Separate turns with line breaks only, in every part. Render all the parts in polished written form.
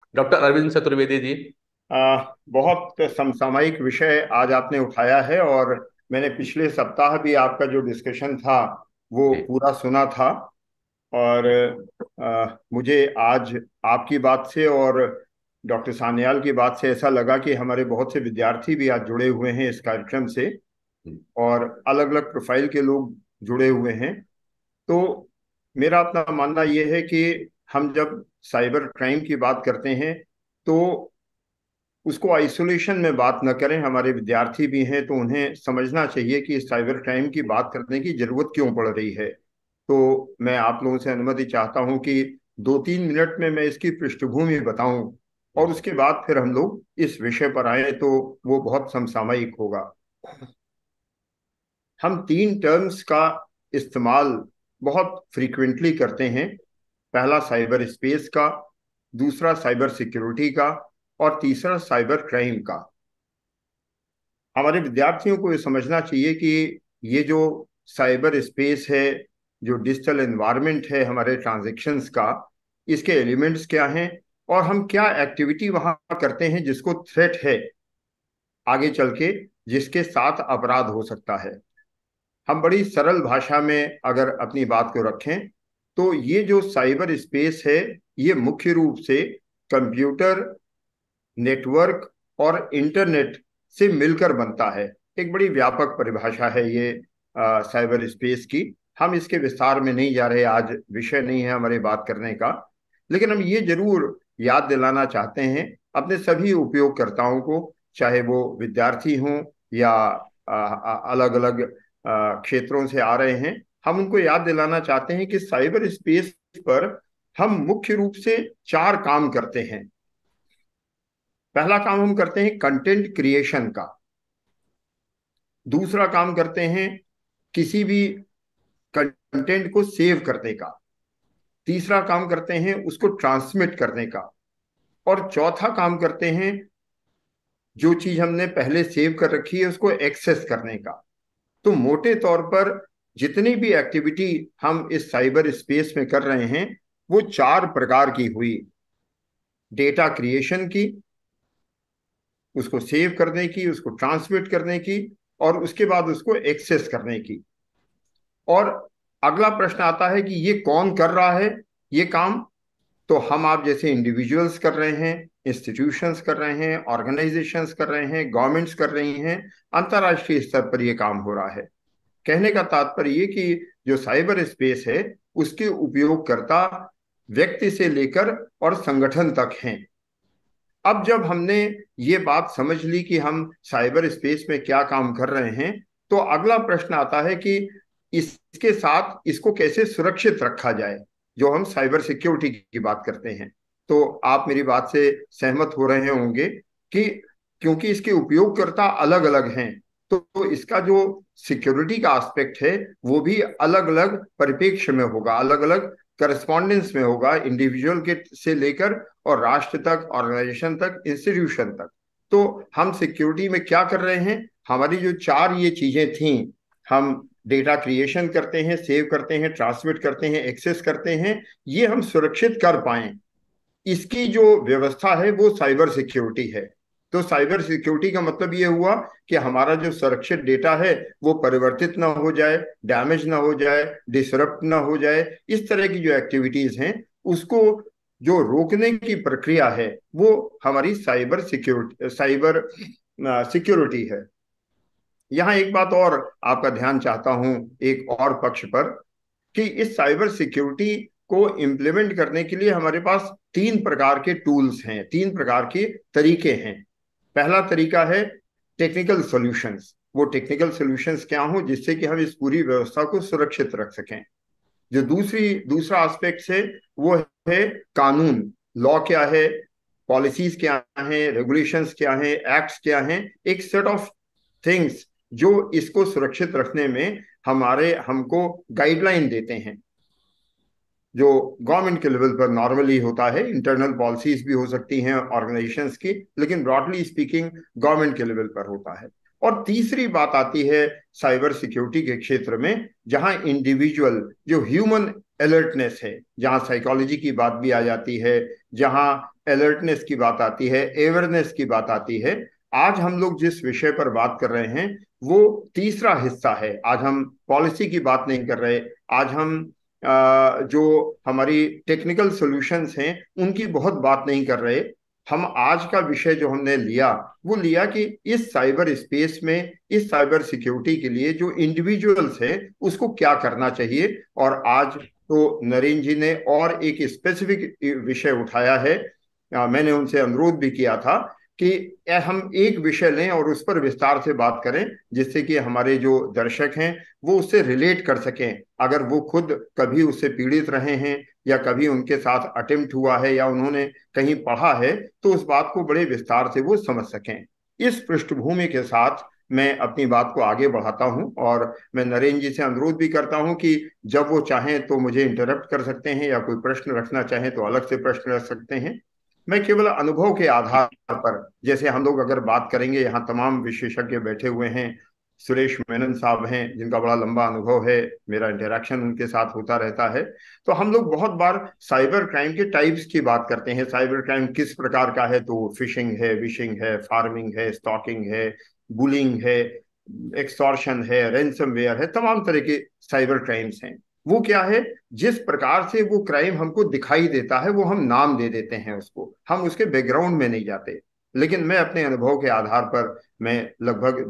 Doctor Arvind Chaturvedi ji.
बहुत समसामयिक विषय आज आपने उठाया है। और मैंने पिछले सप्ताह भी आपका जो डिस्कशन था वो
जी।
पूरा सुना था। और मुझे आज आपकी बात से और डॉक्टर सान्याल की बात से ऐसा लगा कि हमारे बहुत से विद्यार्थी भी आज जुड़े हुए हैं इस कार्यक्रम से।
जी।
और अलग अलग प्रोफाइल के लोग जुड़े हुए हैं। तो मेरा अपना मानना यह है कि हम जब साइबर क्राइम की बात करते हैं तो उसको आइसोलेशन में बात न करें। हमारे विद्यार्थी भी हैं तो उन्हें समझना चाहिए कि साइबर क्राइम की बात करने की जरूरत क्यों पड़ रही है। तो मैं आप लोगों से अनुमति चाहता हूं कि 2-3 मिनट में मैं इसकी पृष्ठभूमि बताऊं और
जी।
उसके बाद फिर हम लोग इस विषय पर आए तो वो बहुत समसामयिक होगा। हम तीन टर्म्स का इस्तेमाल बहुत फ्रीक्वेंटली करते हैं। पहला साइबर स्पेस का, दूसरा साइबर सिक्योरिटी का, और तीसरा साइबर क्राइम का। हमारे विद्यार्थियों को ये समझना चाहिए कि ये जो साइबर स्पेस है, जो डिजिटल एनवायरनमेंट है हमारे ट्रांजैक्शंस का, इसके एलिमेंट्स क्या हैं और हम क्या एक्टिविटी वहां करते हैं जिसको थ्रेट है आगे चल के, जिसके साथ अपराध हो सकता है। हम बड़ी सरल भाषा में अगर अपनी बात को रखें तो ये जो साइबर स्पेस है ये मुख्य रूप से कंप्यूटर, नेटवर्क और इंटरनेट से मिलकर बनता है। एक बड़ी व्यापक परिभाषा है ये साइबर स्पेस की। हम इसके विस्तार में नहीं जा रहे, आज विषय नहीं है हमारे बात करने का। लेकिन हम ये जरूर याद दिलाना चाहते हैं अपने सभी उपयोगकर्ताओं को, चाहे वो विद्यार्थी हों या अलग अलग क्षेत्रों से आ रहे हैं। हम उनको याद दिलाना चाहते हैं कि साइबर स्पेस पर हम मुख्य रूप से चार काम करते हैं। पहला काम हम करते हैं कंटेंट क्रिएशन का। दूसरा काम करते हैं किसी भी कंटेंट को सेव करने का। तीसरा काम करते हैं उसको ट्रांसमिट करने का। और चौथा काम करते हैं जो चीज हमने पहले सेव कर रखी है उसको एक्सेस करने का। तो मोटे तौर पर जितनी भी एक्टिविटी हम इस साइबर स्पेस में कर रहे हैं वो चार प्रकार की हुई। डेटा क्रिएशन की, उसको सेव करने की, उसको ट्रांसमिट करने की, और उसके बाद उसको एक्सेस करने की। और अगला प्रश्न आता है कि ये कौन कर रहा है ये काम। तो हम आप जैसे इंडिविजुअल्स कर रहे हैं, इंस्टीट्यूशंस कर रहे हैं, ऑर्गेनाइजेशंस कर रहे हैं, गवर्नमेंट्स कर रही हैं, अंतर्राष्ट्रीय स्तर पर ये काम हो रहा है। कहने का तात्पर्य ये कि जो साइबर स्पेस है उसके उपयोगकर्ता व्यक्ति से लेकर और संगठन तक हैं। अब जब हमने ये बात समझ ली कि हम साइबर स्पेस में क्या काम कर रहे हैं, तो अगला प्रश्न आता है कि इसके साथ इसको कैसे सुरक्षित रखा जाए, जो हम साइबर सिक्योरिटी की बात करते हैं। तो आप मेरी बात से सहमत हो रहे होंगे कि क्योंकि इसके उपयोगकर्ता अलग अलग हैं तो इसका जो सिक्योरिटी का एस्पेक्ट है वो भी अलग अलग परिप्रेक्ष्य में होगा, अलग अलग करस्पॉन्डेंस में होगा, इंडिविजुअल के से लेकर और राष्ट्र तक, ऑर्गेनाइजेशन तक, इंस्टीट्यूशन तक। तो हम सिक्योरिटी में क्या कर रहे हैं, हमारी जो चार ये चीजें थी, हम डेटा क्रिएशन करते हैं, सेव करते हैं, ट्रांसमिट करते हैं, एक्सेस करते हैं, ये हम सुरक्षित कर पाए, इसकी जो व्यवस्था है वो साइबर सिक्योरिटी है। तो साइबर सिक्योरिटी का मतलब ये हुआ कि हमारा जो सुरक्षित डेटा है वो परिवर्तित ना हो जाए, डैमेज ना हो जाए, डिसरप्ट ना हो जाए। इस तरह की जो एक्टिविटीज हैं उसको जो रोकने की प्रक्रिया है वो हमारी साइबर सिक्योरिटी है। यहाँ एक बात और आपका ध्यान चाहता हूं, एक और पक्ष पर, कि इस साइबर सिक्योरिटी को इम्प्लीमेंट करने के लिए हमारे पास तीन प्रकार के टूल्स हैं, तीन प्रकार के तरीके हैं। पहला तरीका है टेक्निकल सॉल्यूशंस। वो टेक्निकल सॉल्यूशंस क्या हो जिससे कि हम इस पूरी व्यवस्था को सुरक्षित रख सकें। जो दूसरा एस्पेक्ट है वो है कानून। लॉ क्या है, पॉलिसीज क्या हैं, रेगुलेशंस क्या हैं, एक्ट्स क्या हैं, एक सेट ऑफ थिंग्स जो इसको सुरक्षित रखने में हमारे हमको गाइडलाइन देते हैं। जो गवर्नमेंट के लेवल पर नॉर्मली होता है, इंटरनल पॉलिसीज भी हो सकती हैं ऑर्गेनाइजेशंस की, लेकिन ब्रॉडली स्पीकिंग गवर्नमेंट के लेवल पर होता है। और तीसरी बात आती है साइबर सिक्योरिटी के क्षेत्र में, जहां इंडिविजुअल जो ह्यूमन अलर्टनेस है, जहां साइकोलॉजी की बात भी आ जाती है, जहां अलर्टनेस की बात आती है, अवेयरनेस की बात आती है। आज हम लोग जिस विषय पर बात कर रहे हैं वो तीसरा हिस्सा है। आज हम पॉलिसी की बात नहीं कर रहे। आज हम जो हमारी टेक्निकल सॉल्यूशंस हैं उनकी बहुत बात नहीं कर रहे। हम आज का विषय जो हमने लिया वो लिया कि इस साइबर स्पेस में, इस साइबर सिक्योरिटी के लिए जो इंडिविजुअल्स हैं उसको क्या करना चाहिए। और आज तो नरेंद्र जी ने और एक स्पेसिफिक विषय उठाया है। मैंने उनसे अनुरोध भी किया था कि हम एक विषय लें और उस पर विस्तार से बात करें, जिससे कि हमारे जो दर्शक हैं वो उससे रिलेट कर सकें। अगर वो खुद कभी उससे पीड़ित रहे हैं या कभी उनके साथ अटेम्प्ट हुआ है या उन्होंने कहीं पढ़ा है, तो उस बात को बड़े विस्तार से वो समझ सकें। इस पृष्ठभूमि के साथ मैं अपनी बात को आगे बढ़ाता हूं और मैं नरेंद्र जी से अनुरोध भी करता हूं कि जब वो चाहें तो मुझे इंटरप्ट कर सकते हैं या कोई प्रश्न रखना चाहें तो अलग से प्रश्न रख सकते हैं। मैं केवल अनुभव के आधार पर, जैसे हम लोग अगर बात करेंगे, यहाँ तमाम विशेषज्ञ बैठे हुए हैं। सुरेश मेनन साहब हैं जिनका बड़ा लंबा अनुभव है, मेरा इंटरेक्शन उनके साथ होता रहता है। तो हम लोग बहुत बार साइबर क्राइम के टाइप्स की बात करते हैं। साइबर क्राइम किस प्रकार का है, तो फिशिंग है, विशिंग है, फार्मिंग है, स्टॉकिंग है, बुलिंग है, एक्सटॉर्शन है, रैंसमवेयर है, तमाम तरह के साइबर क्राइम्स हैं। वो क्या है, जिस प्रकार से वो क्राइम हमको दिखाई देता है वो हम नाम दे देते हैं उसको, हम उसके बैकग्राउंड में नहीं जाते। लेकिन मैं अपने अनुभव के आधार पर, मैं लगभग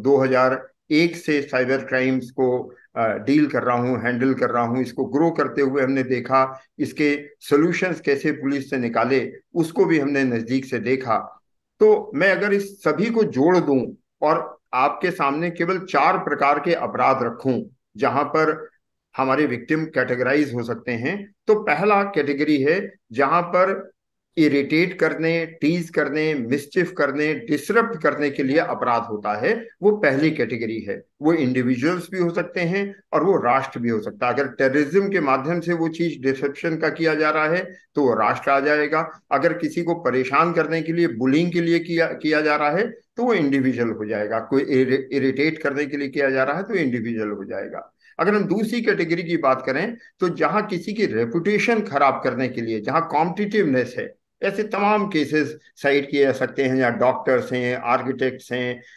2001 से साइबर क्राइम्स को डील कर रहा हूँ, हैंडल कर रहा हूँ। इसको ग्रो करते हुए हमने देखा, इसके सॉल्यूशंस कैसे पुलिस से निकाले उसको भी हमने नजदीक से देखा। तो मैं अगर इस सभी को जोड़ दूं और आपके सामने केवल 4 प्रकार के अपराध रखूं जहां पर हमारे विक्टिम कैटेगराइज हो सकते हैं, तो पहला कैटेगरी है जहां पर इरिटेट करने, टीज करने, मिसचिफ करने, डिसरप्ट करने के लिए अपराध होता है। वो पहली कैटेगरी है। वो इंडिविजुअल्स भी हो सकते हैं और वो राष्ट्र भी हो सकता है। अगर टेररिज्म के माध्यम से वो चीज डिसेप्शन का किया जा रहा है तो वो राष्ट्र आ जाएगा। अगर किसी को परेशान करने के लिए, बुलिंग के लिए किया किया जा रहा है तो वो इंडिविजुअल हो जाएगा। कोई इरिटेट करने के लिए किया जा रहा है तो इंडिविजुअल हो जाएगा। अगर हम दूसरी कैटेगरी की बात करें तो जहां किसी की रेपुटेशन खराब करने के लिए, जहां कॉम्पिटिटिवनेस है, ऐसे तमाम केसेस साइट किए जा सकते हैं। या डॉक्टर्स हैं, आर्किटेक्ट्स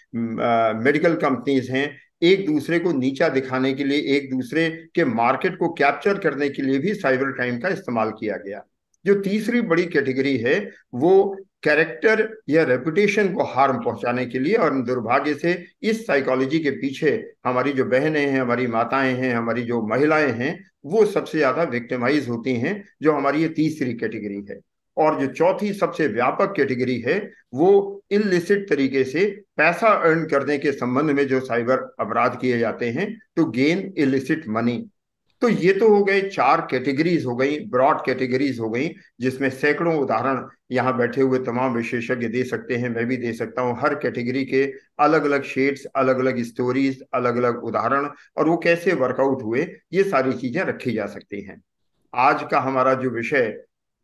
हैं, मेडिकल कंपनीज हैं, एक दूसरे को नीचा दिखाने के लिए, एक दूसरे के मार्केट को कैप्चर करने के लिए भी साइबर क्राइम का इस्तेमाल किया गया। जो तीसरी बड़ी कैटेगरी है वो कैरेक्टर या रेपुटेशन को हार्म पहुंचाने के लिए। और दुर्भाग्य से इस साइकोलॉजी के पीछे हमारी जो बहनें हैं, हमारी माताएं हैं, हमारी जो महिलाएं हैं, वो सबसे ज्यादा विक्टिमाइज होती हैं, जो हमारी ये तीसरी कैटेगरी है। और जो चौथी सबसे व्यापक कैटेगरी है वो इलिसिट तरीके से पैसा अर्न करने के संबंध में जो साइबर अपराध किए जाते हैं, टू गेन इलिसिट मनी। तो ये तो हो गए 4 कैटेगरीज हो गई, ब्रॉड कैटेगरीज हो गई, जिसमें सैकड़ों उदाहरण यहाँ बैठे हुए तमाम विशेषज्ञ दे सकते हैं, मैं भी दे सकता हूँ। हर कैटेगरी के अलग अलग शेड्स, अलग अलग स्टोरीज, अलग अलग उदाहरण, और वो कैसे वर्कआउट हुए, ये सारी चीजें रखी जा सकती हैं। आज का हमारा जो विषय,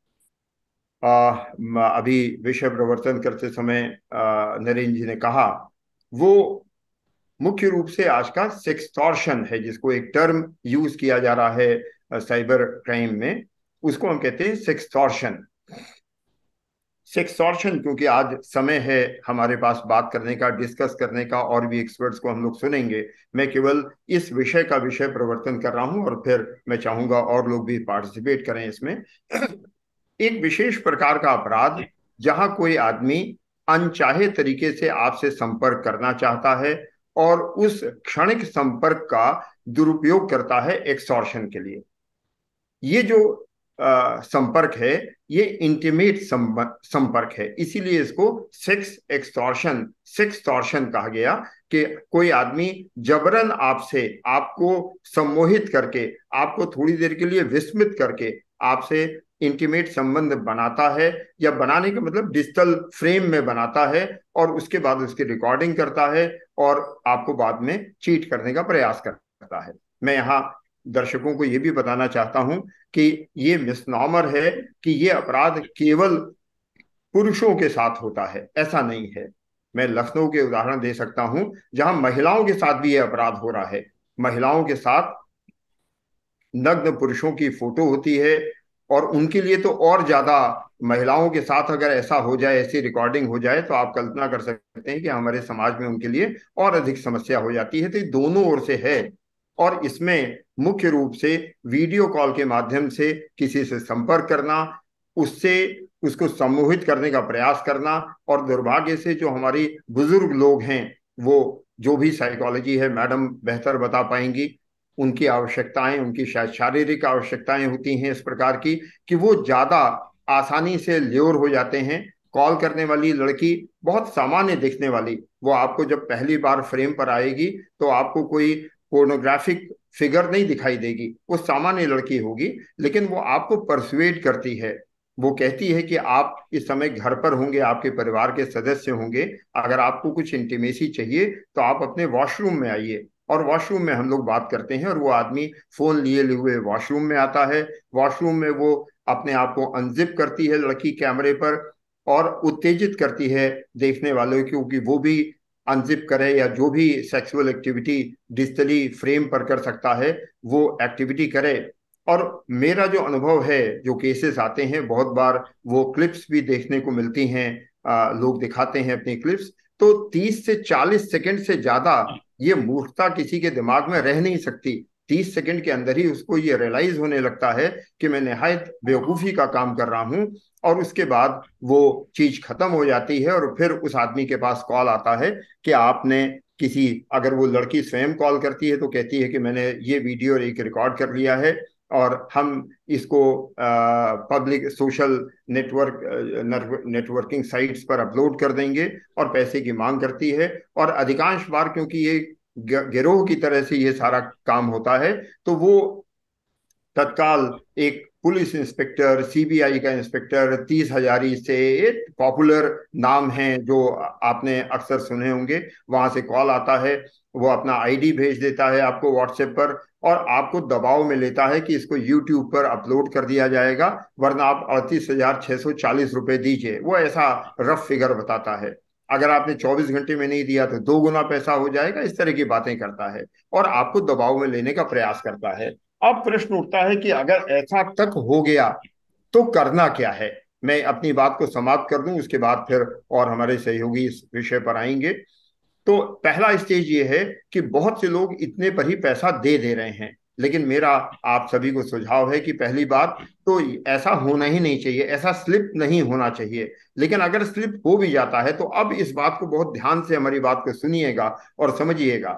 अभी विषय प्रवर्तन करते समय नरेंद्र जी ने कहा, वो मुख्य रूप से आज का सेक्सटॉर्शन है, जिसको एक टर्म यूज किया जा रहा है साइबर क्राइम में, उसको हम कहते हैं सेक्सटॉर्शन। सेक्सटॉर्शन क्योंकि आज समय है हमारे पास बात करने का, डिस्कस करने का, और भी एक्सपर्ट्स को हम लोग सुनेंगे। मैं केवल इस विषय का विषय प्रवर्तन कर रहा हूं और फिर मैं चाहूंगा और लोग भी पार्टिसिपेट करें इसमें। एक विशेष प्रकार का अपराध जहां कोई आदमी अनचाहे तरीके से आपसे संपर्क करना चाहता है और उस क्षणिक संपर्क का दुरुपयोग करता है एक्सटॉर्शन के लिए। ये जो संपर्क है ये इंटीमेट संपर्क है, इसीलिए इसको सेक्सटॉर्शन कहा गया। कि कोई आदमी जबरन आपसे, आपको सम्मोहित करके, आपको थोड़ी देर के लिए विस्मित करके आपसे इंटीमेट संबंध बनाता है, या बनाने का मतलब डिजिटल फ्रेम में बनाता है, और उसके बाद उसकी रिकॉर्डिंग करता है और आपको बाद में चीट करने का प्रयास करता है। मैं यहाँ दर्शकों को यह भी बताना चाहता हूं कि ये मिसनॉमर है कि ये अपराध केवल पुरुषों के साथ होता है, ऐसा नहीं है। मैं लखनऊ के उदाहरण दे सकता हूं जहां महिलाओं के साथ भी ये अपराध हो रहा है। महिलाओं के साथ नग्न पुरुषों की फोटो होती है, और उनके लिए तो और ज्यादा, महिलाओं के साथ अगर ऐसा हो जाए, ऐसी रिकॉर्डिंग हो जाए, तो आप कल्पना कर सकते हैं कि हमारे समाज में उनके लिए और अधिक समस्या हो जाती है। तो ये दोनों ओर से है। और इसमें मुख्य रूप से वीडियो कॉल के माध्यम से किसी से संपर्क करना, उससे उसको सम्मोहित करने का प्रयास करना, और दुर्भाग्य से जो हमारी बुजुर्ग लोग हैं, वो जो भी साइकोलॉजी है मैडम बेहतर बता पाएंगी, उनकी आवश्यकताएं, उनकी शायद शारीरिक आवश्यकताएं होती हैं इस प्रकार की, कि वो ज्यादा आसानी से ल्योर हो जाते हैं। कॉल करने वाली लड़की बहुत सामान्य दिखने वाली, वो आपको जब पहली बार फ्रेम पर आएगी तो आपको कोई पोर्नोग्राफिक फिगर नहीं दिखाई देगी, वो सामान्य लड़की होगी, लेकिन वो आपको परसुएड करती है। वो कहती है कि आप इस समय घर पर होंगे, आपके परिवार के सदस्य होंगे, अगर आपको कुछ इंटीमेसी चाहिए तो आप अपने वॉशरूम में आइए। और वॉशरूम में हम लोग बात करते हैं, और वो आदमी फोन लिए हुए वॉशरूम में आता है। वॉशरूम में वो अपने आप को अनजिप करती है लड़की कैमरे पर, और उत्तेजित करती है देखने वालों की, क्योंकि वो भी अनजिप करे, या जो भी सेक्सुअल एक्टिविटी डिजिटली फ्रेम पर कर सकता है वो एक्टिविटी करे। और मेरा जो अनुभव है, जो केसेस आते हैं बहुत बार, वो क्लिप्स भी देखने को मिलती हैं, लोग दिखाते हैं अपनी क्लिप्स, तो 30 से 40 सेकंड से ज्यादा ये मूर्खता किसी के दिमाग में रह नहीं सकती। 30 सेकंड के अंदर ही उसको ये रियलाइज होने लगता है कि मैं निहायत बेवकूफी का काम कर रहा हूं, और उसके बाद वो चीज खत्म हो जाती है। और फिर उस आदमी के पास कॉल आता है कि आपने किसी, अगर वो लड़की स्वयं कॉल करती है तो कहती है कि मैंने ये वीडियो एक रिकॉर्ड कर लिया है, और हम इसको पब्लिक सोशल नेटवर्किंग साइट्स पर अपलोड कर देंगे, और पैसे की मांग करती है। और अधिकांश बार क्योंकि ये गिरोह की तरह से ये सारा काम होता है, तो वो तत्काल एक पुलिस इंस्पेक्टर, सीबीआई का इंस्पेक्टर, 30 हजारी से, एक पॉपुलर नाम है जो आपने अक्सर सुने होंगे, वहां से कॉल आता है। वो अपना आईडी भेज देता है आपको व्हाट्सएप पर, और आपको दबाव में लेता है कि इसको यूट्यूब पर अपलोड कर दिया जाएगा, वरना आप 38,640 रुपए दीजिए। वो ऐसा रफ फिगर बताता है। अगर आपने 24 घंटे में नहीं दिया तो 2 गुना पैसा हो जाएगा, इस तरह की बातें करता है, और आपको दबाव में लेने का प्रयास करता है। अब प्रश्न उठता है कि अगर ऐसा तक हो गया तो करना क्या है। मैं अपनी बात को समाप्त कर दूं, उसके बाद फिर और हमारे सहयोगी इस विषय पर आएंगे। तो पहला स्टेज ये है कि बहुत से लोग इतने पर ही पैसा दे दे रहे हैं, लेकिन मेरा आप सभी को सुझाव है कि पहली बात तो ऐसा होना ही नहीं चाहिए, ऐसा स्लिप नहीं होना चाहिए। लेकिन अगर स्लिप हो भी जाता है तो अब इस बात को बहुत ध्यान से हमारी बात को सुनिएगा और समझिएगा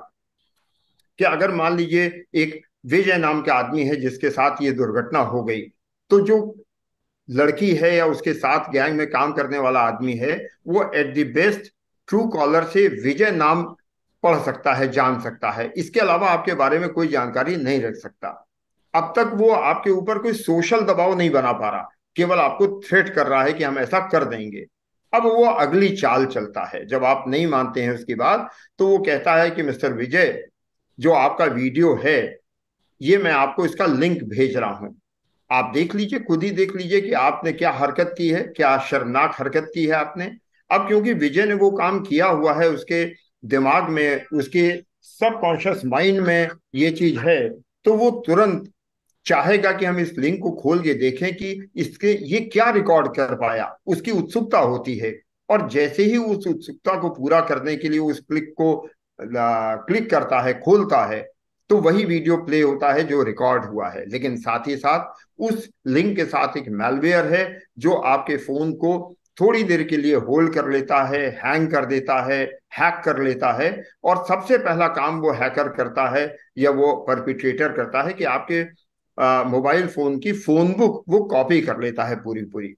कि अगर मान लीजिए एक विजय नाम का आदमी है जिसके साथ ये दुर्घटना हो गई, तो जो लड़की है या उसके साथ गैंग में काम करने वाला आदमी है, वो at the best Truecaller से विजय नाम पढ़ सकता है, जान सकता है, इसके अलावा आपके बारे में कोई जानकारी नहीं रख सकता। अब तक वो आपके ऊपर कोई सोशल दबाव नहीं बना पा रहा, केवल आपको थ्रेट कर रहा है कि हम ऐसा कर देंगे। अब वो अगली चाल चलता है, जब आप नहीं मानते हैं उसकी बात, तो वो कहता है कि मिस्टर विजय, जो आपका वीडियो है, ये मैं आपको इसका लिंक भेज रहा हूं, आप देख लीजिए, खुद ही देख लीजिए कि आपने क्या हरकत की है, क्या शर्मनाक हरकत की है आपने। अब क्योंकि विजय ने वो काम किया हुआ है, उसके दिमाग में, उसके सबकॉन्शियस माइंड में ये चीज है, तो वो तुरंत चाहेगा कि हम इस लिंक को खोल के देखें कि इसके ये क्या रिकॉर्ड कर पाया, उसकी उत्सुकता होती है। और जैसे ही उस उत्सुकता को पूरा करने के लिए उस क्लिक को क्लिक करता है, खोलता है, तो वही वीडियो प्ले होता है जो रिकॉर्ड हुआ है। लेकिन साथ ही साथ उस लिंक के साथ एक मैलवेयर है जो आपके फोन को थोड़ी देर के लिए होल्ड कर लेता है, हैंग कर देता है, हैक कर लेता है। और सबसे पहला काम वो हैकर करता है, या वो परपिट्रेटर करता है, कि आपके मोबाइल फोन की फोन बुक वो कॉपी कर लेता है पूरी पूरी।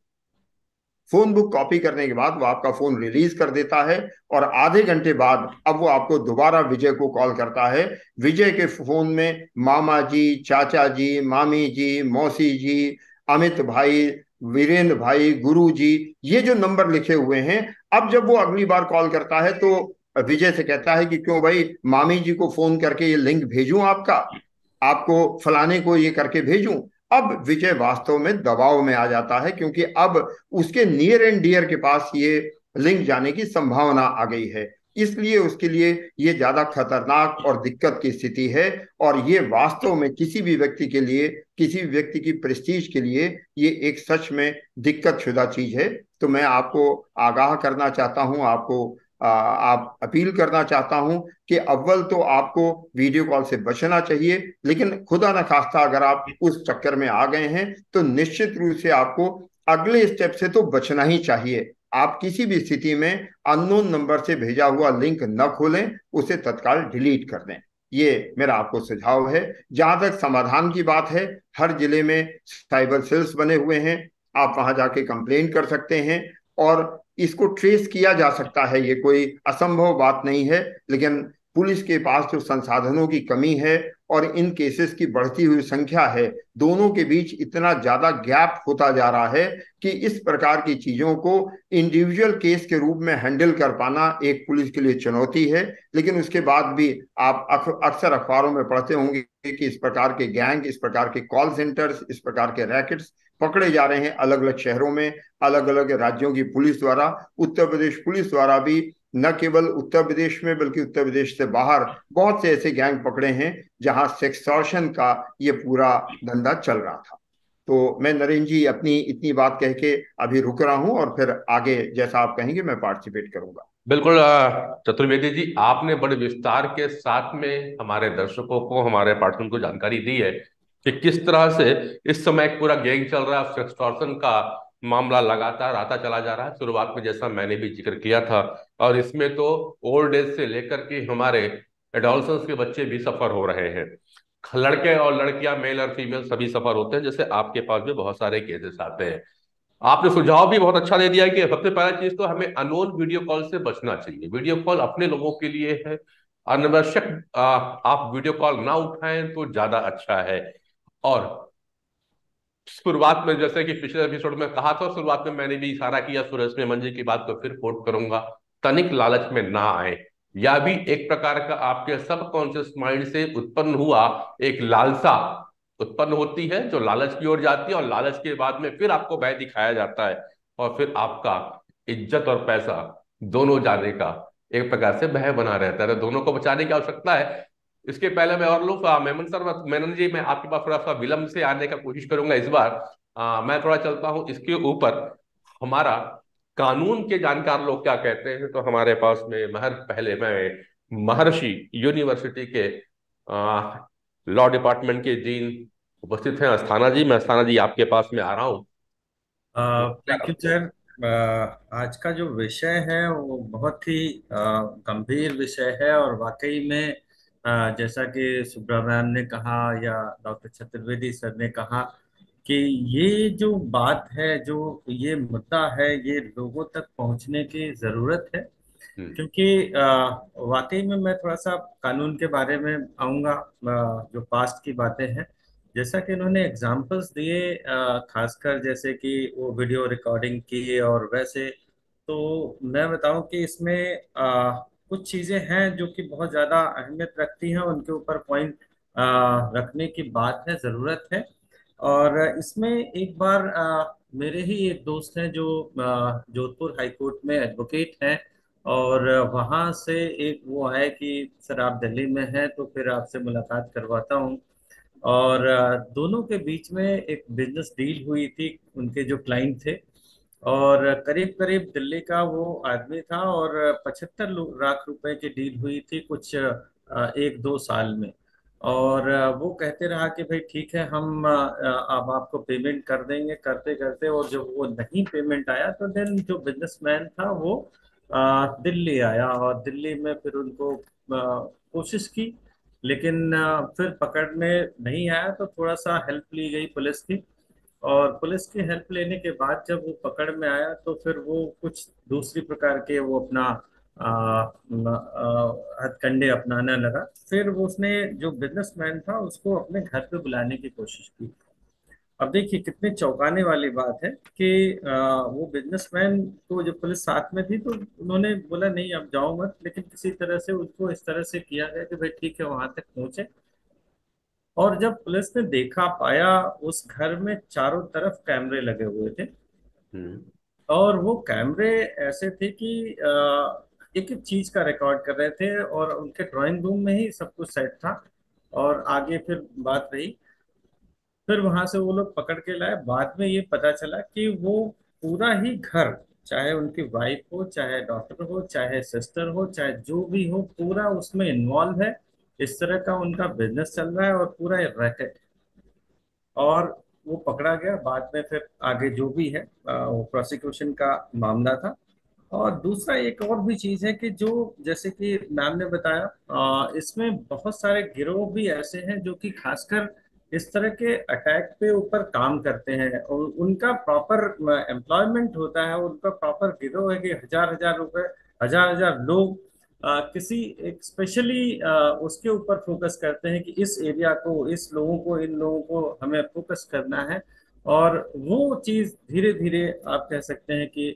फोन बुक कॉपी करने के बाद वो आपका फोन रिलीज कर देता है, और आधे घंटे बाद अब वो आपको दोबारा विजय को कॉल करता है। विजय के फोन में मामा जी, चाचा जी, मामी जी, मौसी जी, अमित भाई, वीरेंद्र भाई, गुरु जी, ये जो नंबर लिखे हुए हैं। अब जब वो अगली बार कॉल करता है तो विजय से कहता है कि क्यों भाई, मामी जी को फोन करके ये लिंक भेजूं, आपका, आपको फलाने को ये करके भेजूं। अब विजय वास्तव में दबाव में आ जाता है, क्योंकि अब उसके नियर एंड डियर के पास ये लिंक जाने की संभावना आ गई है। इसलिए उसके लिए ये ज्यादा खतरनाक और दिक्कत की स्थिति है। और ये वास्तव में किसी भी व्यक्ति के लिए, किसी भी व्यक्ति की प्रेस्टीज के लिए ये एक सच में दिक्कत शुदा चीज है। तो मैं आपको आगाह करना चाहता हूं, आपको आप अपील करना चाहता हूं कि अव्वल तो आपको वीडियो कॉल से बचना चाहिए, लेकिन खुदा न खास्ता अगर आप उस चक्कर में आ गए हैं तो निश्चित रूप से आपको अगले स्टेप से तो बचना ही चाहिए। आप किसी भी स्थिति में अननोन नंबर से भेजा हुआ लिंक न खोलें, उसे तत्काल डिलीट कर दें। ये मेरा आपको सुझाव है। जहां तक समाधान की बात है, हर जिले में साइबर सेल्स बने हुए हैं, आप वहां जाके कंप्लेन कर सकते हैं और इसको ट्रेस किया जा सकता है। ये कोई असंभव बात नहीं है, लेकिन पुलिस के पास जो संसाधनों की कमी है और इन केसेस की बढ़ती हुई संख्या है, दोनों के बीच इतना ज्यादा गैप होता जा रहा है कि इस प्रकार की चीजों को इंडिविजुअल केस के रूप में हैंडल कर पाना एक पुलिस के लिए चुनौती है। लेकिन उसके बाद भी आप अक्सर अखबारों में पढ़ते होंगे कि इस प्रकार के गैंग, इस प्रकार के कॉल सेंटर्स, इस प्रकार के रैकेट्स पकड़े जा रहे हैं अलग अलग शहरों में, अलग अलग राज्यों की पुलिस द्वारा। उत्तर प्रदेश पुलिस द्वारा भी न केवल उत्तर प्रदेश में बल्कि उत्तर प्रदेश से बाहर बहुत से ऐसे गैंग पकड़े हैं जहां सेक्सटॉर्शन का ये पूरा धंधा चल रहा था। तो मैं नरेंद्र जी अपनी इतनी बात कह के अभी रुक रहा हूं और फिर आगे जैसा आप कहेंगे मैं पार्टिसिपेट करूंगा।
बिल्कुल चतुर्वेदी जी, आपने बड़े विस्तार के साथ में हमारे दर्शकों को, हमारे पाठकों को जानकारी दी है कि किस तरह से इस समय एक पूरा गैंग चल रहा है, एक्सटॉर्शन का मामला लगातार आता चला जा रहा है। शुरुआत में जैसा मैंने भी जिक्र किया था, और इसमें तो ओल्ड एज से लेकर के हमारे एडोलसेंस के बच्चे भी सफर हो रहे हैं। लड़के और लड़कियां, मेल और फीमेल सभी सफर होते हैं, जैसे आपके पास भी बहुत सारे केसेस आते हैं। आपने सुझाव भी बहुत अच्छा दे दिया है कि सबसे पहला चीज तो हमें अननोन वीडियो कॉल से बचना चाहिए। वीडियो कॉल अपने लोगों के लिए है, अनावश्यक आप वीडियो कॉल ना उठाएं तो ज्यादा अच्छा है। और शुरुआत में, जैसे कि पिछले एपिसोड में कहा था, शुरुआत में मैंने भी इशारा किया सुरेश में मंजी की बात को फिर कोट करूंगा, तनिक लालच में ना आए। यह भी एक प्रकार का आपके सबकॉन्शियस माइंड से उत्पन्न हुआ एक लालसा उत्पन्न होती है, जो लालच की ओर जाती है, और लालच के बाद में फिर आपको भय दिखाया जाता है, और फिर आपका इज्जत और पैसा दोनों जाने का एक प्रकार से भय बना रहता है। तो दोनों को बचाने की आवश्यकता है। इसके पहले मैं और लूँ मेमन सर, मेनन जी, मैं आपके पास थोड़ा सा विलंब से आने का कोशिश करूंगा इस बार। मैं थोड़ा चलता हूँ इसके ऊपर। हमारा कानून के जानकार लोग क्या कहते हैं, तो हमारे पास में पहले मैं महर्षि यूनिवर्सिटी के लॉ डिपार्टमेंट के डीन उपस्थित हैं, अस्थाना जी। मैं अस्थाना जी आपके पास में आ रहा हूँ। क्या
थैंक यू सर। आज का जो विषय है वो बहुत ही गंभीर विषय है, और वाकई में जैसा कि सुब्रा मैम ने कहा या डॉक्टर चतुर्वेदी सर ने कहा कि ये जो बात है, जो ये मुद्दा है, ये लोगों तक पहुंचने की जरूरत है।
हम्म।
क्योंकि वाकई में मैं थोड़ा सा कानून के बारे में आऊंगा, जो पास्ट की बातें हैं, जैसा कि इन्होंने एग्जाम्पल्स दिए, खासकर जैसे कि वो वीडियो रिकॉर्डिंग की, और वैसे तो मैं बताऊं कि इसमें कुछ चीजें हैं जो कि बहुत ज्यादा अहमियत रखती हैं, उनके ऊपर पॉइंट रखने की बात है, जरूरत है। और इसमें एक बार मेरे ही एक दोस्त हैं जो जोधपुर हाई कोर्ट में एडवोकेट हैं, और वहाँ से एक वो आए कि सर आप दिल्ली में हैं तो फिर आपसे मुलाकात करवाता हूँ। और दोनों के बीच में एक बिजनेस डील हुई थी, उनके जो क्लाइंट थे, और करीब करीब दिल्ली का वो आदमी था, और 75 लाख रुपए की डील हुई थी कुछ 1-2 साल में। और वो कहते रहा कि भाई ठीक है, हम अब आपको पेमेंट कर देंगे, करते करते, और जब वो नहीं पेमेंट आया तो देन जो बिजनेसमैन था वो दिल्ली आया, और दिल्ली में फिर उनको कोशिश की, लेकिन फिर पकड़ने नहीं आया, तो थोड़ा सा हेल्प ली गई पुलिस की। और पुलिस की हेल्प लेने के बाद जब वो पकड़ में आया तो फिर वो कुछ दूसरी प्रकार के वो अपना हथकंडे अपनाने लगा। फिर वो उसने जो बिजनेसमैन था उसको अपने घर पे बुलाने की कोशिश की। अब देखिए कितने चौंकाने वाली बात है कि वो बिजनेसमैन को, जो पुलिस साथ में थी, तो उन्होंने बोला नहीं अब जाओ मत, लेकिन किसी तरह से उसको इस तरह से किया गया कि भाई ठीक है वहां तक पहुंचे। और जब पुलिस ने देखा पाया, उस घर में चारों तरफ कैमरे लगे हुए थे,
हम्म।
और वो कैमरे ऐसे थे कि एक एक चीज का रिकॉर्ड कर रहे थे, और उनके ड्राइंग रूम में ही सब कुछ सेट था। और आगे फिर बात रही, फिर वहां से वो लोग पकड़ के लाए। बाद में ये पता चला कि वो पूरा ही घर, चाहे उनकी वाइफ हो, चाहे डॉक्टर हो, चाहे सिस्टर हो, चाहे जो भी हो, पूरा उसमें इन्वॉल्व है। इस तरह का उनका बिजनेस चल रहा है और पूरा रैकेट। और वो पकड़ा गया बाद में। फिर आगे जो भी है वो प्रोसिक्यूशन का मामला था। और दूसरा एक और भी चीज है कि जो, जैसे कि मैम ने बताया, इसमें बहुत सारे गिरोह भी ऐसे हैं जो कि खासकर इस तरह के अटैक पे ऊपर काम करते हैं, और उनका प्रॉपर एम्प्लॉयमेंट होता है, उनका प्रॉपर गिरोह है कि हजार हजार रुपए, हजार हजार लोग किसी एक स्पेशली उसके ऊपर फोकस करते हैं कि इस एरिया को, इस लोगों को, इन लोगों को हमें फोकस करना है। और वो चीज धीरे धीरे आप कह सकते हैं कि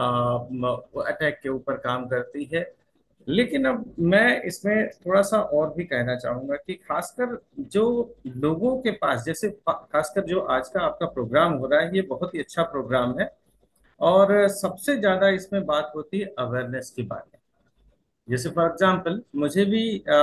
अटैक के ऊपर काम करती है। लेकिन अब मैं इसमें थोड़ा सा और भी कहना चाहूंगा कि खासकर जो लोगों के पास, जैसे खासकर जो आज का आपका प्रोग्राम हो रहा है, ये बहुत ही अच्छा प्रोग्राम है। और सबसे ज्यादा इसमें बात होती है अवेयरनेस की बात। जैसे फॉर एग्जांपल मुझे भी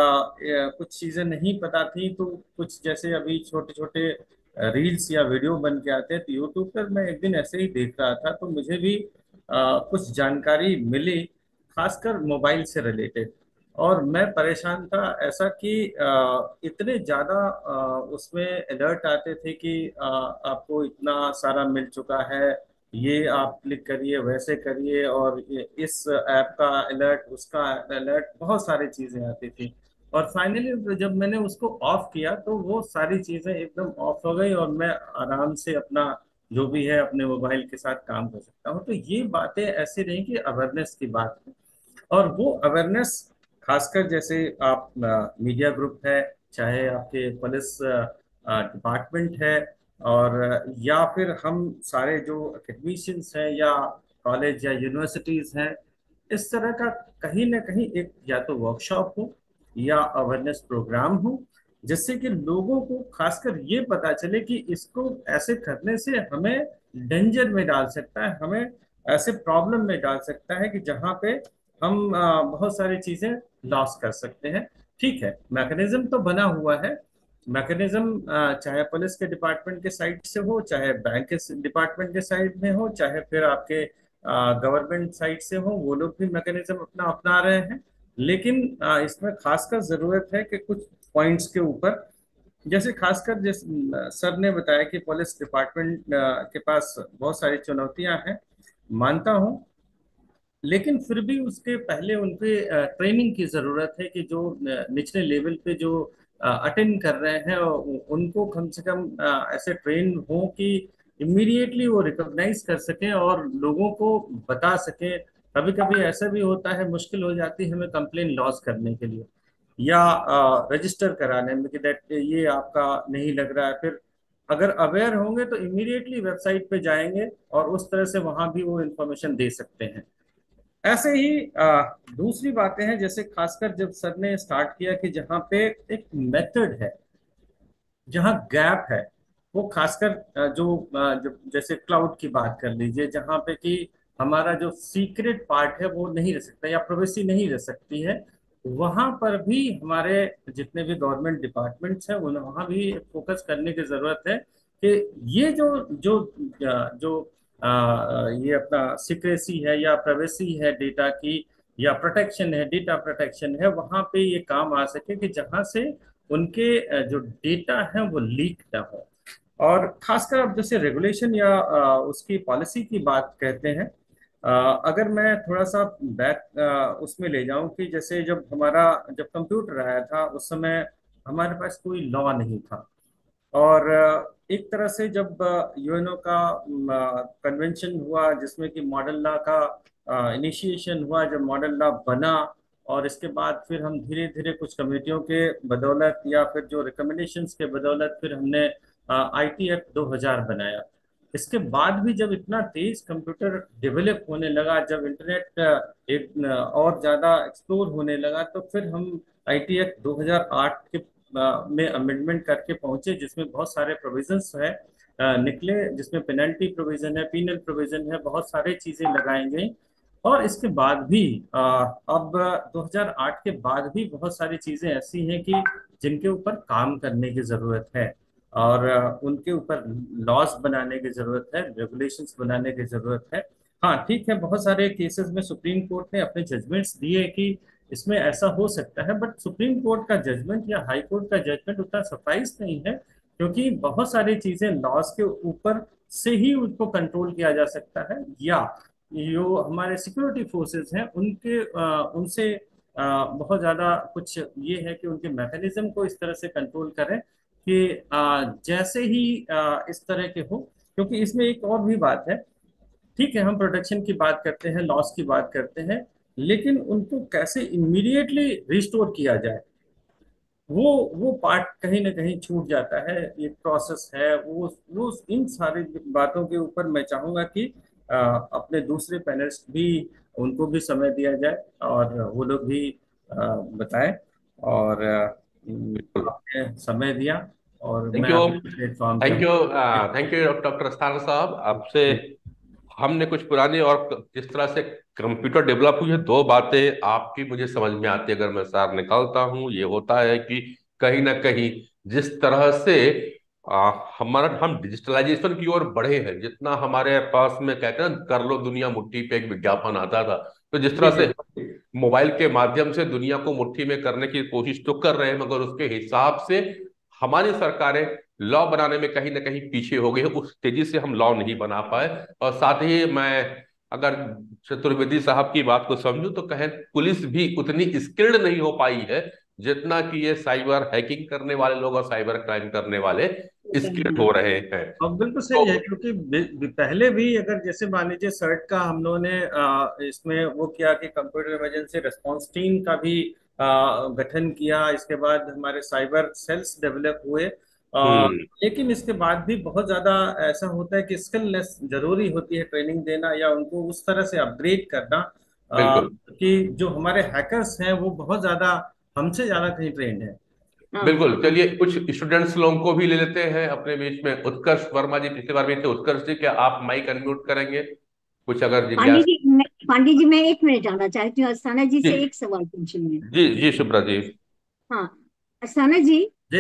कुछ चीजें नहीं पता थी, तो कुछ जैसे अभी छोटे छोटे रील्स या वीडियो बन के आते हैं, तो यूट्यूब पर मैं एक दिन ऐसे ही देख रहा था, तो मुझे भी कुछ जानकारी मिली, खासकर मोबाइल से रिलेटेड। और मैं परेशान था ऐसा कि इतने ज्यादा उसमें अलर्ट आते थे कि आपको इतना सारा मिल चुका है, ये आप क्लिक करिए, वैसे करिए, और इस ऐप का अलर्ट, उसका अलर्ट, बहुत सारी चीजें आती थी। और फाइनली जब मैंने उसको ऑफ किया तो वो सारी चीजें एकदम ऑफ हो गई, और मैं आराम से अपना जो भी है अपने मोबाइल के साथ काम कर सकता हूँ। तो ये बातें ऐसी रही कि अवेयरनेस की बात है। और वो अवेयरनेस खासकर जैसे आप मीडिया ग्रुप है, चाहे आपके पुलिस डिपार्टमेंट है, और या फिर हम सारे जो एकेडमिशियंस हैं, या कॉलेज या यूनिवर्सिटीज हैं, इस तरह का कहीं ना कहीं एक या तो वर्कशॉप हो या अवेयरनेस प्रोग्राम हो, जिससे कि लोगों को खासकर ये पता चले कि इसको ऐसे करने से हमें डेंजर में डाल सकता है, हमें ऐसे प्रॉब्लम में डाल सकता है कि जहाँ पे हम बहुत सारी चीजें लॉस कर सकते हैं। ठीक है, मैकेनिज्म तो बना हुआ है। मैकेनिज्म चाहे पुलिस के डिपार्टमेंट के साइड से हो, चाहे बैंक के डिपार्टमेंट के साइड में हो, चाहे फिर आपके गवर्नमेंट साइड से हो, वो लोग भी मैकेनिज्म अपना अपना रहे हैं। लेकिन इसमें खासकर जरूरत है कि कुछ पॉइंट्स के ऊपर, जैसे खासकर जिस सर ने बताया कि पुलिस डिपार्टमेंट के पास बहुत सारी चुनौतियां हैं, मानता हूं। लेकिन फिर भी उसके पहले उनके ट्रेनिंग की जरूरत है कि जो निचले लेवल पे जो अटेंड कर रहे हैं, उनको कम से कम ऐसे ट्रेन हो कि इमीडिएटली वो रिकॉग्नाइज कर सकें और लोगों को बता सकें। कभी कभी ऐसा भी होता है, मुश्किल हो जाती है हमें कंप्लेन लॉन्च करने के लिए, या रजिस्टर कराने में कि दैट ये आपका नहीं लग रहा है। फिर अगर अवेयर होंगे तो इमीडिएटली वेबसाइट पे जाएंगे और उस तरह से वहां भी वो इंफॉर्मेशन दे सकते हैं। ऐसे ही दूसरी बातें हैं, जैसे खासकर जब सर ने स्टार्ट किया कि जहाँ पे एक मेथड है, जहाँ गैप है, वो खासकर जो जैसे क्लाउड की बात कर लीजिए, जहाँ पे कि हमारा जो सीक्रेट पार्ट है वो नहीं रह सकता, या प्राइवेसी नहीं रह सकती है, वहां पर भी हमारे जितने भी गवर्नमेंट डिपार्टमेंट्स हैं उन वहां भी फोकस करने की जरूरत है कि ये जो जो जो ये अपना सीक्रेसी है या प्राइवेसी है डेटा की, या प्रोटेक्शन है, डेटा प्रोटेक्शन है, वहां पे ये काम आ सके कि जहां से उनके जो डेटा है वो लीक ना हो। और खासकर अब जैसे रेगुलेशन या उसकी पॉलिसी की बात कहते हैं, अगर मैं थोड़ा सा बैक उसमें ले जाऊं कि जैसे जब कंप्यूटर आया था उस समय हमारे पास कोई लॉ नहीं था। और एक तरह से जब यूएनओ का कन्वेंशन हुआ, जिसमें कि मॉडल लॉ का इनिशिएशन हुआ, जब मॉडल लॉ बना, और इसके बाद फिर हम धीरे धीरे कुछ कमेटियों के बदौलत या फिर जो रिकमेंडेशंस के बदौलत फिर हमने आईटी एक्ट 2000 बनाया। इसके बाद भी जब इतना तेज कंप्यूटर डेवलप होने लगा, जब इंटरनेट एक और ज्यादा एक्सप्लोर होने लगा, तो फिर हम आईटी एक्ट 2008 के में अमेंडमेंट करके पहुंचे, जिसमें बहुत सारे प्रोविजंस है निकले, जिसमें पेनल्टी प्रोविजन है, पीनल प्रोविजन है, बहुत सारी चीजें लगाई गई। और इसके बाद भी अब 2008 के बाद भी बहुत सारी चीजें ऐसी हैं कि जिनके ऊपर काम करने की जरूरत है, और उनके ऊपर लॉज बनाने की जरूरत है, रेगुलेशंस बनाने की जरूरत है। हाँ ठीक है, बहुत सारे केसेस में सुप्रीम कोर्ट ने अपने जजमेंट्स दिए कि इसमें ऐसा हो सकता है, बट सुप्रीम कोर्ट का जजमेंट या हाई कोर्ट का जजमेंट उतना सफाइस नहीं है, क्योंकि बहुत सारी चीजें लॉज के ऊपर से ही उनको कंट्रोल किया जा सकता है, या जो हमारे सिक्योरिटी फोर्सेस हैं उनके उनसे बहुत ज्यादा कुछ ये है कि उनके मैकेनिज्म को इस तरह से कंट्रोल करें कि जैसे ही इस तरह के हो। क्योंकि इसमें एक और भी बात है, ठीक है हम प्रोटेक्शन की बात करते हैं, लॉस की बात करते हैं, लेकिन उनको कैसे इमीडिएटली रिस्टोर किया जाए, वो पार्ट कहीं ना कहीं छूट जाता है। ये प्रोसेस है, वो इन सारी बातों के ऊपर मैं चाहूंगा कि अपने दूसरे पैनलिस्ट भी, उनको भी समय दिया जाए और वो लोग भी बताएं। और
बिल्कुल।
आपने समय दिया और
थैंक
मैं
यू।
आपके प्लेटफॉर्म पे
थैंक यू।
हूँ।
थैंक यू डॉक्टर अस्थाना साहब, आपसे
जी
हमने कुछ पुरानी और जिस तरह से कंप्यूटर डेवलप हुई है, दो बातें आपकी मुझे समझ में आती है अगर मैं सार निकालता हूं। ये होता है कि कहीं ना कहीं जिस तरह से हमारा हम डिजिटलाइजेशन की ओर बढ़े हैं, जितना हमारे पास में कहते हैं ना, कर लो दुनिया मुट्ठी पे एक विज्ञापन आता था, तो जिस
जी
तरह
जी
से मोबाइल के माध्यम से दुनिया को मुट्ठी में करने की कोशिश तो कर रहे हैं, मगर उसके हिसाब से हमारी सरकारें लॉ बनाने में कहीं ना कहीं पीछे हो गई है, उस तेजी से हम लॉ नहीं बना पाए। और साथ ही मैं अगर चतुर्वेदी साहब की बात को समझूं तो कहें पुलिस भी उतनी स्किल्ड नहीं हो पाई है जितना कि ये साइबर हैकिंग करने वाले लोग और साइबर क्राइम करने वाले स्किल्ड हो रहे हैं।
अब बिल्कुल सही है,
तो
क्योंकि पहले भी अगर जैसे मान लीजिए सर्ट का हम लोगों ने इसमें वो किया कि कंप्यूटर इमरजेंसी रिस्पांस टीम का भी गठन किया, इसके बाद हमारे साइबर सेल्स डेवलप हुए,
हम्म।
लेकिन इसके बाद भी बहुत ज्यादा ऐसा होता है कि स्किलनेस जरूरी होती है, ट्रेनिंग देना या उनको उस तरह से अपग्रेड करना
बिल्कुल।
कि जो हमारे हैकर्स हैं वो बहुत ज्यादा हमसे ज्यादा कहीं ट्रेंड है।
बिल्कुल, चलिए कुछ स्टूडेंट्स लोगों को भी ले लेते हैं अपने बीच में। उत्कर्ष वर्मा जी पिछली बार भी थे। उत्कर्ष जी, क्या आप माइक अनम्यूट करेंगे? कुछ अगर जिज्ञासा।
पांडे जी मैं 1 मिनट जानना चाहती हूँ अस्थाना जी
जी
से एक सवाल पूछूंगी।
जी जी, शुभ्रा जी।
हाँ अस्थाना जी,
जी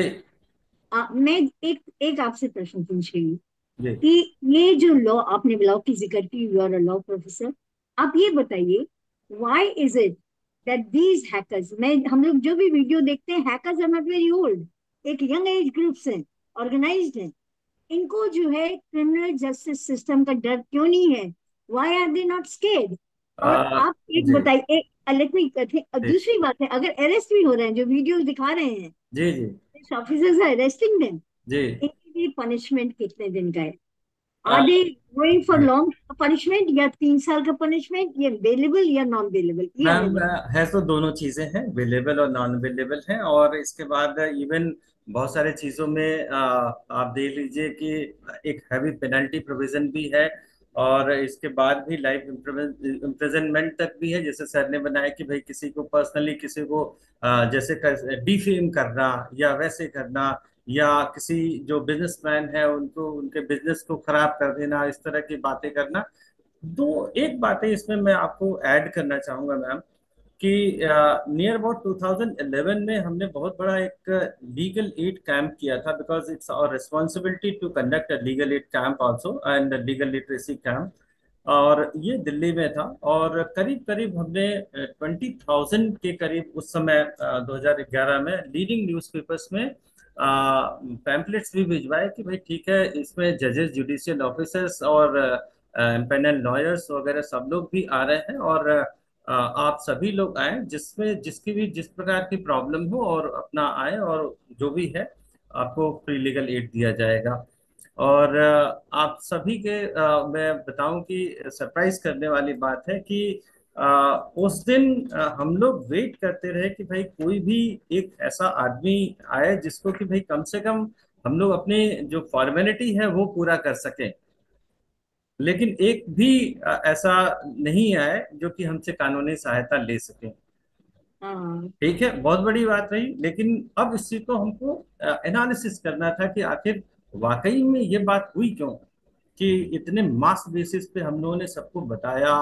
मैं एक एक आपसे प्रश्न पूछ रही हूँ
जी
कि ये जो लॉ आपने लॉ की जिक्र की, you are a law professor, आप ये बताइए why is it that these hackers, मैं हम लोग जो भी वीडियो देखते हैं, hackers are not very old, एक यंग एज ग्रुप्स हैं, ऑर्गेनाइज्ड हैं, इनको जो है क्रिमिनल जस्टिस सिस्टम का डर क्यों नहीं है? Why are they not scared? और आप एक
जी
बताइए, एक लेट मी,
जी
दूसरी बात है, अगर अरेस्ट भी हो रहे हैं, जो वीडियोस दिखा रहे हैं,
जी जी
ऑफिसर्स आर अरेस्टिंग देम,
जी
इनके लिए पनिशमेंट कितने दिन का है?
Ah,
are they going for
जी
लॉन्ग पनिशमेंट, या 3 साल का पनिशमेंट, या बेलेबल या नॉन बेलेबल, ये हमें
मैम, है तो दोनों चीजें हैं, अवेलेबल और नॉन अवेलेबल हैं, और इसके बाद इवन बहुत सारे चीजों में आप देख लीजिए कि एक हैवी पेनल्टी प्रोविजन भी है, और इसके बाद भी लाइफ इम्प्रिजनमेंट तक भी है। जैसे सर ने बनाया कि भाई किसी को पर्सनली, किसी को जैसे डिफेम करना या वैसे करना, या किसी जो बिजनेसमैन है उनको, उनके बिजनेस को खराब कर देना, इस तरह की बातें करना। तो एक बात है इसमें मैं आपको ऐड करना चाहूंगा मैम, कि नियर अबाउट 2011 में हमने बहुत बड़ा एक लीगल एड कैंप किया था, because it's our responsibility to conduct a legal aid camp also and legal literacy camp. और ये दिल्ली में था, और करीब करीब हमने 20,000 के करीब उस समय 2011 में लीडिंग न्यूज़पेपर्स में पैम्पलेट्स भी भिजवाए कि भाई ठीक है, इसमें जजेस, जुडिशियल ऑफिसर्स और पैनल लॉयर्स वगैरह सब लोग भी आ रहे हैं, और आप सभी लोग आए जिसमें जिसकी भी जिस प्रकार की प्रॉब्लम हो, और अपना आए, और जो भी है आपको फ्री लीगल एड दिया जाएगा। और आप सभी के मैं बताऊं कि सरप्राइज करने वाली बात है कि उस दिन हम लोग वेट करते रहे कि भाई कोई भी एक ऐसा आदमी आए जिसको कि भाई कम से कम हम लोग अपने जो फॉर्मेलिटी है वो पूरा कर सकें। लेकिन एक भी ऐसा नहीं आया जो कि हमसे कानूनी सहायता ले सके।
हाँ।
ठीक है, बहुत बड़ी बात रही, लेकिन अब इस चीज को हमको एनालिसिस करना था कि आखिर वाकई में ये बात हुई क्यों, कि इतने मास बेसिस पे हम लोगों ने सबको बताया,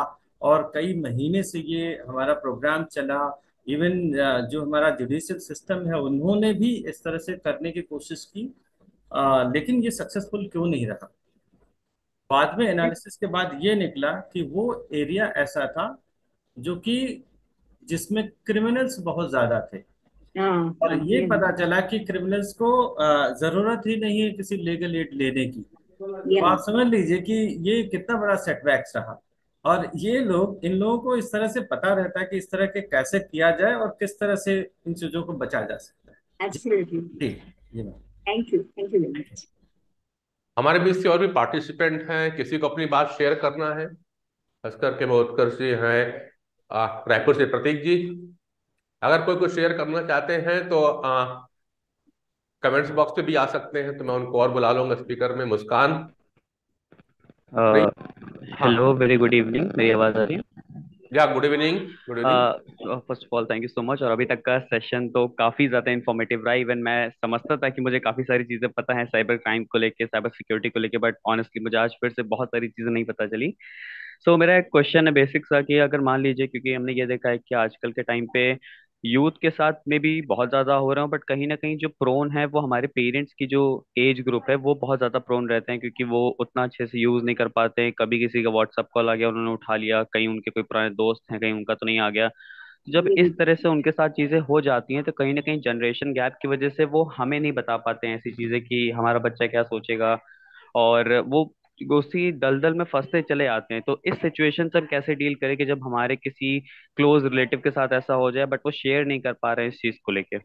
और कई महीने से ये हमारा प्रोग्राम चला। इवन जो हमारा जुडिशियल सिस्टम है उन्होंने भी इस तरह से करने की कोशिश की, लेकिन ये सक्सेसफुल क्यों नहीं रहा। बाद में एनालिसिस के बाद ये निकला कि वो एरिया ऐसा था जो कि जिसमें क्रिमिनल्स बहुत ज्यादा थे।
हाँ
और
हाँ,
ये पता चला कि क्रिमिनल्स को जरूरत ही नहीं है किसी लीगल एड लेने की। तो
या
आप समझ लीजिए कि ये कितना बड़ा सेटबैक्स रहा। और ये लोग, इन लोगों को इस तरह से पता रहता है कि इस तरह के कैसे किया जाए और किस तरह से इन चीजों को बचा जा सकता है। जी।
एब्सोल्युटली।
जी। जी ma'am.
Thank you very much.
हमारे बीच से और भी पार्टिसिपेंट हैं, किसी को अपनी बात शेयर करना है? खास करके वो उत्कर्ष जी हैं, रायपुर से प्रतीक जी। अगर कोई कुछ शेयर करना चाहते हैं तो कमेंट्स बॉक्स पे भी आ सकते हैं, तो मैं उनको और बुला लूंगा स्पीकर में। मुस्कान रही।
हेलो,
हाँ,
वेरी गुड इवनिंग। मेरी आवाज़ आ रही है?
या good evening. Good evening.
First of all thank you so much. और अभी तक का सेशन तो काफ़ी ज़्यादा इन्फॉर्मेटिव रहा। इवन मैं समझता था कि मुझे काफ़ी सारी चीज़ें पता है साइबर क्राइम को लेके, साइबर सिक्योरिटी को लेके, बट ऑनेस्टली मुझे आज फिर से बहुत सारी चीज़ें नहीं पता चली। सो मेरा एक क्वेश्चन है बेसिक सा कि अगर मान लीजिए, क्योंकि हमने ये देखा है कि आजकल के टाइम पे यूथ के साथ में भी बहुत ज्यादा हो रहा है, बट कहीं ना कहीं जो प्रोन है वो हमारे पेरेंट्स की जो एज ग्रुप है वो बहुत ज्यादा प्रोन रहते हैं, क्योंकि वो उतना अच्छे से यूज नहीं कर पाते हैं। कभी किसी का व्हाट्सअप कॉल आ गया, उन्होंने उठा लिया, कहीं उनके कोई पुराने दोस्त हैं, कहीं उनका तो नहीं आ गया। तो जब इस तरह से उनके साथ चीजें हो जाती हैं तो कहीं ना कहीं जनरेशन गैप की वजह से वो हमें नहीं बता पाते हैं ऐसी चीजें कि हमारा बच्चा क्या सोचेगा, और वो उसी दलदल में फंसते चले आते हैं। तो इस सिचुएशन से हम कैसे डील करें कि जब हमारे किसी क्लोज रिलेटिव के साथ ऐसा हो जाए बट वो शेयर नहीं कर पा रहे हैं इस चीज को लेके?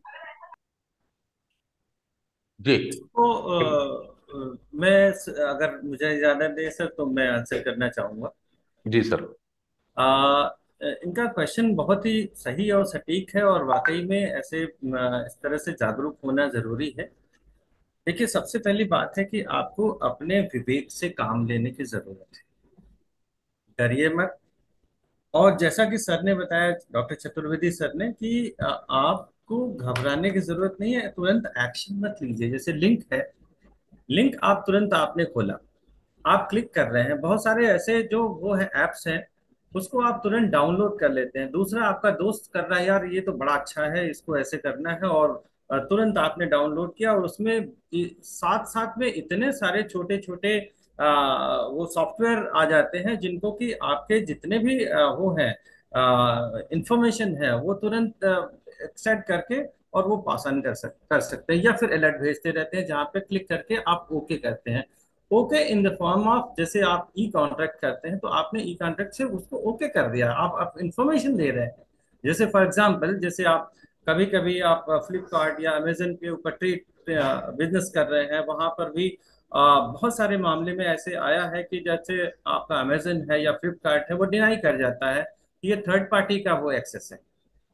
जी।
तो मैं अगर मुझे इजाजत दे सर तो मैं आंसर करना चाहूंगा।
जी सर।
इनका क्वेश्चन बहुत ही सही और सटीक है, और वाकई में ऐसे इस तरह से जागरूक होना जरूरी है। देखिए, सबसे पहली बात है कि आपको अपने विवेक से काम लेने की जरूरत है। डरिए मत। और जैसा कि सर ने बताया, डॉक्टर चतुर्वेदी सर ने, कि आपको घबराने की जरूरत नहीं है, तुरंत एक्शन मत लीजिए। जैसे लिंक है, लिंक आप तुरंत आपने खोला, आप क्लिक कर रहे हैं, बहुत सारे ऐसे जो वो है एप्स हैं, उसको आप तुरंत डाउनलोड कर लेते हैं। दूसरा आपका दोस्त कर रहा है, यार ये तो बड़ा अच्छा है, इसको ऐसे करना है, और तुरंत आपने डाउनलोड किया, और उसमें साथ साथ में इतने सारे छोटे छोटे वो सॉफ्टवेयर आ जाते हैं जिनको कि आपके जितने भी वो हैं इंफॉर्मेशन है वो तुरंत एक्सेप्ट करके और वो पास ऑन कर सकते हैं, या फिर अलर्ट भेजते रहते हैं जहाँ पे क्लिक करके आप ओके करते हैं। Okay in the form of, जैसे आप ई कॉन्ट्रैक्ट करते हैं तो आपने ई कॉन्ट्रैक्ट से उसको ओके कर दिया, आप इंफॉर्मेशन दे रहे हैं। जैसे फॉर एग्जांपल, जैसे आप कभी कभी आप फ्लिपकार्ट या अमेजन के ऊपर ट्रेड बिजनेस कर रहे हैं, वहां पर भी बहुत सारे मामले में ऐसे आया है कि जैसे आपका अमेजन है या फ्लिपकार्ट है, वो डिनाई कर जाता है कि ये थर्ड पार्टी का वो एक्सेस है।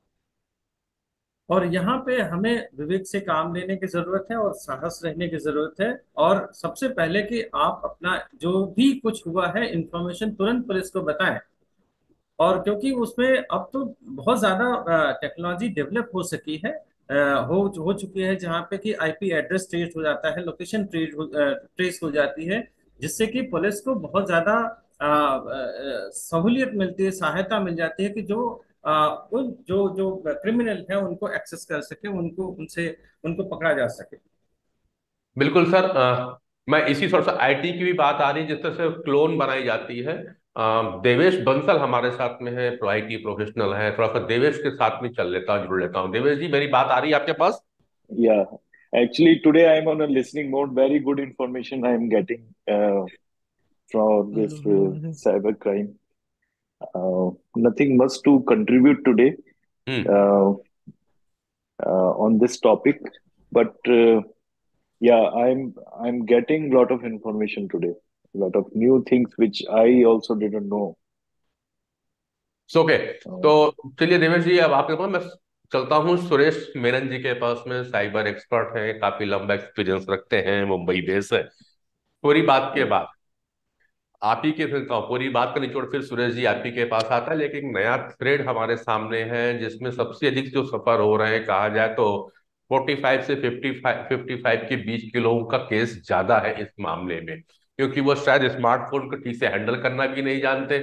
और यहाँ पे हमें विवेक से काम लेने की जरूरत है और साहस रहने की जरूरत है। और सबसे पहले कि आप अपना जो भी कुछ हुआ है इंफॉर्मेशन तुरंत पुलिस को बताएं। और क्योंकि उसमें अब तो बहुत ज्यादा टेक्नोलॉजी डेवलप हो सकी है, हो चुकी है, जहाँ पे कि आईपी एड्रेस ट्रेस हो जाता है, लोकेशन ट्रेस हो जाती है, जिससे कि पुलिस को बहुत ज्यादा सहूलियत मिलती है, सहायता मिल जाती है कि जो उन जो जो क्रिमिनल है उनको एक्सेस कर सके, उनको उनसे उनको पकड़ा जा सके।
बिल्कुल सर। मैं इसी थोड़ा सा आईटी की भी बात आ रही है, जिस तरह से क्लोन बनाई जाती है। देवेश बंसल हमारे साथ में है, प्रो आईटी प्रोफेशनल है। थोड़ा सा देवेश के साथ में चल लेता हूँ, जुड़ लेता हूँ। देवेश जी, मेरी बात आ रही है आपके पास?
Yeah, actually, today I am on a listening mode. Very good information I am getting from this cyber crime. Nothing much to contribute today
hmm.
uh, on this topic, but yeah, I'm getting a lot of information today. A lot of new things which I also didn't know.
Okay. तो
Uh,
चलिए देवेश जी, अब आपके पास मैं चलता हूँ सुरेश मेनन जी के पास में। Cyber expert हैं, काफी लंबा एक्सपीरियंस रखते हैं, मुंबई बेस है। पूरी बात के बाद आप ही के फिर पूरी बात का निचोड़ फिर सुरेश जी आप ही के पास आता है। लेकिन नया थ्रेड हमारे सामने है जिसमें सबसे अधिक जो सफर हो रहे हैं, कहा जाए तो 45 से 55 के बीच के लोगों का केस ज्यादा है इस मामले में, क्योंकि वो शायद स्मार्टफोन को ठीक से हैंडल करना भी नहीं जानते,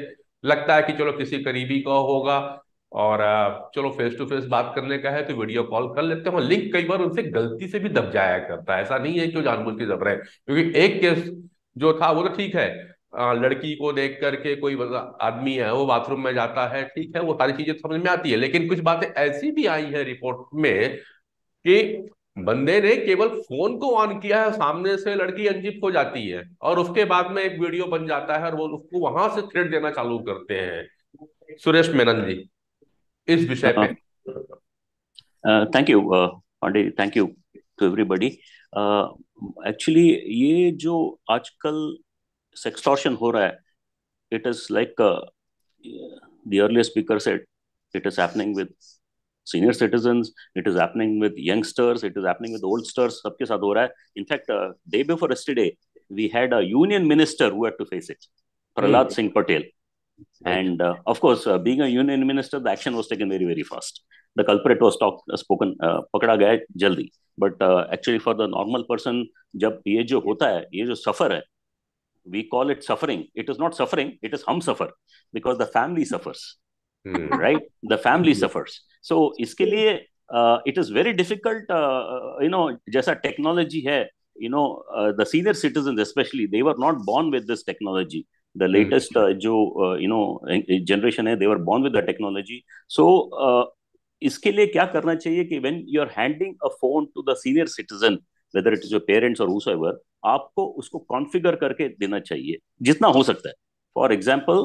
लगता है कि चलो किसी करीबी का होगा और चलो फेस टू फेस बात करने का है तो वीडियो कॉल कर लेते हैं, और लिंक कई बार उनसे गलती से भी दब जाया करता है। ऐसा नहीं है कि वो जानबूझ के दब रहे हैं, क्योंकि एक केस जो था वो तो ठीक है, लड़की को देख करके कोई आदमी है वो बाथरूम में जाता है, ठीक है, वो सारी चीजें समझ में आती है, लेकिन कुछ बातें ऐसी भी आई है रिपोर्ट में कि बंदे ने केवल फोन को ऑन किया है, सामने से लड़की अनजिप हो जाती है और उसके बाद में एक वीडियो बन जाता है और वो उसको वहां से थ्रेट देना चालू करते हैं। सुरेश मेनन जी, इस विषय पे।
Thank you Pandey, thank you to everybody. Actually ये जो आजकल सेक्सटॉर्शन हो रहा है, it is like the earlier speaker said, it is happening with senior citizens, it is happening with youngsters, it is happening with oldsters, सबके साथ हो रहा है। In fact day before yesterday we had a union minister who had to face it, Prahlad Singh Patel. And of course, being a union minister, the action was taken very, very fast. The culprit was spoken, पकड़ा गया जल्दी. But actually, for the normal person, जब ये जो होता है, ये जो suffer है, we call it suffering. It is not suffering. It is हम suffer because the family suffers, right? The family suffers. So इसके लिए it is very difficult. जैसा technology है, the senior citizens especially, they were not born with this technology. The latest जो generation है, they were born with the technology. So इसके लिए क्या करना चाहिए कि when you are handing a phone to the senior citizen, whether it is your parents or whosoever, आपको उसको कॉन्फ़िगर करके देना चाहिए जितना हो सकता है. फॉर एग्जाम्पल,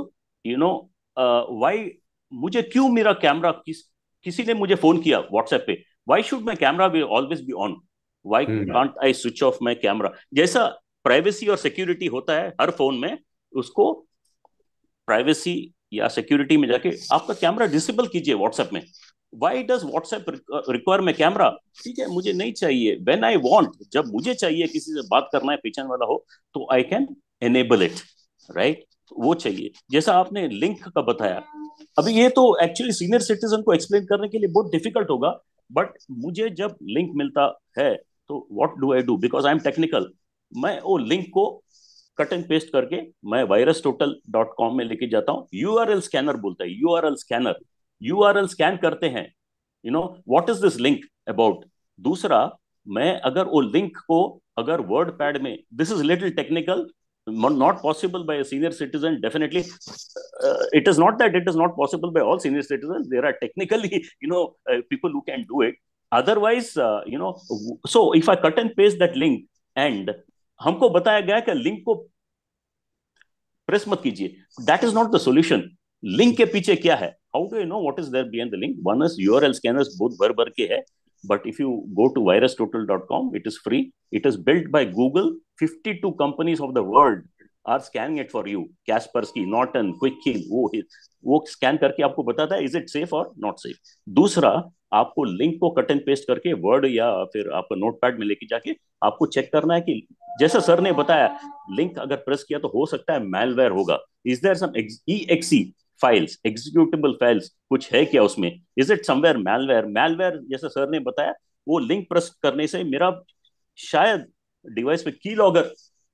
वाई मुझे क्यों मेरा कैमरा किसी ने मुझे फोन किया व्हाट्सएप पे, why should my camera be always be on, why can't I switch off my camera. जैसा प्राइवेसी और सिक्योरिटी होता है हर फोन में, उसको प्राइवेसी या सिक्योरिटी में जाके आपका कैमरा डिसेबल कीजिए व्हाट्सएप में. Why does WhatsApp require my camera? ठीक है, मुझे नहीं चाहिए. व्हेन आई वांट, जब मुझे चाहिए किसी से बात करना है, पहचान वाला हो, तो I can enable it, right? वो चाहिए. जैसा आपने लिंक का बताया, अभी ये तो एक्चुअली सीनियर सिटीजन को एक्सप्लेन करने के लिए बहुत डिफिकल्ट होगा, बट मुझे जब लिंक मिलता है तो what do I do, because I am technical. मैं वो लिंक को कट एंड पेस्ट करके मैं virustotal.com में लेके जाता हूँ. यूआरएल स्कैनर बोलता है, यूआरएल स्कैनर, यूआरएल स्कैन करते हैं, what is this link about. दूसरा, मैं अगर वो लिंक को अगर वर्ड पैड में, this is little technical, not possible by a senior citizen, definitely. It is not that it is not possible by all senior citizens. There are technically people who can do it. Otherwise, so if I cut and paste that link, and हमको बताया गया कि link को press मत कीजिए, that is not the solution. Link के पीछे क्या है? How do you know what is there behind the link? One is URL scanners, बहुत भर भर के है, but if you go to virustotal.com, it is free. It is built by Google. 52 companies of the world are scanning it for you. Kaspersky, Norton, Quickheal, वो scan करके आपको बताता है इज इट सेफ और नॉट सेफ. दूसरा, आपको link को cut and paste करके वर्ड या फिर आपका नोटपैड में लेके जाके आपको चेक करना है कि जैसा सर ने बताया, लिंक अगर प्रेस किया तो हो सकता है मैलवेयर होगा. Is there some EXE files, executable files कुछ है क्या उसमें? Is it somewhere malware? Malware जैसे सर ने बताया, वो लिंक प्रेस करने से मेरा शायद डिवाइस पे की लॉगर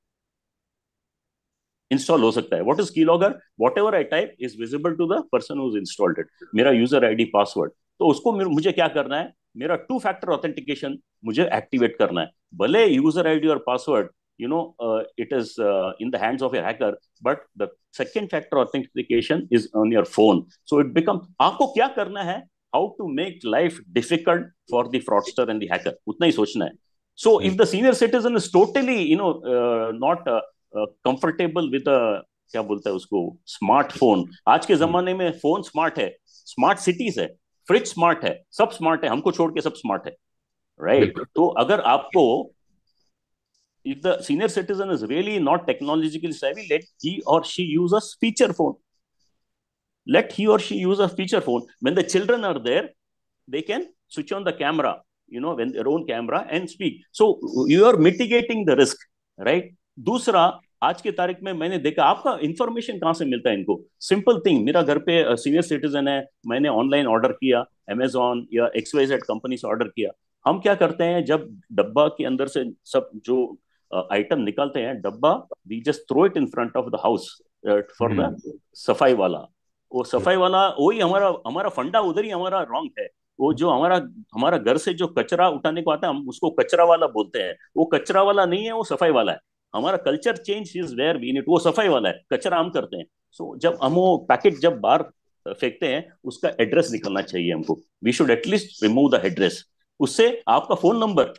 इंस्टॉल हो सकता है. What is keylogger? Whatever I type is visible to the person who is installed it. मेरा यूजर आईडी, पासवर्ड, तो उसको मुझे क्या करना है? मेरा 2 फैक्टर ऑथेंटिकेशन मुझे एक्टिवेट करना है. भले यूजर आईडी और password it is in the hands of a hacker, but the second factor authentication is on your phone. So it becomes, आपको क्या करना है? How to make life difficult for the fraudster and the hacker, उतना ही सोचना है. So if the senior citizen is totally not comfortable with a, क्या बोलता है उसको, स्मार्टफोन. आज के जमाने में फोन स्मार्ट है, स्मार्ट सिटीज है, फ्रिज स्मार्ट है, सब स्मार्ट है, हमको छोड़ के सब स्मार्ट है, राइट? तो अगर आपको, if the senior citizen is really not technologically savvy, let he or she use a feature phone. Let he or she use a feature phone. When the children are there, they can switch on the camera, when their own camera, and speak. So you are mitigating the risk, right? दूसरा, आज के तारीख में मैंने देखा, आपका information कहाँ से मिलता है इनको? सिंपल थिंग, मेरा घर पे सीनियर सिटीजन है, मैंने ऑनलाइन ऑर्डर किया, अमेजॉन या XYZ कंपनी से ऑर्डर किया. हम क्या करते हैं, जब डब्बा के अंदर से सब जो आइटम निकालते हैं, डब्बा we just throw it in front of the house, for the safai wala. वो सफाई वाला वही हमारा हमारा फंडा उधर ही हमारा रॉन्ग है। वो जो हमारा हमारा घर से जो कचरा उठाने को आता है हम उसको कचरा वाला बोलते हैं, वो कचरा वाला नहीं है, वो सफाई वाला है। हमारा culture change is where we need, वो सफाई वाला है, कचरा हम करते हैं। सो जब हम वो पैकेट जब बाहर फेंकते हैं उसका एड्रेस निकलना चाहिए हमको। We should at least remove the address. उससे आपका phone number,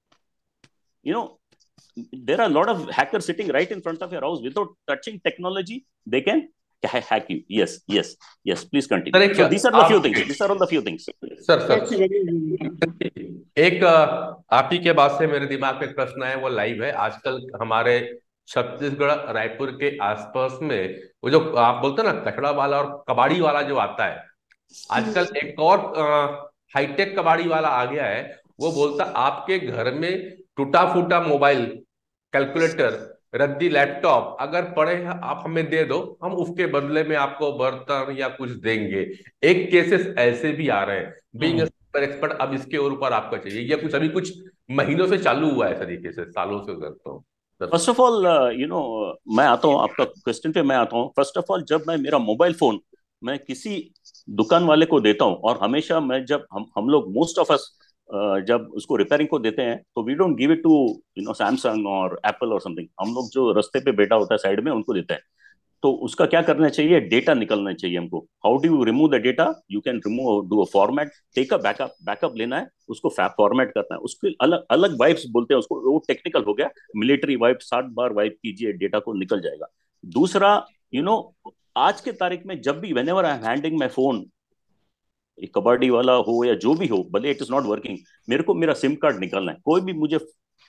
you know, there are a lot of hackers sitting right in front of your house without touching technology. They can hack you. Yes, please continue.
Sir,
So these are the few things, these are all the few things.
Sir
That's very
एक आप ही के बात से मेरे दिमाग में एक प्रश्न है, वो लाइव है आजकल हमारे छत्तीसगढ़ रायपुर के आसपास में। वो जो आप बोलते हैं ना कचड़ा वाला और कबाड़ी वाला जो आता है, आजकल एक और हाईटेक कबाड़ी वाला आ गया है। वो बोलता आपके घर में टूटा फूटा मोबाइल, कैलकुलेटर, रद्दी लैपटॉप अगर पड़े हैं आप हमें दे दो, हम उसके बदले में आपको बर्तन या कुछ देंगे। एक केसेस ऐसे भी आ रहे हैं। बीइंग एक्सपर्ट, अब इसके ऊपर आपका चाहिए, ये कुछ अभी कुछ महीनों से चालू हुआ है सर, ये केसेस सालों से करता हूँ।
फर्स्ट ऑफ ऑल मैं आता हूँ आपका क्वेश्चन पे, मैं आता हूँ। फर्स्ट ऑफ ऑल जब मैं मेरा मोबाइल फोन मैं किसी दुकान वाले को देता हूँ, और हमेशा मैं जब हम लोग मोस्ट ऑफ अस जब उसको रिपेयरिंग को देते हैं तो we don't give it to Samsung और एप्पल और समथिंग। हम लोग जो रास्ते पे बैठा होता है साइड में उनको देते हैं। तो उसका क्या करना चाहिए, डेटा निकलना चाहिए हमको। How do you remove the data? You can remove, do a format, take a backup लेना है, उसको फॉर्मेट करना है। उसके अलग अलग वाइप्स बोलते हैं उसको, वो टेक्निकल हो गया। मिलिट्री वाइप 60 बार वाइप कीजिए, डेटा को निकल जाएगा। दूसरा, आज के तारीख में जब भी whenever I am handing my phone, kabaddi वाला हो या जो भी हो, भले इट इज नॉट वर्किंग, मेरे को मेरा सिम कार्ड निकालना है। कोई भी मुझे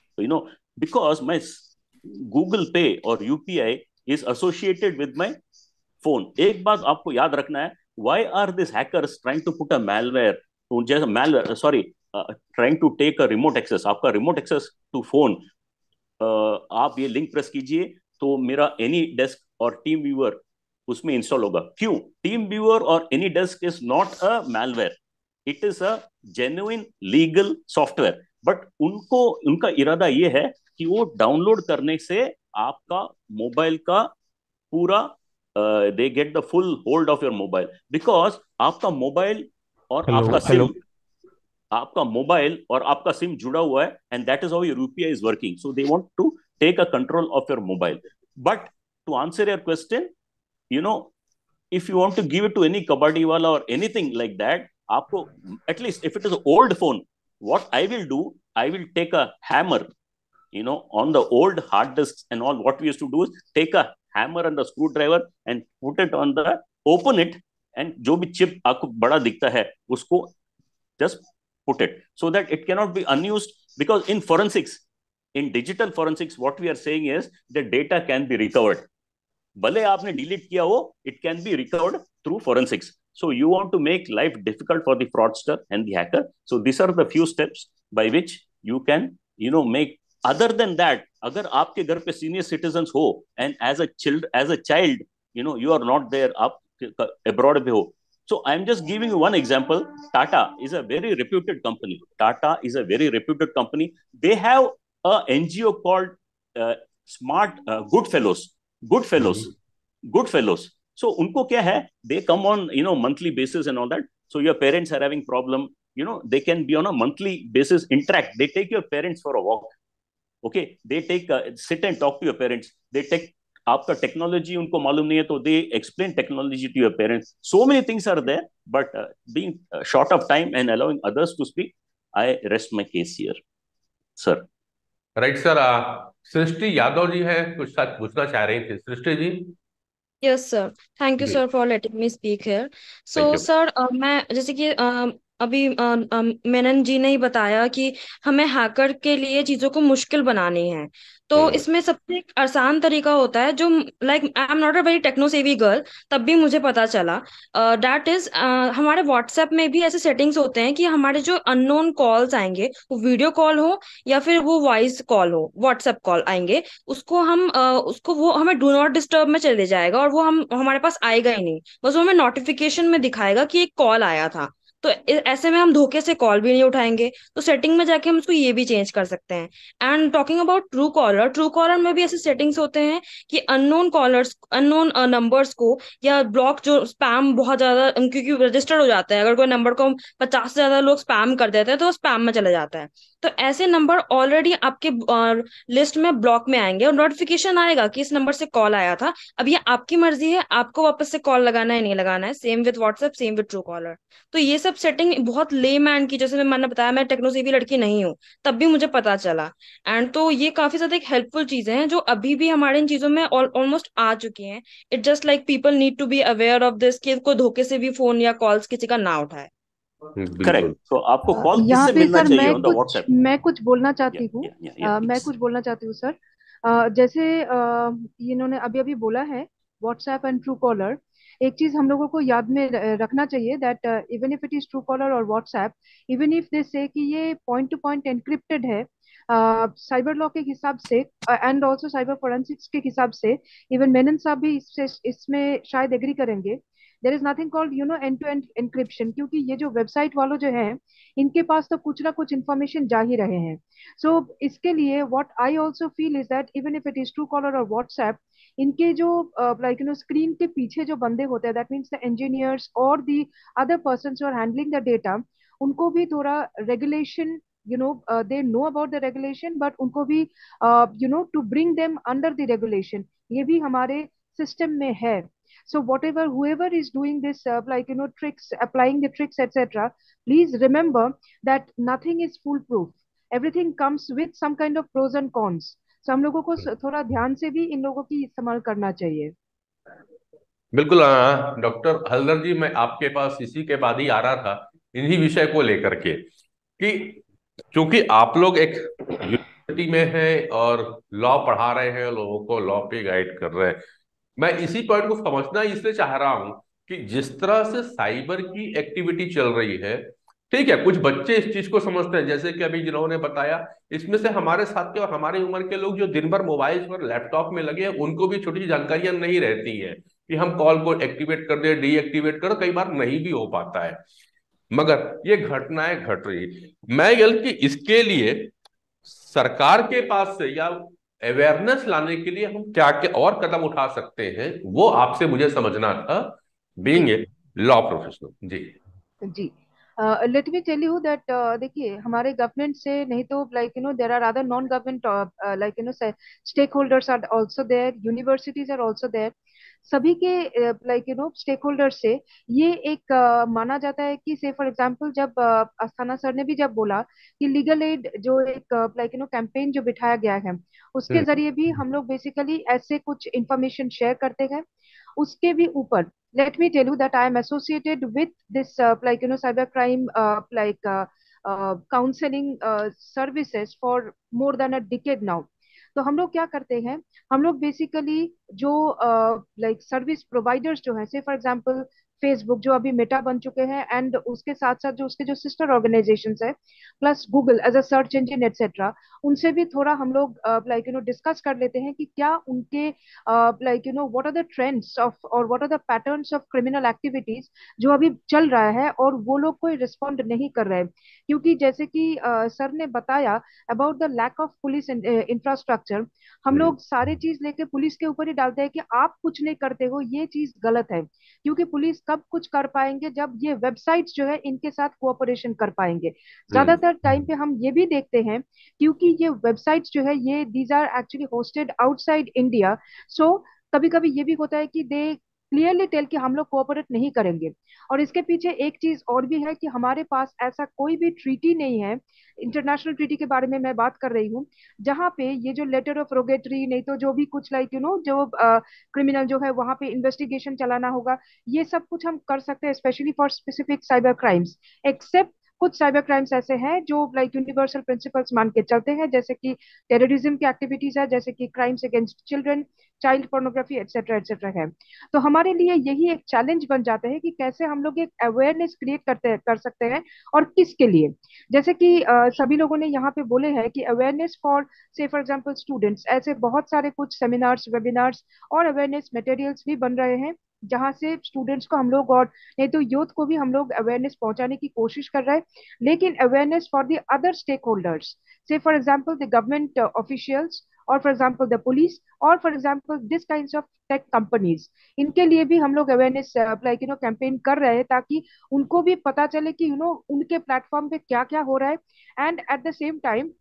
बिकॉज माई गूगल पे और UPI is associated with my phone. एक बात आपको याद रखना है, why are these hackers trying to put a malware, trying to take a remote access, आपका remote access to phone, आप ये लिंक प्रेस कीजिए तो मेरा एनी डेस्क और टीम व्यूअर उसमें इंस्टॉल होगा। क्यों? टीम व्यूअर और AnyDesk is not a malware, it is a genuine legal software. But उनका इरादा ये है कि वो डाउनलोड करने से आपका मोबाइल का पूरा they get the full hold of your mobile, because आपका मोबाइल और आपका मोबाइल और आपका सिम जुड़ा हुआ है, and that is how your UPI is working. So they want to take a control of your mobile. But to answer your question, if you want to give it to any kabaddi wala or anything like that, आपको at least if it is an old phone, what I will do, I will take a hammer, on the old hard disks and all, what we used to do is take a hammer and a screwdriver and put it on the, open it, and जो भी chip आपको बड़ा दिखता है उसको just put it so that it cannot be unused, because in forensics, in digital forensics, what we are saying is the data can be recovered. भले आपने delete किया हो, it can be recovered through forensics. So you want to make life difficult for the fraudster and the hacker. So these are the few steps by which you can, make. Other than that, अगर आपके घर पे senior citizens हो and as a child, you are not there, आप abroad पे हो. So I'm just giving you one example. Tata is a very reputed company. They have a NGO called Goodfellows. So उनको क्या है, they come on monthly basis and all that. So your parents are having problem, they can be on a monthly basis, interact. They take your parents for a walk. Okay, they take sit and talk to your parents. They take आपका technology उनको मालूम नहीं है तो they explain technology to your parents. So many things are there, but being short of time and allowing others to speak, I rest my case here, sir.
Right sir. Srishti Yadav ji है, कुछ साथ पूछना चाह रही थी Srishti ji.
Yes sir, thank you
जी,
sir for letting me speak here.
Thank
so
you.
Sir, मैं जैसे कि अभी मेनन जी ने ही बताया कि हमें हैकर के लिए चीजों को मुश्किल बनानी है। तो इसमें सबसे एक आसान तरीका होता है जो, like I am not a very techno savvy girl, तब भी मुझे पता चला, दैट इज हमारे व्हाट्सएप में भी ऐसे सेटिंग्स होते हैं कि हमारे जो अननोन कॉल्स आएंगे, वो वीडियो कॉल हो या फिर वो वॉइस कॉल हो, व्हाट्सएप कॉल आएंगे, उसको वो हमें डू नॉट डिस्टर्ब में चले जाएगा और वो हमारे पास आएगा ही नहीं। बस वो हमें नोटिफिकेशन में दिखाएगा कि एक कॉल आया था। तो ऐसे में हम धोखे से कॉल भी नहीं उठाएंगे। तो सेटिंग में जाके हम उसको ये भी चेंज कर सकते हैं। And talking about Truecaller में भी ऐसे सेटिंग्स होते हैं कि अननोन कॉलर्स, अननोन नंबर्स को, या ब्लॉक, जो स्पैम बहुत ज्यादा, क्योंकि रजिस्टर्ड हो जाता है, अगर कोई नंबर को 50 से ज्यादा लोग स्पैम कर देते हैं तो वो स्पैम में चले जाता है। तो ऐसे नंबर ऑलरेडी आपके लिस्ट में ब्लॉक में आएंगे और नोटिफिकेशन आएगा कि इस नंबर से कॉल आया था। अब ये आपकी मर्जी है, आपको वापस से कॉल लगाना है नहीं लगाना है। Same with WhatsApp, same with Truecaller. तो ये सब सेटिंग बहुत लेमैन की, जैसे मैंने बताया, मैं टेक्नो सेवी लड़की नहीं हूँ, तब भी मुझे पता चला। एंड तो ये काफी ज्यादा एक हेल्पफुल चीजें हैं जो अभी भी हमारे इन चीजों में ऑलमोस्ट आ चुकी हैं। It just like people need to be aware of this, कि कोई धोखे से भी फोन या कॉल्स किसी का ना उठाए।
बिल्कुल।
करेक्ट। तो आपको कॉल
यहाँ
किससे
पे
मिलना
सर
चाहिए ऑन द व्हाट्सएप?
मैं कुछ बोलना
या
चाहती हूँ।
या या
मैं
प्लीज।
कुछ बोलना चाहती हूँ सर। जैसे इन्होंने अभी अभी बोला है व्हाट्सएप एंड ट्रू कॉलर। एक चीज हम लोगों को याद में रखना चाहिए that even if it is Truecaller और WhatsApp, even if they say कि ये पॉइंट टू पॉइंट एनक्रिप्टेड है, साइबर लॉ के हिसाब से एंड ऑल्सो साइबर फोरेंसिक्स के हिसाब से, इवन मेनन साहब भी इसमें शायद एग्री करेंगे, there is nothing called end to end encryption, क्योंकि ये जो वेबसाइट वालों जो है इनके पास तो कुछ ना कुछ इन्फॉर्मेशन जा ही रहे हैं। सो इसके लिए what I also feel is that even if it is Truecaller और व्हाट्सएप, इनके जो स्क्रीन के पीछे जो बंदे होते हैं, दैट मीन्स द इंजीनियर्स और the other person who are handling the data, उनको भी थोड़ा regulation, they know about the regulation, but उनको भी to bring them under the regulation, ये भी हमारे सिस्टम में है। So whatever whoever is doing this tricks, applying the tricks etc, please remember that nothing is foolproof, everything comes with some kind of pros and cons। so हम लोगों को थोड़ा ध्यान से भी इन लोगों की इस्तेमाल करना चाहिए।
बिल्कुल। डॉक्टर हल्दर जी, मैं आपके पास इसी के बाद ही आ रहा था, इन्हीं विषय को लेकर के, कि क्योंकि आप लोग एक यूनिवर्सिटी में हैं और लॉ पढ़ा रहे हैं, लोगों को लॉ पे गाइड कर रहे हैं। मैं इसी पॉइंट को समझना इसलिए चाह रहा हूं कि जिस तरह से साइबर की एक्टिविटी चल रही है, ठीक है, कुछ बच्चे इस चीज को समझते हैं, जैसे कि अभी जिन्होंने बताया, इसमें से हमारे साथ के और हमारी उम्र के लोग जो दिन भर मोबाइल पर लैपटॉप में लगे हैं, उनको भी छोटी छोटी जानकारियां नहीं रहती हैं कि हम कॉल को एक्टिवेट कर दे, डीएक्टिवेट कर, कई बार नहीं भी हो पाता है। मगर ये घटनाएं घट रही, मैं बल्कि इसके लिए सरकार के पास से या अवेयरनेस लाने के लिए हम क्या क्या और कदम उठा सकते हैं, वो आपसे मुझे समझना था, बीइंग ए लॉ प्रोफेशनल। जी
जी। Let me tell you that देखिए, हमारे गवर्नमेंट से नहीं तो there are other non government stakeholders are also there, universities are also there. सभी के स्टेक होल्डर से ये एक माना जाता है कि से फॉर एग्जांपल जब अस्थाना सर ने भी जब बोला कि लीगल एड जो एक कैंपेन जो बिठाया गया है, उसके
हम्म।
जरिए भी हम लोग बेसिकली ऐसे कुछ इंफॉर्मेशन शेयर करते हैं। उसके भी ऊपर let me tell you that I am associated with this cyber crime counseling services for more than a decade now। तो हम लोग क्या करते हैं, हम लोग बेसिकली जो सर्विस प्रोवाइडर्स जो है, से फॉर एग्जांपल फेसबुक जो अभी मेटा बन चुके हैं, एंड उसके साथ साथ जो उसके जो सिस्टर ऑर्गेनाइजेशंस है, plus Google as a search engine etcetera, उनसे भी थोड़ा हम लोग डिस्कस कर लेते हैं कि क्या उनके what are the trends of और what are the patterns of criminal activities जो अभी चल रहा है, और वो लोग कोई रिस्पॉन्ड नहीं कर रहे हैं। क्योंकि जैसे कि सर ने बताया about the lack of police infrastructure, हम लोग सारे चीज लेके पुलिस के ऊपर ही डालते हैं कि आप कुछ नहीं करते हो, ये चीज गलत है। क्योंकि पुलिस कब कुछ कर पाएंगे जब ये वेबसाइट्स जो है इनके साथ कोऑपरेशन कर पाएंगे। ज्यादातर टाइम पे हम ये भी देखते हैं, क्योंकि ये वेबसाइट्स जो है ये these are actually hosted outside India. So कभी कभी ये भी होता है कि दे क्लियरली टेल कि हम लोग कोऑपरेट नहीं करेंगे। और इसके पीछे एक चीज और भी है कि हमारे पास ऐसा कोई भी ट्रीटी नहीं है, इंटरनेशनल ट्रीटी के बारे में मैं बात कर रही हूँ, जहाँ पे ये जो लेटर ऑफ रोगेटरी, नहीं तो जो भी कुछ जो क्रिमिनल जो है वहां पे इन्वेस्टिगेशन चलाना होगा, ये सब कुछ हम कर सकते हैं specially for specific cyber crimes. Except कुछ साइबर क्राइम्स ऐसे हैं जो यूनिवर्सल प्रिंसिपल्स मान के चलते हैं, जैसे कि टेररिज्म की एक्टिविटीज है, जैसे कि crimes against children, child pornography etcetera etcetera है। तो हमारे लिए यही एक चैलेंज बन जाता है कि कैसे हम लोग एक अवेयरनेस क्रिएट कर सकते हैं, और किसके लिए। जैसे कि सभी लोगों ने यहाँ पे बोले हैं कि awareness for say for example students, ऐसे बहुत सारे कुछ सेमिनार्स, वेबिनार्स और अवेयरनेस मटेरियल्स भी बन रहे हैं जहाँ से स्टूडेंट्स को हम लोग और नहीं तो यूथ को भी हम लोग अवेयरनेस पहुंचाने की कोशिश कर रहे हैं, लेकिन awareness for the other stakeholders, say for example the government officials, और फॉर एग्जाम्पल द पुलिस, और for example this kind of tech companies, इनके लिए भी हम लोग अवेयरनेस लाइक कैंपेन कर रहे हैं, ताकि उनको भी पता चले कि उनके प्लेटफॉर्म पे क्या क्या हो रहा है। And at the same time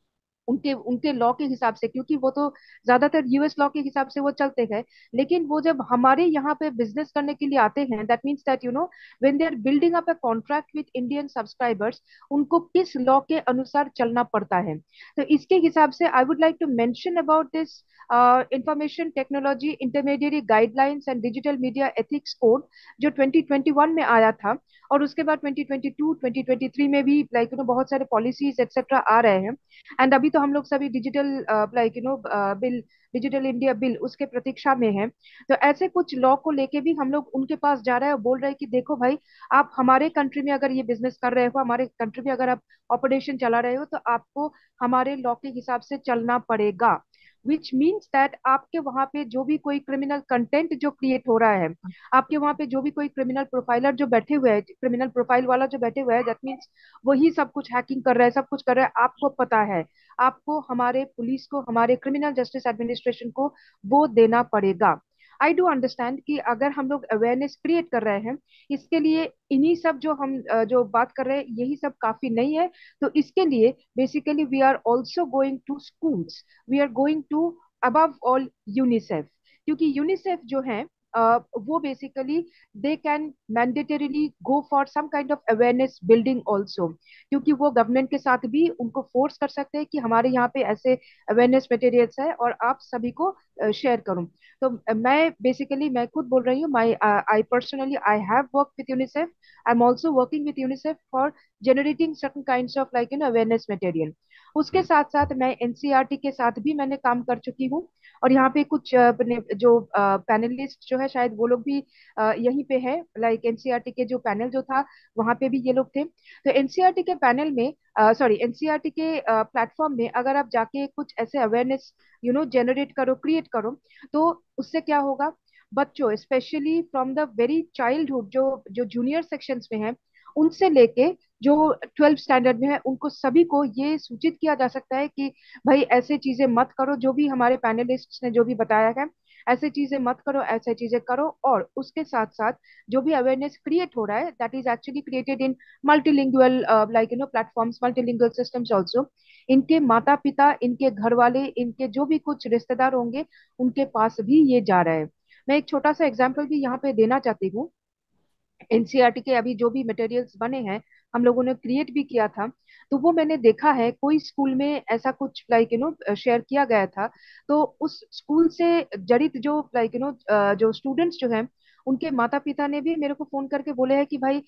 उनके उनके लॉ के हिसाब से, क्योंकि वो तो ज्यादातर यूएस लॉ के हिसाब से वो चलते हैं, लेकिन वो जब हमारे यहाँ पे बिजनेस करने के लिए आते हैं, that means that when they are building up a contract with Indian subscribers, उनको किस लॉ के अनुसार चलना पड़ता है। तो इसके हिसाब से I would like to mention about this information technology intermediate guidelines and digital media ethics code, जो 2021 में आया था, और उसके बाद 2022 2023 में भी लाइक बहुत सारे पॉलिसीज एक्सेट्रा आ रहे हैं। एंड अभी तो हम लोग सभी digital like bill, digital India bill, उसके प्रतीक्षा में है। तो ऐसे कुछ लॉ को लेके भी हम लोग उनके पास जा रहे हैं और बोल रहे हैं कि देखो भाई, आप हमारे कंट्री में अगर ये बिजनेस कर रहे हो, हमारे कंट्री में अगर आप ऑपरेशन चला रहे हो, तो आपको हमारे लॉ के हिसाब से चलना पड़ेगा। विच मीन्स दैट आपके वहां पे जो भी कोई क्रिमिनल कंटेंट जो क्रिएट हो रहा है, आपके वहां पे जो भी कोई क्रिमिनल प्रोफाइलर जो बैठे हुए हैं, क्रिमिनल प्रोफाइल वाला जो बैठे हुए हैं, दैट मीन्स वही सब कुछ हैकिंग कर रहा है, सब कुछ कर रहा है, आपको पता है, आपको हमारे पुलिस को, हमारे क्रिमिनल जस्टिस एडमिनिस्ट्रेशन को वो देना पड़ेगा। आई डू अंडरस्टैंड कि अगर हम लोग अवेयरनेस क्रिएट कर रहे हैं, इसके लिए इन्हीं सब जो हम जो बात कर रहे हैं, यही सब काफी नहीं है। तो इसके लिए basically we are also going to schools, we are going to above all UNICEF, क्योंकि यूनिसेफ जो है वो basically they can mandatorily go for some kind of awareness building also, क्योंकि वो गवर्नमेंट के साथ भी उनको फोर्स कर सकते हैं कि हमारे यहाँ पे ऐसे अवेयरनेस मटेरियल्स है और आप सभी को शेयर करूं। तो मैं बेसिकली मैं खुद बोल रही हूँ, my I personally I have work with UNICEF, I am also working with UNICEF for generating certain kinds of like awareness material. उसके साथ साथ मैं एनसीईआरटी के साथ भी मैंने काम कर चुकी हूँ, और यहाँ पे कुछ अपने जो पैनलिस्ट जो है शायद वो लोग भी यहीं पे है, लाइक एनसीईआरटी के जो पैनल जो था वहां पे भी ये लोग थे। तो एनसीईआरटी के पैनल में, सॉरी एनसीईआरटी के प्लेटफॉर्म में अगर आप जाके कुछ ऐसे अवेयरनेस जनरेट करो, क्रिएट करो, तो उससे क्या होगा, बच्चों specially from the very childhood, जो जो जूनियर सेक्शंस में है, उनसे लेके जो 12th स्टैंडर्ड में है, उनको सभी को ये सूचित किया जा सकता है कि भाई ऐसे चीजें मत करो, जो भी हमारे पैनलिस्ट ने जो भी बताया है, ऐसे चीजें मत करो, ऐसे चीजें करो। और उसके साथ साथ जो भी अवेयरनेस क्रिएट हो रहा है, that is actually created in multilingual like platforms, multilingual systems also. इनके माता पिता, इनके घर वाले, इनके जो भी कुछ रिश्तेदार होंगे, उनके पास भी ये जा रहा है। मैं एक छोटा सा एग्जाम्पल भी यहाँ पे देना चाहती हूँ। एनसीईआरटी के अभी जो भी मटेरियल्स बने हैं, हम लोगों ने क्रिएट भी किया था, तो वो मैंने देखा है कोई स्कूल में ऐसा कुछ लाइक शेयर किया गया था। तो उस स्कूल से जड़ित जो लाइक जो स्टूडेंट्स जो हैं, उनके माता पिता ने भी मेरे को फोन करके बोले हैं कि भाई,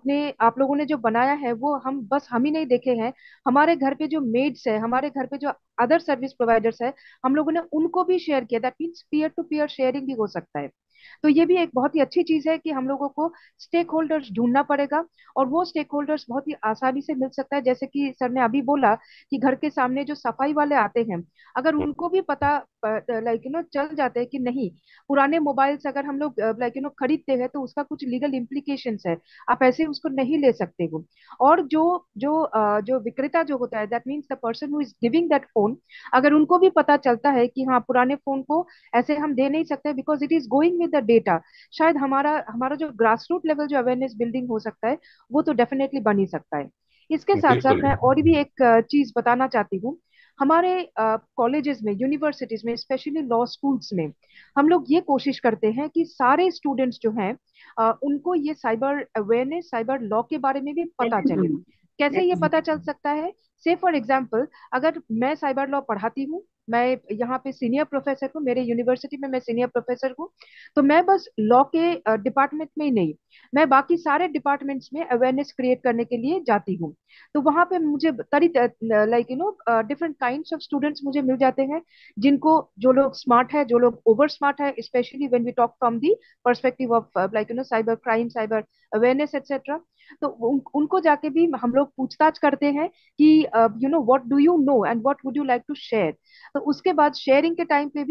आप लोगों ने जो बनाया है वो हम ही नहीं देखे हैं, हमारे घर पे जो मेड्स है, हमारे घर पे जो अदर सर्विस प्रोवाइडर्स है, हम लोगों ने उनको भी शेयर किया। That means peer to peer sharing भी हो सकता है। तो ये भी एक बहुत ही अच्छी चीज है कि हम लोगों को स्टेक होल्डर्स ढूंढना पड़ेगा, और वो स्टेक होल्डर्स बहुत ही आसानी से मिल सकता है। जैसे कि सर ने अभी बोला कि घर के सामने जो सफाई वाले आते हैं, अगर उनको भी पता लाइक चल जाते हैं कि नहीं, पुराने मोबाइल्स अगर हम लोग लाइक खरीदते हैं तो उसका कुछ लीगल इम्प्लीकेशंस है, आप ऐसे उसको नहीं ले सकते हो। और जो जो जो विक्रेता जो होता है, that means the person who is giving that phone, अगर उनको भी पता चलता है कि हाँ, पुराने फोन को ऐसे हम दे नहीं सकते because it is going with the data, शायद हमारा हमारा जो ग्रास रूट लेवल जो अवेयरनेस बिल्डिंग हो सकता है, वो तो डेफिनेटली बन ही सकता है। इसके साथ साथ
बिल्कुल।
मैं और भी एक चीज बताना चाहती हूँ। हमारे कॉलेजेस में, यूनिवर्सिटीज में, स्पेशली लॉ स्कूल्स में, हम लोग ये कोशिश करते हैं कि सारे स्टूडेंट्स जो हैं उनको ये साइबर अवेयरनेस, साइबर लॉ के बारे में भी पता चले। कैसे ये पता चल सकता है? से फॉर एग्जाम्पल, अगर मैं साइबर लॉ पढ़ाती हूँ, मैं यहाँ पे सीनियर प्रोफेसर हूँ, मेरे यूनिवर्सिटी में मैं सीनियर प्रोफेसर हूँ, तो मैं बस लॉ के डिपार्टमेंट में ही नहीं, मैं बाकी सारे डिपार्टमेंट्स में अवेयरनेस क्रिएट करने के लिए जाती हूँ। तो वहां पे मुझे like different kinds of students मुझे मिल जाते हैं, जिनको, जो लोग स्मार्ट है, जो लोग ओवर स्मार्ट है, specially when we talk from the perspective of like cyber crime, cyber awareness etcetera. तो उनको जाके भी हम लोग पूछताछ करते हैं कि what do you know and what would you like to share. तो उसके बाद शेयरिंग के टाइम पे भी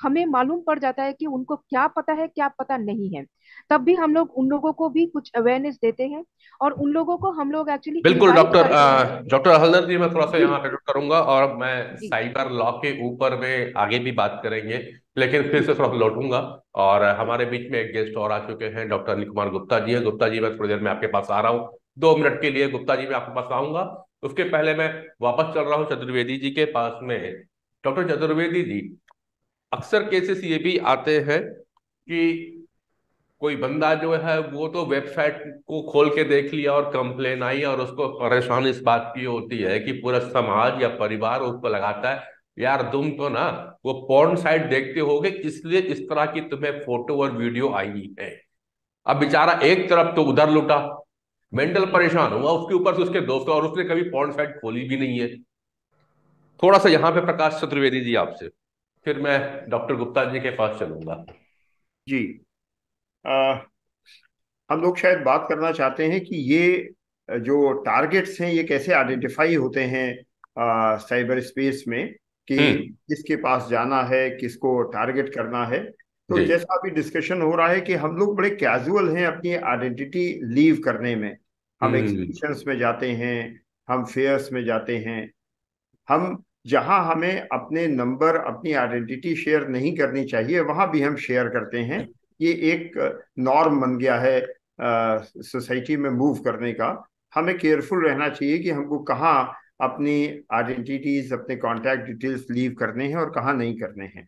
हमें मालूम पड़ जाता है कि उनको क्या पता है क्या पता नहीं है, तब भी हम लोग उन लोगों को भी कुछ अवेयरनेस देते हैं और उन लोगों को हम लोग एक्चुअली
बिल्कुल
इनवाइट
डॉक्टर
करते हैं।
डॉक्टर हल्दर जी, मैं थोड़ा सा
जी
यहाँ पे ऐड करूंगा और मैं
जी
साइबर लॉ के ऊपर में आगे भी बात करेंगे, लेकिन फिर से थोड़ा सा लौटूंगा। और हमारे बीच में एक गेस्ट और आ चुके हैं, डॉक्टर अनिल कुमार गुप्ता जी हैं। गुप्ता जी, मैं थोड़ी देर में आपके पास आ रहा हूँ, 2 मिनट के लिए गुप्ता जी मैं आपके पास आऊंगा। उसके पहले मैं वापस चल रहा हूँ चतुर्वेदी जी के पास में। डॉक्टर चतुर्वेदी जी, अक्सर केसेस ये भी आते हैं कि कोई बंदा जो है वो तो वेबसाइट को खोल के देख लिया और कंप्लेन आई, और उसको परेशानी इस बात की होती है कि पूरा समाज या परिवार उसको लगाता है, यार तुम तो ना वो पॉर्न साइट देखते होगे, इसलिए इस तरह की तुम्हें फोटो और वीडियो आई है। अब बेचारा एक तरफ तो उधर लुटा, मेंटल परेशान हुआ, उसके ऊपर से उसके दोस्तों, और उसने कभी पॉर्न साइट खोली भी नहीं है। थोड़ा सा यहाँ पे प्रकाश चतुर्वेदी जी आपसे, फिर मैं डॉक्टर गुप्ता जी के पास चलूंगा।
जी। आ, हम लोग शायद बात करना चाहते हैं कि ये जो टारगेट्स हैं ये कैसे आइडेंटिफाई होते हैं साइबर स्पेस में, कि
हम्म।
किसके पास जाना है, किसको टारगेट करना है। तो
जी।
जैसा अभी डिस्कशन हो रहा है कि हम लोग बड़े कैजुअल हैं अपनी आइडेंटिटी लीव करने में। हम
हम्म।
एग्जीबिशंस में जाते हैं, हम फेयर्स में जाते हैं, हम जहां हमें अपने नंबर, अपनी आइडेंटिटी शेयर नहीं करनी चाहिए वहां भी हम शेयर करते हैं। ये एक नॉर्म बन गया है सोसाइटी में मूव करने का। हमें केयरफुल रहना चाहिए कि हमको कहाँ अपनी आइडेंटिटीज, अपने कॉन्टैक्ट डिटेल्स लीव करने हैं और कहाँ नहीं करने हैं।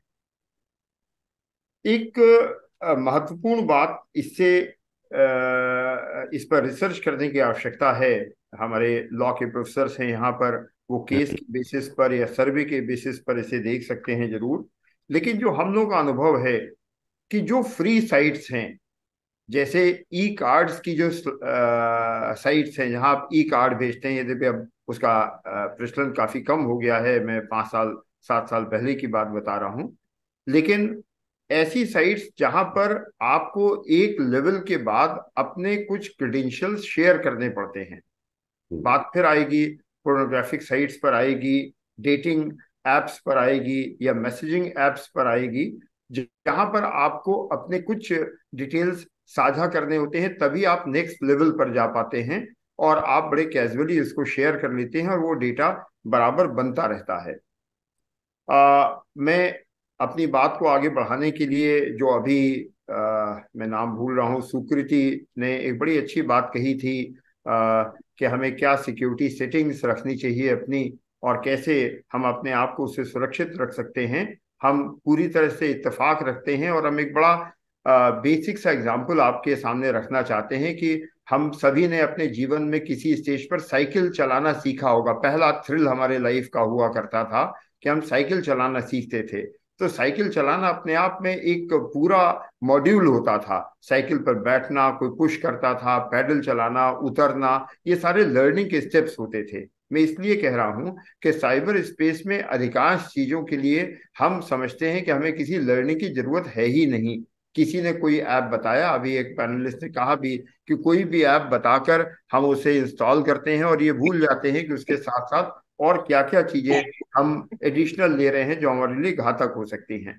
एक महत्वपूर्ण बात इससे इस पर रिसर्च करने की आवश्यकता है। हमारे लॉ के प्रोफेसर्स हैं यहाँ पर, वो केस के बेसिस पर या सर्वे के बेसिस पर इसे देख सकते हैं जरूर। लेकिन जो हम लोग का अनुभव है कि जो फ्री साइट्स हैं, जैसे ई कार्ड्स की जो साइट्स हैं जहां आप ई कार्ड भेजते हैं, यद्यपि अब उसका प्रचलन काफी कम हो गया है, मैं 5 साल 7 साल पहले की बात बता रहा हूं। लेकिन ऐसी साइट्स जहां पर आपको एक लेवल के बाद अपने कुछ क्रेडेंशियल्स शेयर करने पड़ते हैं, बात फिर आएगी पोर्नोग्राफिक साइट्स पर आएगी, डेटिंग एप्स पर आएगी या मैसेजिंग एप्स पर आएगी, जहां पर आपको अपने कुछ डिटेल्स साझा करने होते हैं, तभी आप नेक्स्ट लेवल पर जा पाते हैं और आप बड़े कैजुअली इसको शेयर कर लेते हैं और वो डेटा बराबर बनता रहता है। मैं अपनी बात को आगे बढ़ाने के लिए, जो अभी मैं नाम भूल रहा हूँ, सुकृति ने एक बड़ी अच्छी बात कही थी कि हमें क्या सिक्योरिटी सेटिंग्स रखनी चाहिए अपनी, और कैसे हम अपने आप को उससे सुरक्षित रख सकते हैं। हम पूरी तरह से इत्तेफाक रखते हैं और हम एक बड़ा बेसिक सा एग्जाम्पल आपके सामने रखना चाहते हैं कि हम सभी ने अपने जीवन में किसी स्टेज पर साइकिल चलाना सीखा होगा। पहला थ्रिल हमारे लाइफ का हुआ करता था कि हम साइकिल चलाना सीखते थे। तो साइकिल चलाना अपने आप में एक पूरा मॉड्यूल होता था। साइकिल पर बैठना, कोई पुश करता था, पैडल चलाना, उतरना, ये सारे लर्निंग के स्टेप्स होते थे। मैं इसलिए कह रहा हूं कि साइबर स्पेस में अधिकांश चीजों के लिए हम समझते हैं कि हमें किसी लर्निंग की जरूरत है ही नहीं। किसी ने कोई ऐप बताया, अभी एक पैनलिस्ट ने कहा भी कि कोई भी ऐप बताकर हम उसे इंस्टॉल करते हैं और ये भूल जाते हैं कि उसके साथ साथ और क्या क्या चीजें हम एडिशनल ले रहे हैं जो हमारे लिए घातक हो सकती हैं।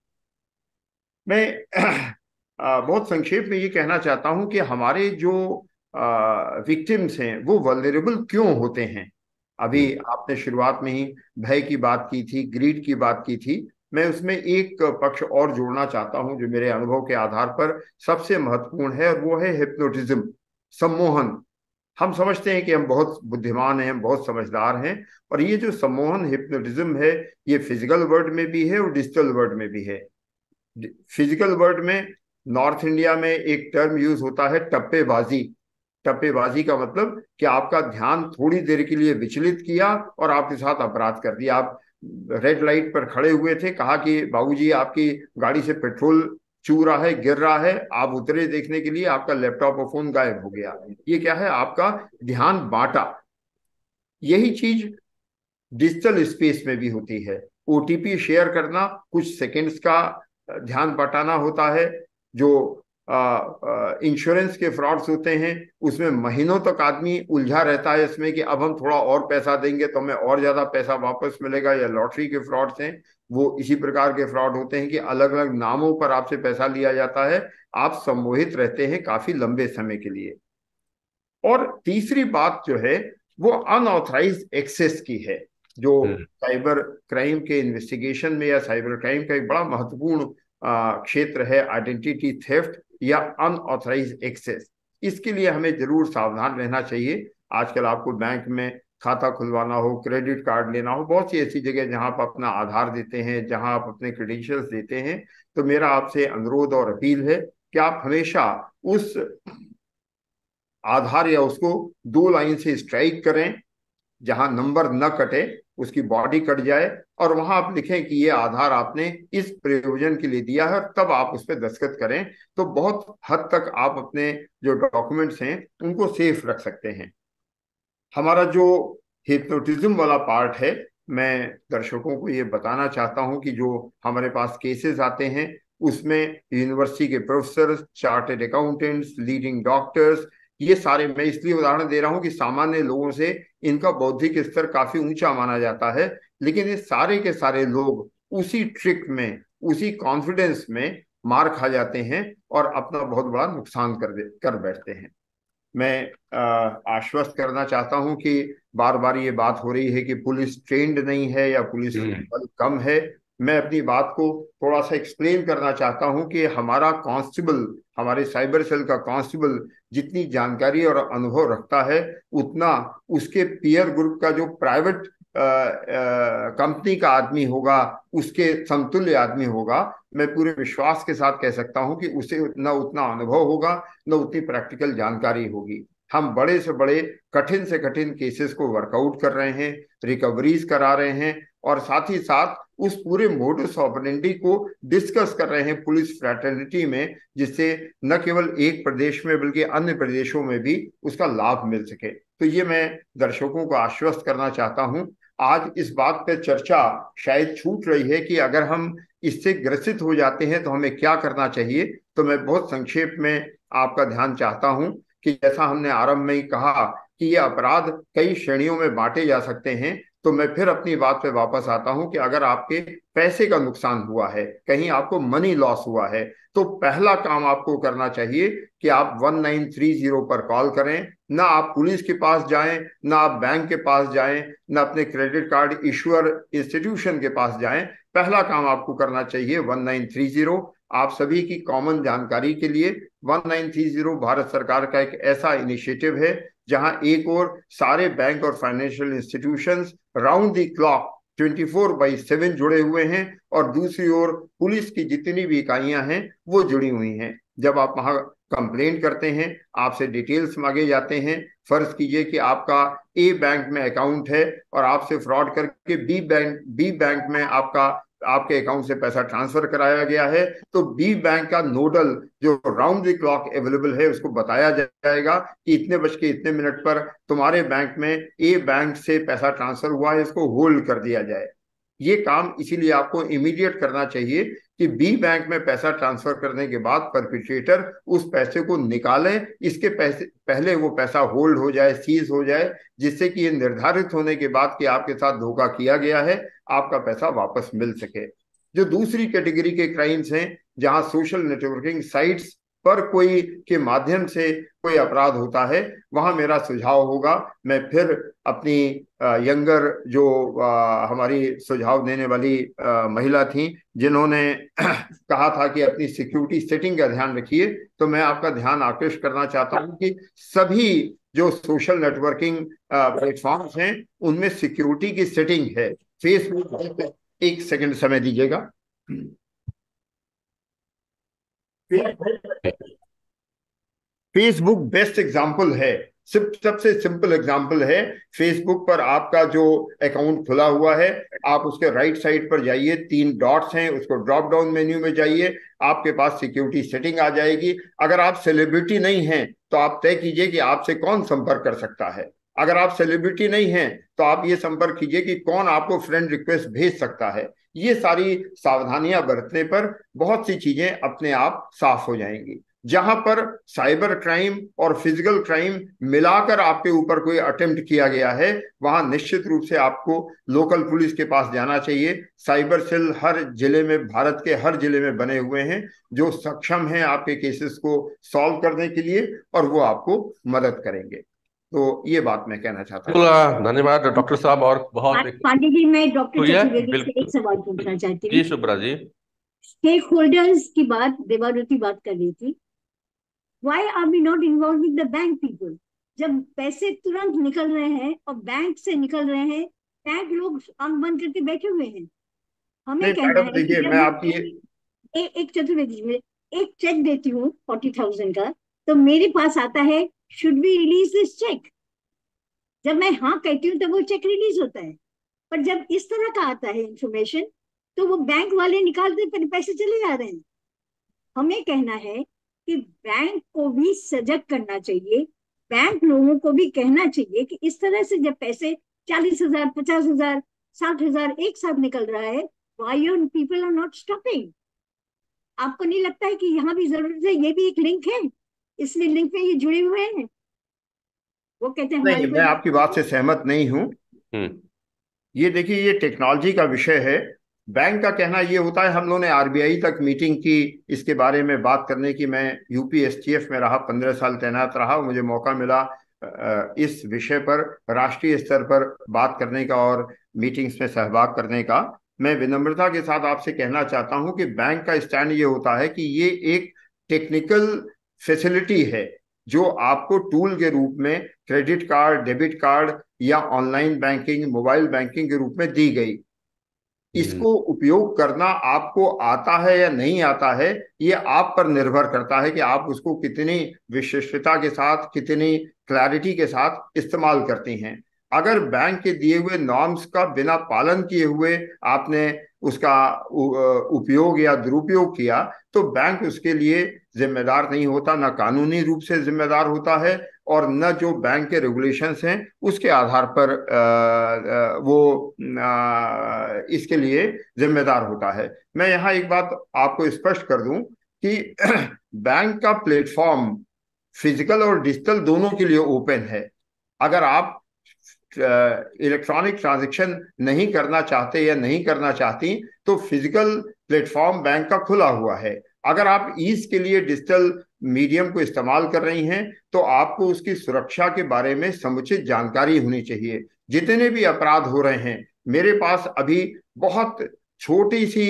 मैं बहुत संक्षेप में ये कहना चाहता हूं कि हमारे जो विक्टिम्स हैं वो वल्नरेबल क्यों होते हैं। अभी आपने शुरुआत में ही भय की बात की थी, ग्रीड की बात की थी। मैं उसमें एक पक्ष और जोड़ना चाहता हूं जो मेरे अनुभव के आधार पर सबसे महत्वपूर्ण है, और वो है हिप्नोटिज्म, सम्मोहन। हम समझते हैं कि हम बहुत बुद्धिमान हैं, हम बहुत समझदार हैं, और ये जो सम्मोहन हिप्नोटिज्म है, ये फिजिकल वर्ल्ड में भी है और डिजिटल वर्ल्ड में भी है। फिजिकल वर्ल्ड में नॉर्थ इंडिया में एक टर्म यूज होता है, टप्पेबाजी। टप्पेबाजी का मतलब कि आपका ध्यान थोड़ी देर के लिए विचलित किया और आपके साथ अपराध कर दिया। आप रेड लाइट पर खड़े हुए थे, कहा कि बाबूजी आपकी गाड़ी से पेट्रोल चू रहा है, गिर रहा है, आप उतरे देखने के लिए, आपका लैपटॉप और फोन गायब हो गया। ये क्या है? आपका ध्यान बांटा। यही चीज डिजिटल स्पेस में भी होती है। ओटीपी शेयर करना कुछ सेकंड्स का ध्यान बटाना होता है, जो इंश्योरेंस के फ्रॉड्स होते हैं, उसमें महीनों तक आदमी उलझा रहता है इसमें कि अब हम थोड़ा और पैसा देंगे तो हमें और ज्यादा पैसा वापस मिलेगा। या लॉटरी के फ्रॉड्स हैं, वो इसी प्रकार के फ्रॉड होते हैं कि अलग अलग नामों पर आपसे पैसा लिया जाता है, आप सम्मोहित रहते हैं काफी लंबे समय के लिए। और तीसरी बात जो है वो अनऑथराइज एक्सेस की है, जो साइबर क्राइम के इन्वेस्टिगेशन में या साइबर क्राइम का एक बड़ा महत्वपूर्ण क्षेत्र है, आइडेंटिटी थेफ्ट या अनऑथराइज एक्सेस। इसके लिए हमें जरूर सावधान रहना चाहिए। आजकल आपको बैंक में खाता खुलवाना हो, क्रेडिट कार्ड लेना हो, बहुत सी ऐसी जगह जहां आप अपना आधार देते हैं, जहां आप अपने क्रेडेंशियल्स देते हैं, तो मेरा आपसे अनुरोध और अपील है कि आप हमेशा उस आधार या उसको 2 लाइन से स्ट्राइक करें, जहां नंबर न कटे उसकी बॉडी कट जाए, और वहां आप लिखें कि ये आधार आपने इस प्रयोजन के लिए दिया है, तब आप उस पर दस्तखत करें। तो बहुत हद तक आप अपने जो डॉक्यूमेंट्स हैं उनको सेफ रख सकते हैं। हमारा जो हिप्नोटिज्म वाला पार्ट है, मैं दर्शकों को ये बताना चाहता हूं कि जो हमारे पास केसेस आते हैं उसमें यूनिवर्सिटी के professor, chartered accountants, leading doctors, ये सारे, मैं इसलिए उदाहरण दे रहा हूं कि सामान्य लोगों से इनका बौद्धिक स्तर काफी ऊंचा माना जाता है, लेकिन ये सारे के सारे लोग उसी ट्रिक में, उसी कॉन्फिडेंस में मार खा जाते हैं और अपना बहुत बड़ा नुकसान कर बैठते हैं। मैं आश्वस्त करना चाहता हूं कि बार बार ये बात हो रही है कि पुलिस ट्रेंड नहीं है या पुलिस बल कम है। मैं अपनी बात को थोड़ा सा एक्सप्लेन करना चाहता हूं कि हमारा कांस्टेबल, हमारे साइबर सेल का कांस्टेबल जितनी जानकारी और अनुभव रखता है, उतना उसके पीयर ग्रुप का जो प्राइवेट कंपनी का आदमी होगा, उसके समतुल्य आदमी होगा। मैं पूरे विश्वास के साथ कह सकता हूं कि उसे न उतना अनुभव होगा, न उतनी प्रैक्टिकल जानकारी होगी। हम बड़े से बड़े, कठिन से कठिन केसेस को वर्कआउट कर रहे हैं, रिकवरीज करा रहे हैं, और साथ ही साथ उस पूरे मोडस ऑपरेंडी को डिस्कस कर रहे हैं पुलिस फ्रैटर्निटी में, जिससे न केवल एक प्रदेश में बल्कि अन्य प्रदेशों में भी उसका लाभ मिल सके। तो ये मैं दर्शकों को आश्वस्त करना चाहता हूं। आज इस बात पर चर्चा शायद छूट रही है कि अगर हम इससे ग्रसित हो जाते हैं तो हमें क्या करना चाहिए। तो मैं बहुत संक्षेप में आपका ध्यान चाहता हूं कि जैसा हमने आरंभ में ही कहा कि ये अपराध कई श्रेणियों में बांटे जा सकते हैं। तो मैं फिर अपनी बात पे वापस आता हूं कि अगर आपके पैसे का नुकसान हुआ है, कहीं आपको मनी लॉस हुआ है, तो पहला काम आपको करना चाहिए कि आप 1930 पर कॉल करें। ना आप पुलिस के पास जाएं, ना आप बैंक के पास जाएं, ना अपने क्रेडिट कार्ड इश्यूअर इंस्टीट्यूशन के पास जाएं। पहला काम आपको करना चाहिए 1930। आप सभी की कॉमन जानकारी के लिए 1930 भारत सरकार का एक ऐसा इनिशिएटिव है जहां एक और सारे बैंक और financial institutions round the clock 24/7 जुड़े हुए हैं, और दूसरी ओर पुलिस की जितनी भी इकाइयां हैं वो जुड़ी हुई हैं। जब आप वहां कंप्लेंट करते हैं, आपसे डिटेल्स मांगे जाते हैं। फर्ज कीजिए कि आपका ए बैंक में अकाउंट है और आपसे फ्रॉड करके बी बैंक में आपके अकाउंट से पैसा ट्रांसफर कराया गया है, तो बी बैंक का नोडल जो राउंड द क्लॉक अवेलेबल है उसको बताया जाएगा कि इतने बज के इतने मिनट पर तुम्हारे बैंक में ए बैंक से पैसा ट्रांसफर हुआ है, इसको होल्ड कर दिया जाए। ये काम इसीलिए आपको इमीडिएट करना चाहिए कि बी बैंक में पैसा ट्रांसफर करने के बाद परपिट्रेटर उस पैसे को निकाले, इसके पैसे पहले वो पैसा होल्ड हो जाए, सीज हो जाए, जिससे कि ये निर्धारित होने के बाद कि आपके साथ धोखा किया गया है, आपका पैसा वापस मिल सके। जो दूसरी कैटेगरी के क्राइम्स हैं, जहां सोशल नेटवर्किंग साइट्स पर कोई के माध्यम से कोई अपराध होता है, वहां मेरा सुझाव होगा, मैं फिर अपनी यंगर जो हमारी सुझाव देने वाली महिला थी जिन्होंने कहा था कि अपनी सिक्योरिटी सेटिंग का ध्यान रखिए, तो मैं आपका ध्यान आकृष्ट करना चाहता हूं कि सभी जो सोशल नेटवर्किंग प्लेटफॉर्म्स हैं उनमें सिक्योरिटी की सेटिंग है। फेसबुक, एक सेकंड समय दीजिएगा। फेसबुक बेस्ट एग्जाम्पल है, सबसे सिंपल एग्जाम्पल है। फेसबुक पर आपका जो अकाउंट खुला हुआ है, आप उसके राइट साइड पर जाइए, 3 डॉट्स हैं, उसको ड्रॉप डाउन मेन्यू में जाइए, आपके पास सिक्योरिटी सेटिंग आ जाएगी। अगर आप सेलिब्रिटी नहीं हैं तो आप तय कीजिए कि आपसे कौन संपर्क कर सकता है। अगर आप सेलिब्रिटी नहीं हैं तो आप ये संपर्क कीजिए कि कौन आपको फ्रेंड रिक्वेस्ट भेज सकता है। ये सारी सावधानियां बरतने पर बहुत सी चीजें अपने आप साफ हो जाएंगी। जहां पर साइबर क्राइम और फिजिकल क्राइम मिलाकर आपके ऊपर कोई अटेम्प्ट किया गया है, वहां निश्चित रूप से आपको लोकल पुलिस के पास जाना चाहिए। साइबर सेल हर जिले में, भारत के हर जिले में बने हुए हैं, जो सक्षम हैं आपके केसेस को सॉल्व करने के लिए, और वो आपको मदद करेंगे। तो ये बात मैं कहना चाहता हूँ।
बिल्कुल धन्यवाद डॉक्टर साहब। और बहुत
पांडे जी, मैं डॉक्टर
तो ये
चतुर्वेदी से एक
बिल्कुल
सवाल पूछना चाहती
जी
हूँ।
शुभ्रा जी।
स्टेक होल्डर्स की बात देवारुति बात कर रही थी। Why are we not involving the bank people? जब पैसे तुरंत निकल रहे हैं और बैंक से निकल रहे हैं, बैंक लोग आंख बंद करके बैठे हुए हैं। हमें
नहीं
कहना
मैडम,
है कि
देखिए
जब
मैं
मैं
आपकी
एक चतुर्वेदी में एक चेक देती हूँ 40,000 का, तो मेरे पास आता है, should be release this cheque? जब मैं हाँ कहती हूँ तब वो चेक रिलीज होता है। पर जब इस तरह का आता है इंफॉर्मेशन, तो वो बैंक वाले निकालते पैसे चले जा रहे हैं। हमें कहना है कि बैंक को भी सजग करना चाहिए। बैंक लोगों को भी कहना चाहिए कि इस तरह से जब पैसे 40,000, 50,000, 60,000 एक साथ निकल रहा है, why your people are not stopping? आपको नहीं लगता है कि यहाँ भी जरूरत है? ये भी एक लिंक है, इसलिए लिंक में ये जुड़े हुए हैं। वो कहते हैं
नहीं,
हमारे
मैं आपकी बात से सहमत नहीं हूँ।
हम्म।
ये देखिए, ये टेक्नोलॉजी का विषय है। बैंक का कहना ये होता है, हम लोगों ने आरबीआई तक मीटिंग की इसके बारे में बात करने की। मैं यूपी एसटीएफ में रहा, 15 साल तैनात रहा, मुझे मौका मिला इस विषय पर राष्ट्रीय स्तर पर बात करने का और मीटिंग्स में सहभाग करने का। मैं विनम्रता के साथ आपसे कहना चाहता हूं कि बैंक का स्टैंड ये होता है कि ये एक टेक्निकल फैसिलिटी है जो आपको टूल के रूप में क्रेडिट कार्ड, डेबिट कार्ड या ऑनलाइन बैंकिंग, मोबाइल बैंकिंग के रूप में दी गई। इसको उपयोग करना आपको आता है या नहीं आता है, ये आप पर निर्भर करता है कि आप उसको कितनी विशिष्टता के साथ, कितनी क्लैरिटी के साथ इस्तेमाल करती हैं। अगर बैंक के दिए हुए नॉर्म्स का बिना पालन किए हुए आपने उसका उपयोग या दुरुपयोग किया, तो बैंक उसके लिए जिम्मेदार नहीं होता, ना कानूनी रूप से जिम्मेदार होता है, और न जो बैंक के रेगुलेशंस हैं उसके आधार पर वो इसके लिए जिम्मेदार होता है। मैं यहाँ एक बात आपको स्पष्ट कर दूं कि बैंक का प्लेटफॉर्म फिजिकल और डिजिटल दोनों के लिए ओपन है। अगर आप इलेक्ट्रॉनिक ट्रांजैक्शन नहीं करना चाहते या नहीं करना चाहती, तो फिजिकल प्लेटफॉर्म बैंक का खुला हुआ है। अगर आप ईज के लिए डिजिटल मीडियम को इस्तेमाल कर रही हैं, तो आपको उसकी सुरक्षा के बारे में समुचित जानकारी होनी चाहिए। जितने भी अपराध हो रहे हैं, मेरे पास अभी बहुत छोटी सी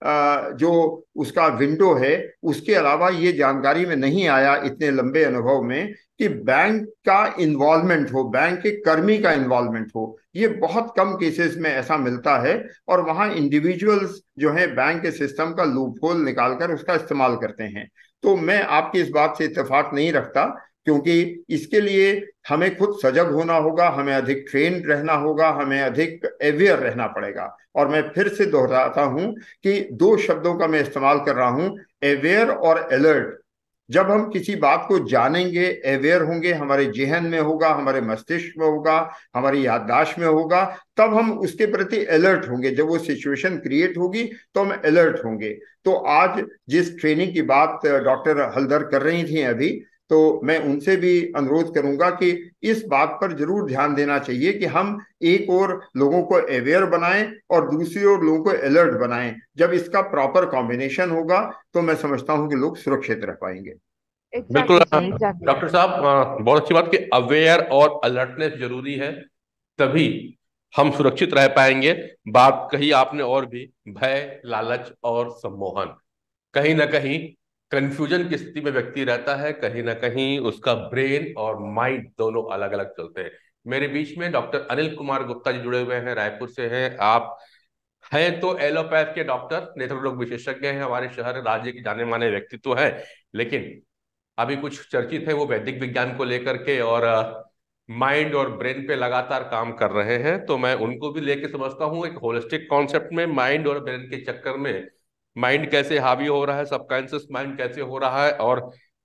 जो उसका विंडो है, उसके अलावा ये जानकारी में नहीं आया इतने लंबे अनुभव में कि बैंक का इन्वॉल्वमेंट हो, बैंक के कर्मी का इन्वॉल्वमेंट हो। ये बहुत कम केसेस में ऐसा मिलता है, और वहां इंडिविजुअल्स जो है बैंक के सिस्टम का लूप होल निकालकर उसका इस्तेमाल करते हैं। तो मैं आपकी इस बात से इत्तेफाक नहीं रखता, क्योंकि इसके लिए हमें खुद सजग होना होगा, हमें अधिक ट्रेंड रहना होगा, हमें अधिक अवेयर रहना पड़ेगा। और मैं फिर से दोहराता हूं कि दो शब्दों का मैं इस्तेमाल कर रहा हूं, अवेयर और अलर्ट। जब हम किसी बात को जानेंगे, अवेयर होंगे, हमारे जेहन में होगा, हमारे मस्तिष्क में होगा, हमारी याददाश्त में होगा, तब हम उसके प्रति अलर्ट होंगे। जब वो सिचुएशन क्रिएट होगी तो हम अलर्ट होंगे। तो आज जिस ट्रेनिंग की बात डॉक्टर हल्दर कर रही थी अभी, तो मैं उनसे भी अनुरोध करूंगा कि इस बात पर जरूर ध्यान देना चाहिए कि हम एक ओर लोगों को अवेयर बनाएं और दूसरी ओर लोगों को अलर्ट बनाएं। जब इसका प्रॉपर कॉम्बिनेशन होगा, तो मैं समझता हूं कि लोग सुरक्षित रह पाएंगे।
बिल्कुल
एग्जैक्टली।
डॉक्टर साहब, बहुत अच्छी बात कि अवेयर और अलर्टनेस जरूरी है, तभी हम सुरक्षित रह पाएंगे। बात कही आपने और भी, भय, लालच और सम्मोहन, कहीं ना कहीं कंफ्यूजन की स्थिति में व्यक्ति रहता है, कहीं ना कहीं उसका ब्रेन और माइंड दोनों अलग अलग चलते हैं। मेरे बीच में डॉक्टर अनिल कुमार गुप्ता जी जुड़े हुए हैं, रायपुर से हैं। आप हैं तो एलोपैथ के डॉक्टर, नेत्र रोग विशेषज्ञ हैं, हमारे शहर राज्य के जाने माने व्यक्तित्व है, लेकिन अभी कुछ चर्चित है वो वैदिक विज्ञान को लेकर के, और माइंड और ब्रेन पे लगातार काम कर रहे हैं। तो मैं उनको भी लेके समझता हूँ एक होलिस्टिक कॉन्सेप्ट में, माइंड और ब्रेन के चक्कर में माइंड कैसे हावी हो रहा है, सबकॉन्शियस माइंड कैसे हो रहा है, और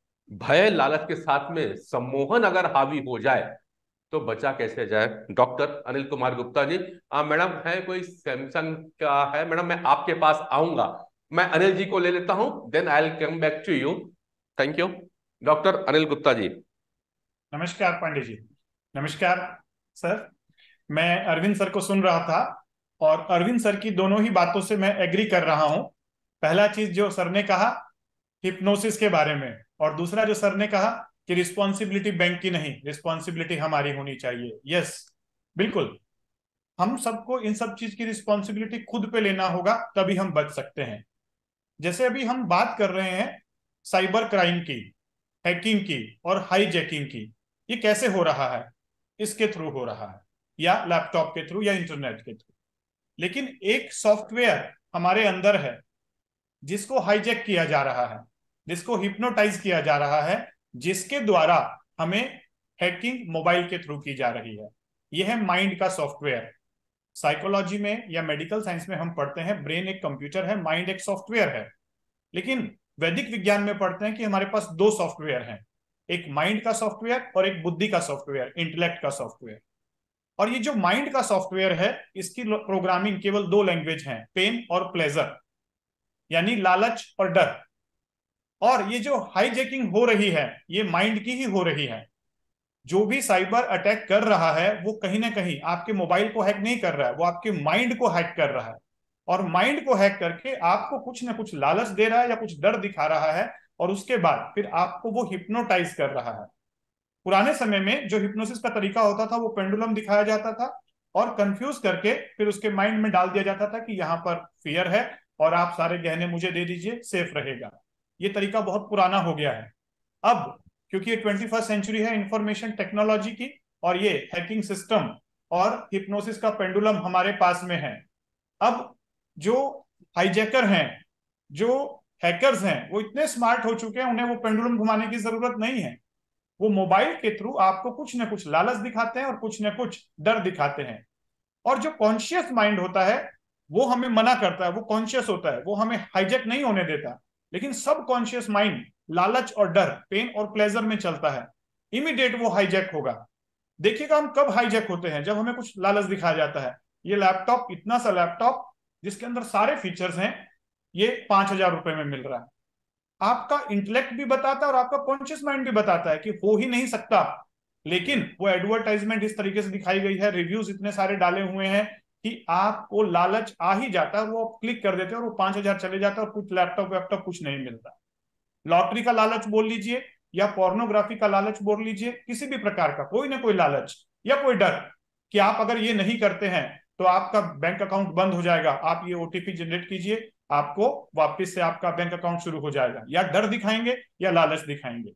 भय लालच के साथ में सम्मोहन अगर हावी हो जाए तो बचा कैसे जाए। डॉक्टर अनिल कुमार गुप्ता जी, मैडम है कोई सैमसंग का है मैडम, मैं आपके पास आऊंगा, मैं अनिल जी को ले लेता हूं, then I will come back to you. Thank you. Doctor Anil Gupta ji.
नमस्कार पांडे जी। नमस्कार सर। मैं अरविंद सर को सुन रहा था और अरविंद सर की दोनों ही बातों से मैं एग्री कर रहा हूं। पहला चीज जो सर ने कहा हिप्नोसिस के बारे में, और दूसरा जो सर ने कहा कि रिस्पॉन्सिबिलिटी बैंक की नहीं, रिस्पॉन्सिबिलिटी हमारी होनी चाहिए। यस, बिल्कुल। हम सबको इन सब चीज की रिस्पॉन्सिबिलिटी खुद पे लेना होगा, तभी हम बच सकते हैं। जैसे अभी हम बात कर रहे हैं साइबर क्राइम की, हैकिंग की और हाईजैकिंग की। ये कैसे हो रहा है? इसके थ्रू हो रहा है, या लैपटॉप के थ्रू या इंटरनेट के थ्रू। लेकिन एक सॉफ्टवेयर हमारे अंदर है जिसको हाईजैक किया जा रहा है, जिसको हिप्नोटाइज किया जा रहा है, जिसके द्वारा हमें हैकिंग मोबाइल के थ्रू की जा रही है। यह है माइंड का सॉफ्टवेयर। साइकोलॉजी में या मेडिकल साइंस में हम पढ़ते हैं ब्रेन एक कंप्यूटर है, माइंड एक सॉफ्टवेयर है। लेकिन वैदिक विज्ञान में पढ़ते हैं कि हमारे पास दो सॉफ्टवेयर हैं, एक माइंड का सॉफ्टवेयर और एक बुद्धि का सॉफ्टवेयर, इंटेलेक्ट का सॉफ्टवेयर। और ये जो माइंड का सॉफ्टवेयर है, इसकी प्रोग्रामिंग केवल दो लैंग्वेज हैं, पेन और प्लेजर, यानी लालच और डर। और ये जो हाईजैकिंग हो रही है, ये माइंड की ही हो रही है। जो भी साइबर अटैक कर रहा है वो कहीं ना कहीं आपके मोबाइल को हैक नहीं कर रहा है, वो आपके माइंड को हैक कर रहा है। और माइंड को हैक करके आपको कुछ ना कुछ लालच दे रहा है या कुछ डर दिखा रहा है, और उसके बाद फिर आपको वो हिप्नोटाइज कर रहा है। पुराने समय में जो हिप्नोसिस का तरीका होता था, वो पेंडुलम दिखाया जाता था और कंफ्यूज करके फिर उसके माइंड में डाल दिया जाता था कि यहाँ पर फियर है और आप सारे गहने मुझे दे दीजिए, सेफ रहेगा। ये तरीका बहुत पुराना हो गया है। अब क्योंकि ये 21st सेंचुरी है इंफॉर्मेशन टेक्नोलॉजी की, और ये हैकिंग सिस्टम और हिप्नोसिस का पेंडुलम हमारे पास में है। अब जो हाईजैकर हैं, जो हैकर्स हैं, वो इतने स्मार्ट हो चुके हैं, उन्हें वो पेंडुलम घुमाने की जरूरत नहीं है। वो मोबाइल के थ्रू आपको कुछ न कुछ लालच दिखाते हैं और कुछ न कुछ डर दिखाते हैं। और जो कॉन्शियस माइंड होता है वो हमें मना करता है, वो कॉन्शियस होता है, वो हमें हाईजैक नहीं होने देता। लेकिन सब कॉन्शियस माइंड लालच और डर, पेन और प्लेजर में चलता है। इमीडिएट वो हाईजैक होगा। देखिएगा हम कब हाईजैक होते हैं, जब हमें कुछ लालच दिखाया जाता है। ये लैपटॉप, इतना सा लैपटॉप जिसके अंदर सारे फीचर्स हैं, ये 5,000 रुपए में मिल रहा है। आपका इंटेलेक्ट भी बताता है और आपका कॉन्शियस माइंड भी बताता है कि हो ही नहीं सकता। लेकिन वो एडवर्टाइजमेंट इस तरीके से दिखाई गई है, रिव्यूज इतने सारे डाले हुए हैं कि आपको लालच आ ही जाता है, वो क्लिक कर देते हैं और वो 5,000 चले जाता है और कुछ लैपटॉप वैपटॉप कुछ नहीं मिलता। लॉटरी का लालच बोल लीजिए या पोर्नोग्राफी का लालच बोल लीजिए, किसी भी प्रकार का कोई ना कोई लालच या कोई डर कि आप अगर ये नहीं करते हैं तो आपका बैंक अकाउंट बंद हो जाएगा, आप ये ओटीपी जनरेट कीजिए, आपको वापस से आपका बैंक अकाउंट शुरू हो जाएगा। या डर दिखाएंगे या लालच दिखाएंगे।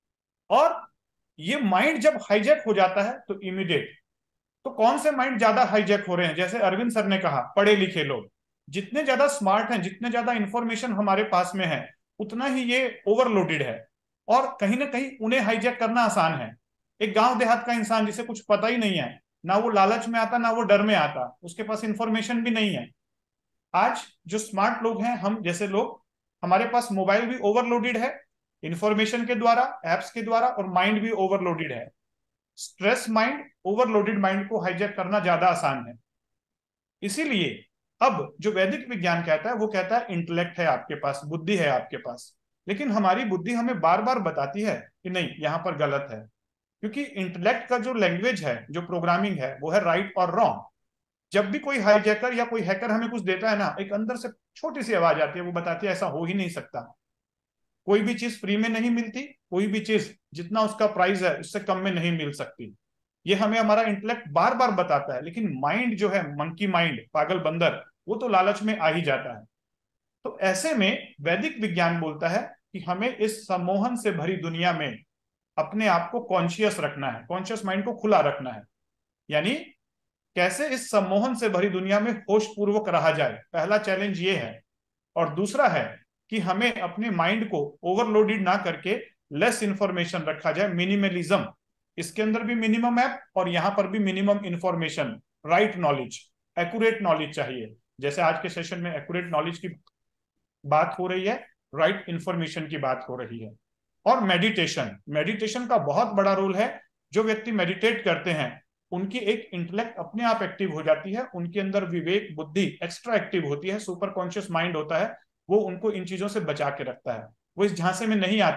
और ये माइंड जब हाईजैक हो जाता है तो इमीडिएट, तो कौन से माइंड ज्यादा हाईजैक हो रहे हैं? जैसे अरविंद सर ने कहा, पढ़े लिखे लोग जितने ज्यादा स्मार्ट हैं, जितने ज्यादा इंफॉर्मेशन हमारे पास में है, उतना ही ये ओवरलोडेड है और कहीं ना कहीं उन्हें हाईजैक करना आसान है। एक गांव देहात का इंसान जिसे कुछ पता ही नहीं है, ना वो लालच में आता ना वो डर में आता, उसके पास इंफॉर्मेशन भी नहीं है। आज जो स्मार्ट लोग हैं, हम जैसे लोग, हमारे पास मोबाइल भी ओवरलोडेड है इंफॉर्मेशन के द्वारा, एप्स के द्वारा, और माइंड भी ओवरलोडेड है। स्ट्रेस माइंड, ओवरलोडेड माइंड को हाईजैक करना ज्यादा आसान है। इसीलिए अब जो वैदिक विज्ञान कहता है, वो कहता है इंटेलेक्ट है आपके पास, बुद्धि है आपके पास। लेकिन हमारी बुद्धि हमें बार बार बताती है कि नहीं, यहां पर गलत है। क्योंकि इंटेलेक्ट का जो लैंग्वेज है, जो प्रोग्रामिंग है, वो है राइट और रॉन्ग। जब भी कोई हाईजैकर या कोई हैकर हमें कुछ देता है ना, एक अंदर से छोटी सी आवाज आती है, वो बताती है ऐसा हो ही नहीं सकता। कोई भी चीज फ्री में नहीं मिलती, कोई भी चीज जितना उसका प्राइस है उससे कम में नहीं मिल सकती। ये हमें हमारा इंटेलेक्ट बार बार बताता है। लेकिन माइंड जो है, मंकी माइंड, पागल बंदर, वो तो लालच में आ ही जाता है। तो ऐसे में वैदिक विज्ञान बोलता है कि हमें इस सम्मोहन से भरी दुनिया में अपने आप को कॉन्शियस रखना है, कॉन्शियस माइंड को खुला रखना है। यानी कैसे इस सम्मोहन से भरी दुनिया में होश पूर्वक रहा जाए, पहला चैलेंज ये है। और दूसरा है कि हमें अपने माइंड को ओवरलोडेड ना करके लेस इंफॉर्मेशन रखा जाए, मिनिमलिज्म। इसके अंदर भी मिनिमम ऐप और यहां पर भी minimum information, right knowledge, accurate knowledge चाहिए। जैसे आज के सेशन में एक्यूरेट नॉलेज की बात हो रही है, राइट इंफॉर्मेशन की बात हो रही है। और मेडिटेशन, मेडिटेशन का बहुत बड़ा रोल है। जो व्यक्ति मेडिटेट करते हैं उनकी एक इंटेलेक्ट अपने आप एक्टिव हो जाती है, उनके अंदर विवेक, बुद्धि एक्स्ट्रा एक्टिव होती है, सुपर कॉन्शियस माइंड होता है, वो उनको इन चीजों से बचा के रखता है। वो इस झांसे में नहीं आते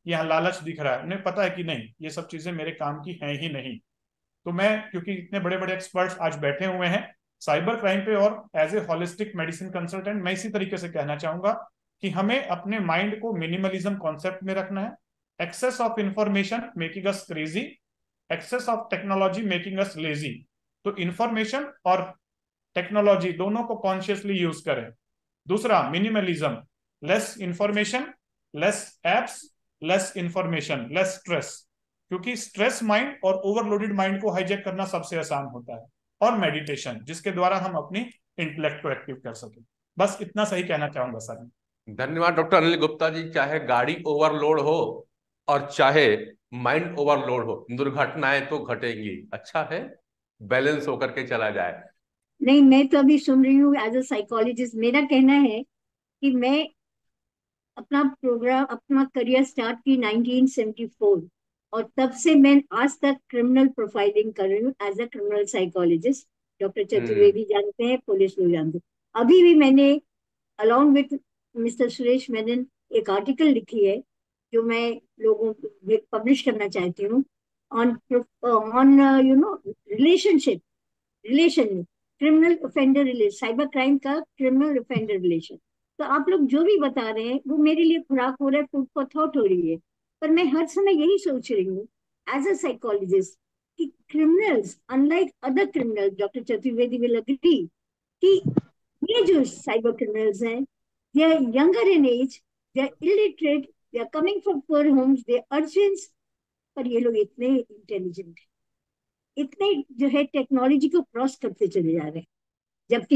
यहाँ लालच दिख रहा है, उन्हें पता है कि नहीं ये सब चीजें मेरे काम की हैं ही नहीं। तो मैं, क्योंकि इतने बड़े बड़े एक्सपर्ट्स आज बैठे हुए हैं साइबर क्राइम पे, और as a holistic medicine consultant मैं इसी तरीके से कहना चाहूंगा कि हमें अपने माइंड को मिनिमलिज्म कॉन्सेप्ट में रखना है। Excess of information making us crazy, excess of technology making us lazy. तो इंफॉर्मेशन और टेक्नोलॉजी दोनों को कॉन्शियसली यूज करें। दूसरा minimalism, less information, less apps, less information, less stress, क्योंकि स्ट्रेस माइंड और ओवरलोडेड माइंड को हाईजैक करना सबसे आसान होता है। और मेडिटेशन, जिसके द्वारा हम अपनी इंटेलेक्ट को एक्टिव कर सके। बस इतना सही कहना चाहूंगा सर।
धन्यवाद डॉक्टर अनिल गुप्ता जी। चाहे गाड़ी ओवरलोड हो और चाहे माइंड ओवरलोड हो, दुर्घटनाएं तो घटेंगी, अच्छा है बैलेंस होकर के चला जाए।
नहीं, मैं तो अभी सुन रही हूँ एज अ साइकोलॉजिस्ट। मेरा कहना है कि मैं अपना करियर स्टार्ट की 1974, और तब से मैं आज तक क्रिमिनल प्रोफाइलिंग कर रही हूँ as a criminal psychologist. Doctor Chaturvedi जानते हैं, पुलिस लोग जानते हैं। अभी भी मैंने along with mister Suresh Menon एक आर्टिकल लिखी है जो मैं लोगों को पब्लिश करना चाहती हूँ, on on relationship, relation, criminal offender relation, cyber crime का क्रिमिनल ऑफेंडर रिलेशन। तो आप लोग जो भी बता रहे हैं वो मेरे लिए खुराक हो रहा है, फूड फॉर थॉट हो रही है। पर मैं हर समय यही सोच रही हूँ एज अ साइकोलॉजिस्ट कि criminals unlike other criminal, doctor Chaturvedi will agree, कि ये जो साइबर क्रिमिनल्स हैं, they are younger in age, they are illiterate, they are coming from poor homes, they are urgents, पर ये लोग इतने इंटेलिजेंट, इतने जो है टेक्नोलॉजी को क्रॉस करते चले जा रहे हैं। जबकि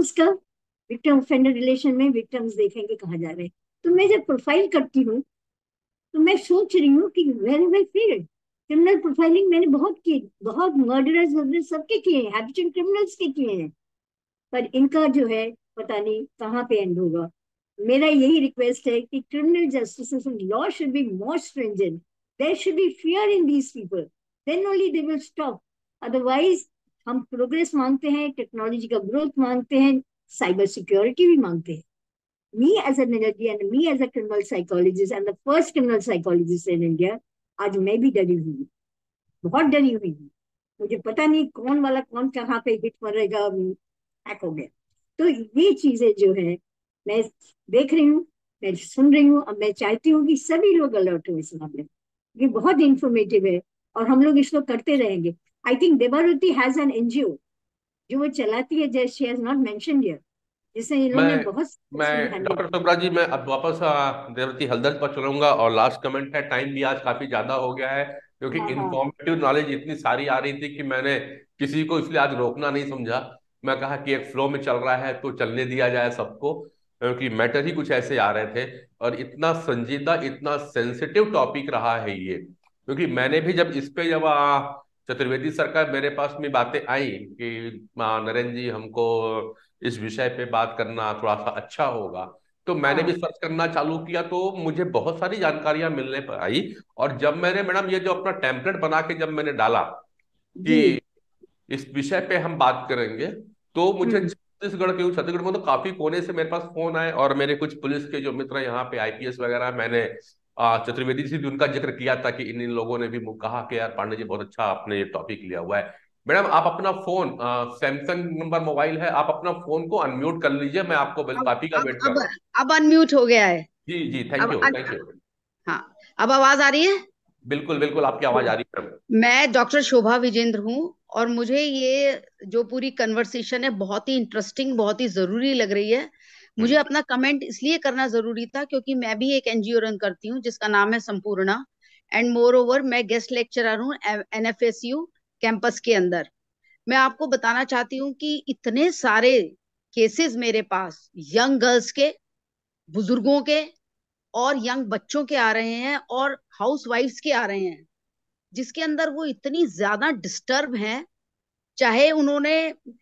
विक्टिम ऑफेंडर रिलेशन में विक्टिम्स देखेंगे कहाँ जा रहे हैं। तो मैं जब प्रोफाइल करती हूँ तो मैं सोच रही हूँ कि where have I failed. Criminal profiling मैंने बहुत की, बहुत मर्डरर्स सबके किए हैं, हैबिचुअल क्रिमिनल्स के किए हैं, पर इनका जो है पता नहीं कहाँ पे एंड होगा। मेरा यही रिक्वेस्ट है कि criminal justice law should be more stringent, there should be fear in these people, then only they will stop. Otherwise हम प्रोग्रेस मांगते हैं, टेक्नोलॉजी का ग्रोथ मांगते हैं, साइबर सिक्योरिटी भी मांगते हैं। Me as an energy and me as a criminal psychologist and the first criminal psychologist in India, आज मैं भी डरी हुई हूँ, बहुत डरी हुई हूँ। मुझे पता नहीं कौन वाला कौन कहाँ पे हिट मरेगा, हैक हो गया। तो ये चीजें जो है मैं देख रही हूँ, मैं सुन रही हूँ। अब मैं चाहती हूँ कि सभी लोग अलर्ट हो इस मामले में। ये बहुत इंफॉर्मेटिव है और हम लोग इसको करते रहेंगे। I think Devaruti has an NGO जो वो चलाती है, जैसे she has not mentioned here, जिससे इन्होंने
मैं
बहुत
मैं डॉक्टर चोपड़ा जी, मैं अब वापस देवती हल्दर पर चलूंगा और लास्ट कमेंट है। टाइम भी आज काफी ज्यादा हो गया है, क्योंकि
हाँ हाँ
इंफॉर्मेटिव नॉलेज इतनी सारी आ रही थी कि मैंने किसी को इसलिए आज रोकना नहीं समझा। मैं कहा कि एक फ्लो में चल रहा है तो चलने दिया जाए सबको, क्योंकि मैटर ही कुछ ऐसे आ रहे थे। और इतना संजीदा, इतना सेंसिटिव टॉपिक रहा है ये, क्योंकि मैंने भी जब इस पे जब चतुर्वेदी सर का मेरे पास में बातें आई कि नरेंद्र जी हमको इस विषय पे बात करना थोड़ा सा अच्छा होगा, तो मैंने भी
हाँ
सर्च करना चालू किया तो मुझे बहुत सारी जानकारियां मिलने पर आई। और जब मैंने मैडम ये जो अपना टेम्पलेट बना के जब मैंने डाला कि
जी।
इस विषय पे हम बात करेंगे, तो मुझे
हम्म।
छत्तीसगढ़ में तो काफी कोने से मेरे पास फोन आए, और मेरे कुछ पुलिस के जो मित्र यहाँ पे आईपीएस वगैरह, मैंने चतुर्वेदी से भी उनका जिक्र किया था कि इन इन लोगों ने भी कहा कि यार पांडे जी बहुत अच्छा आपने ये टॉपिक लिया हुआ है। मैडम आप अपना फोन, सैमसंग नंबर मोबाइल है, आप अपना फोन को अनम्यूट कर लीजिए, मैं आपको बिल
अब
कॉपी का
अब
वेट कर
अब
रहा हूँ।
अब अनम्यूट हो गया है।
जी जी,
अब
थैंक यू थैंक यू।
हाँ, अब आवाज आ रही है।
बिल्कुल बिल्कुल, आपकी आवाज आ रही है मैडम।
मैं डॉक्टर शोभा विजेंद्र हूँ, और मुझे ये जो पूरी कन्वर्सेशन है बहुत ही इंटरेस्टिंग, बहुत ही जरूरी लग रही है। मुझे
हम्म।
अपना कमेंट इसलिए करना जरूरी था क्योंकि मैं भी एक एनजीओ रन करती हूँ जिसका नाम है संपूर्णा, एंड मोर ओवर मैं गेस्ट लेक्चरर हूँ एनएफएसयू कैंपस के अंदर। मैं आपको बताना चाहती हूँ कि इतने सारे केसेस मेरे पास यंग गर्ल्स के, बुजुर्गों के और यंग बच्चों के आ रहे हैं, और हाउस वाइफ्स के आ रहे हैं, जिसके अंदर वो इतनी ज्यादा डिस्टर्ब हैं, चाहे उन्होंने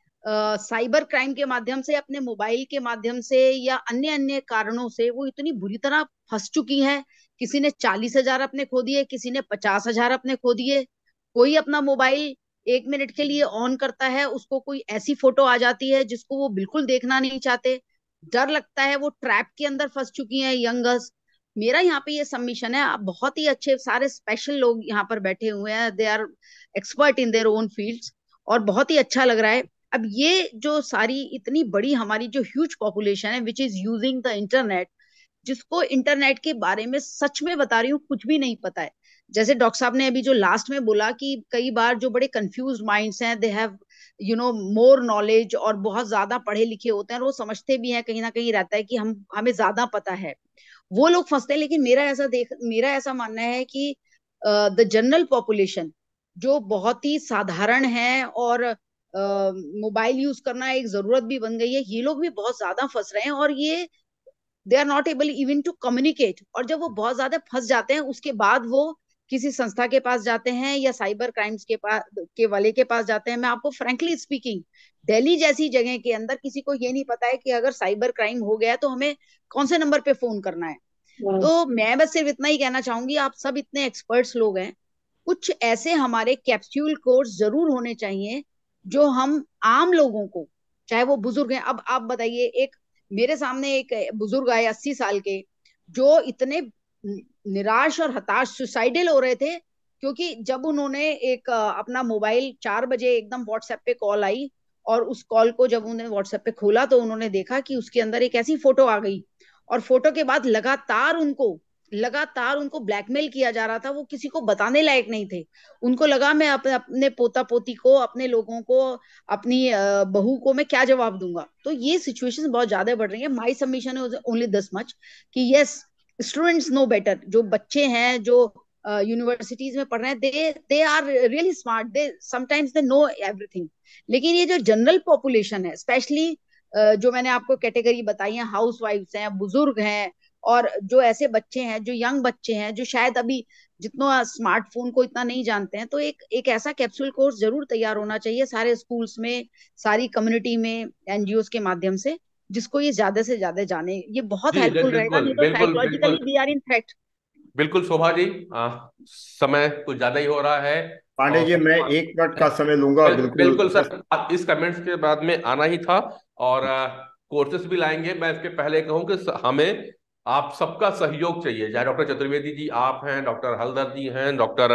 साइबर क्राइम के माध्यम से, अपने मोबाइल के माध्यम से, या अन्य अन्य कारणों से वो इतनी बुरी तरह फंस चुकी हैं। किसी ने 40,000 अपने खो दिए, किसी ने 50,000 अपने खो दिए। कोई अपना मोबाइल 1 मिनट के लिए ऑन करता है, उसको कोई ऐसी फोटो आ जाती है जिसको वो बिल्कुल देखना नहीं चाहते। डर लगता है, वो ट्रैप के अंदर फंस चुकी हैं यंग गर्ल्स। मेरा यहाँ पे ये सबमिशन है, आप बहुत ही अच्छे सारे स्पेशल लोग यहाँ पर बैठे हुए हैं, they are expert in their own fields, और बहुत ही अच्छा लग रहा है। अब ये जो सारी इतनी बड़ी हमारी जो ह्यूज पॉपुलेशन है which is using the internet, जिसको इंटरनेट के बारे में सच में बता रही हूँ कुछ भी नहीं पता है, जैसे डॉक्टर साहब ने अभी जो लास्ट में बोला कि कई बार जो बड़े कंफ्यूज माइंड्स हैं, दे हैव मोर नॉलेज और बहुत ज्यादा पढ़े लिखे होते हैं और वो समझते भी हैं, कहीं ना कहीं रहता है कि हमें ज्यादा पता है, वो लोग फंसते हैं। लेकिन मेरा ऐसा मानना है कि द जनरल पॉपुलेशन जो बहुत ही साधारण है और मोबाइल यूज करना एक जरूरत भी बन गई है, ये लोग भी बहुत ज्यादा फंस रहे हैं, और ये they are not able even to communicate. और जब वो बहुत ज्यादा फंस जाते हैं उसके बाद वो किसी संस्था के पास जाते हैं या साइबर क्राइम्स के वाले के पास जाते हैं। मैं आपको फ्रेंकली स्पीकिंग, दिल्ली जैसी जगह के अंदर किसी को ये नहीं पता है कि अगर साइबर क्राइम हो गया है तो हमें कौन से नंबर पे फोन करना है। तो मैं बस सिर्फ इतना ही कहना चाहूंगी, आप सब इतने एक्सपर्ट्स लोग हैं, कुछ ऐसे हमारे कैप्सूल कोर्स जरूर होने चाहिए जो हम आम लोगों को, चाहे वो बुजुर्ग हैं, अब आप बताइए, एक मेरे सामने एक बुजुर्ग आए 80 साल के, जो इतने निराश और हताश, सुसाइडल हो रहे थे, क्योंकि जब उन्होंने एक अपना मोबाइल 4 बजे एकदम व्हाट्सएप पे कॉल आई, और उस कॉल को जब उन्होंने व्हाट्सएप पे खोला तो उन्होंने देखा कि उसके अंदर एक ऐसी फोटो आ गई, और फोटो के बाद लगातार उनको ब्लैकमेल किया जा रहा था, वो किसी को बताने लायक नहीं थे। उनको लगा मैं अपने पोता पोती को, अपने लोगों को, अपनी बहू को मैं क्या जवाब दूंगा। तो ये सिचुएशन बहुत ज्यादा बढ़ रही है। My submission is only this much कि यस, स्टूडेंट्स नो बेटर, जो बच्चे हैं जो यूनिवर्सिटीज में पढ़ रहे हैं, they are really smart, they sometimes they know everything. लेकिन ये जो जनरल पॉपुलेशन है, स्पेशली जो मैंने आपको कैटेगरी बताई है, हाउस वाइफ्स हैं, बुजुर्ग हैं, और जो ऐसे बच्चे हैं, जो यंग बच्चे हैं, जो शायद अभी जितना स्मार्टफोन को इतना नहीं जानते हैं, तो एक ऐसा कैप्सूल कोर्स जरूर तैयार होना चाहिए सारे स्कूल्स में, सारी कम्युनिटी में, एनजीओ के माध्यम से, जिसको ये ज्यादा से ज्यादा जाने। ये बहुत
जी
हेल्पफुल रहेगा,
बिल्कुल
नहीं तो
बिल्कुल
साइकोलॉजिकली
बिल्कुल
वी आर इन थ्रेट।
बिल्कुल शोभा जी, समय कुछ ज्यादा ही हो रहा है।
पांडे
और
जी, मैं 1 मिनट का समय लूंगा, बिल्कुल
बिल्कुल
बस।
सर, इस कमेंट्स के बाद में आना ही था। और कोर्सेस भी लाएंगे। मैं इसके पहले कहूँ कि हमें आप सबका सहयोग चाहिए, चाहे डॉक्टर चतुर्वेदी जी आप हैं, डॉक्टर हलदर जी हैं, डॉक्टर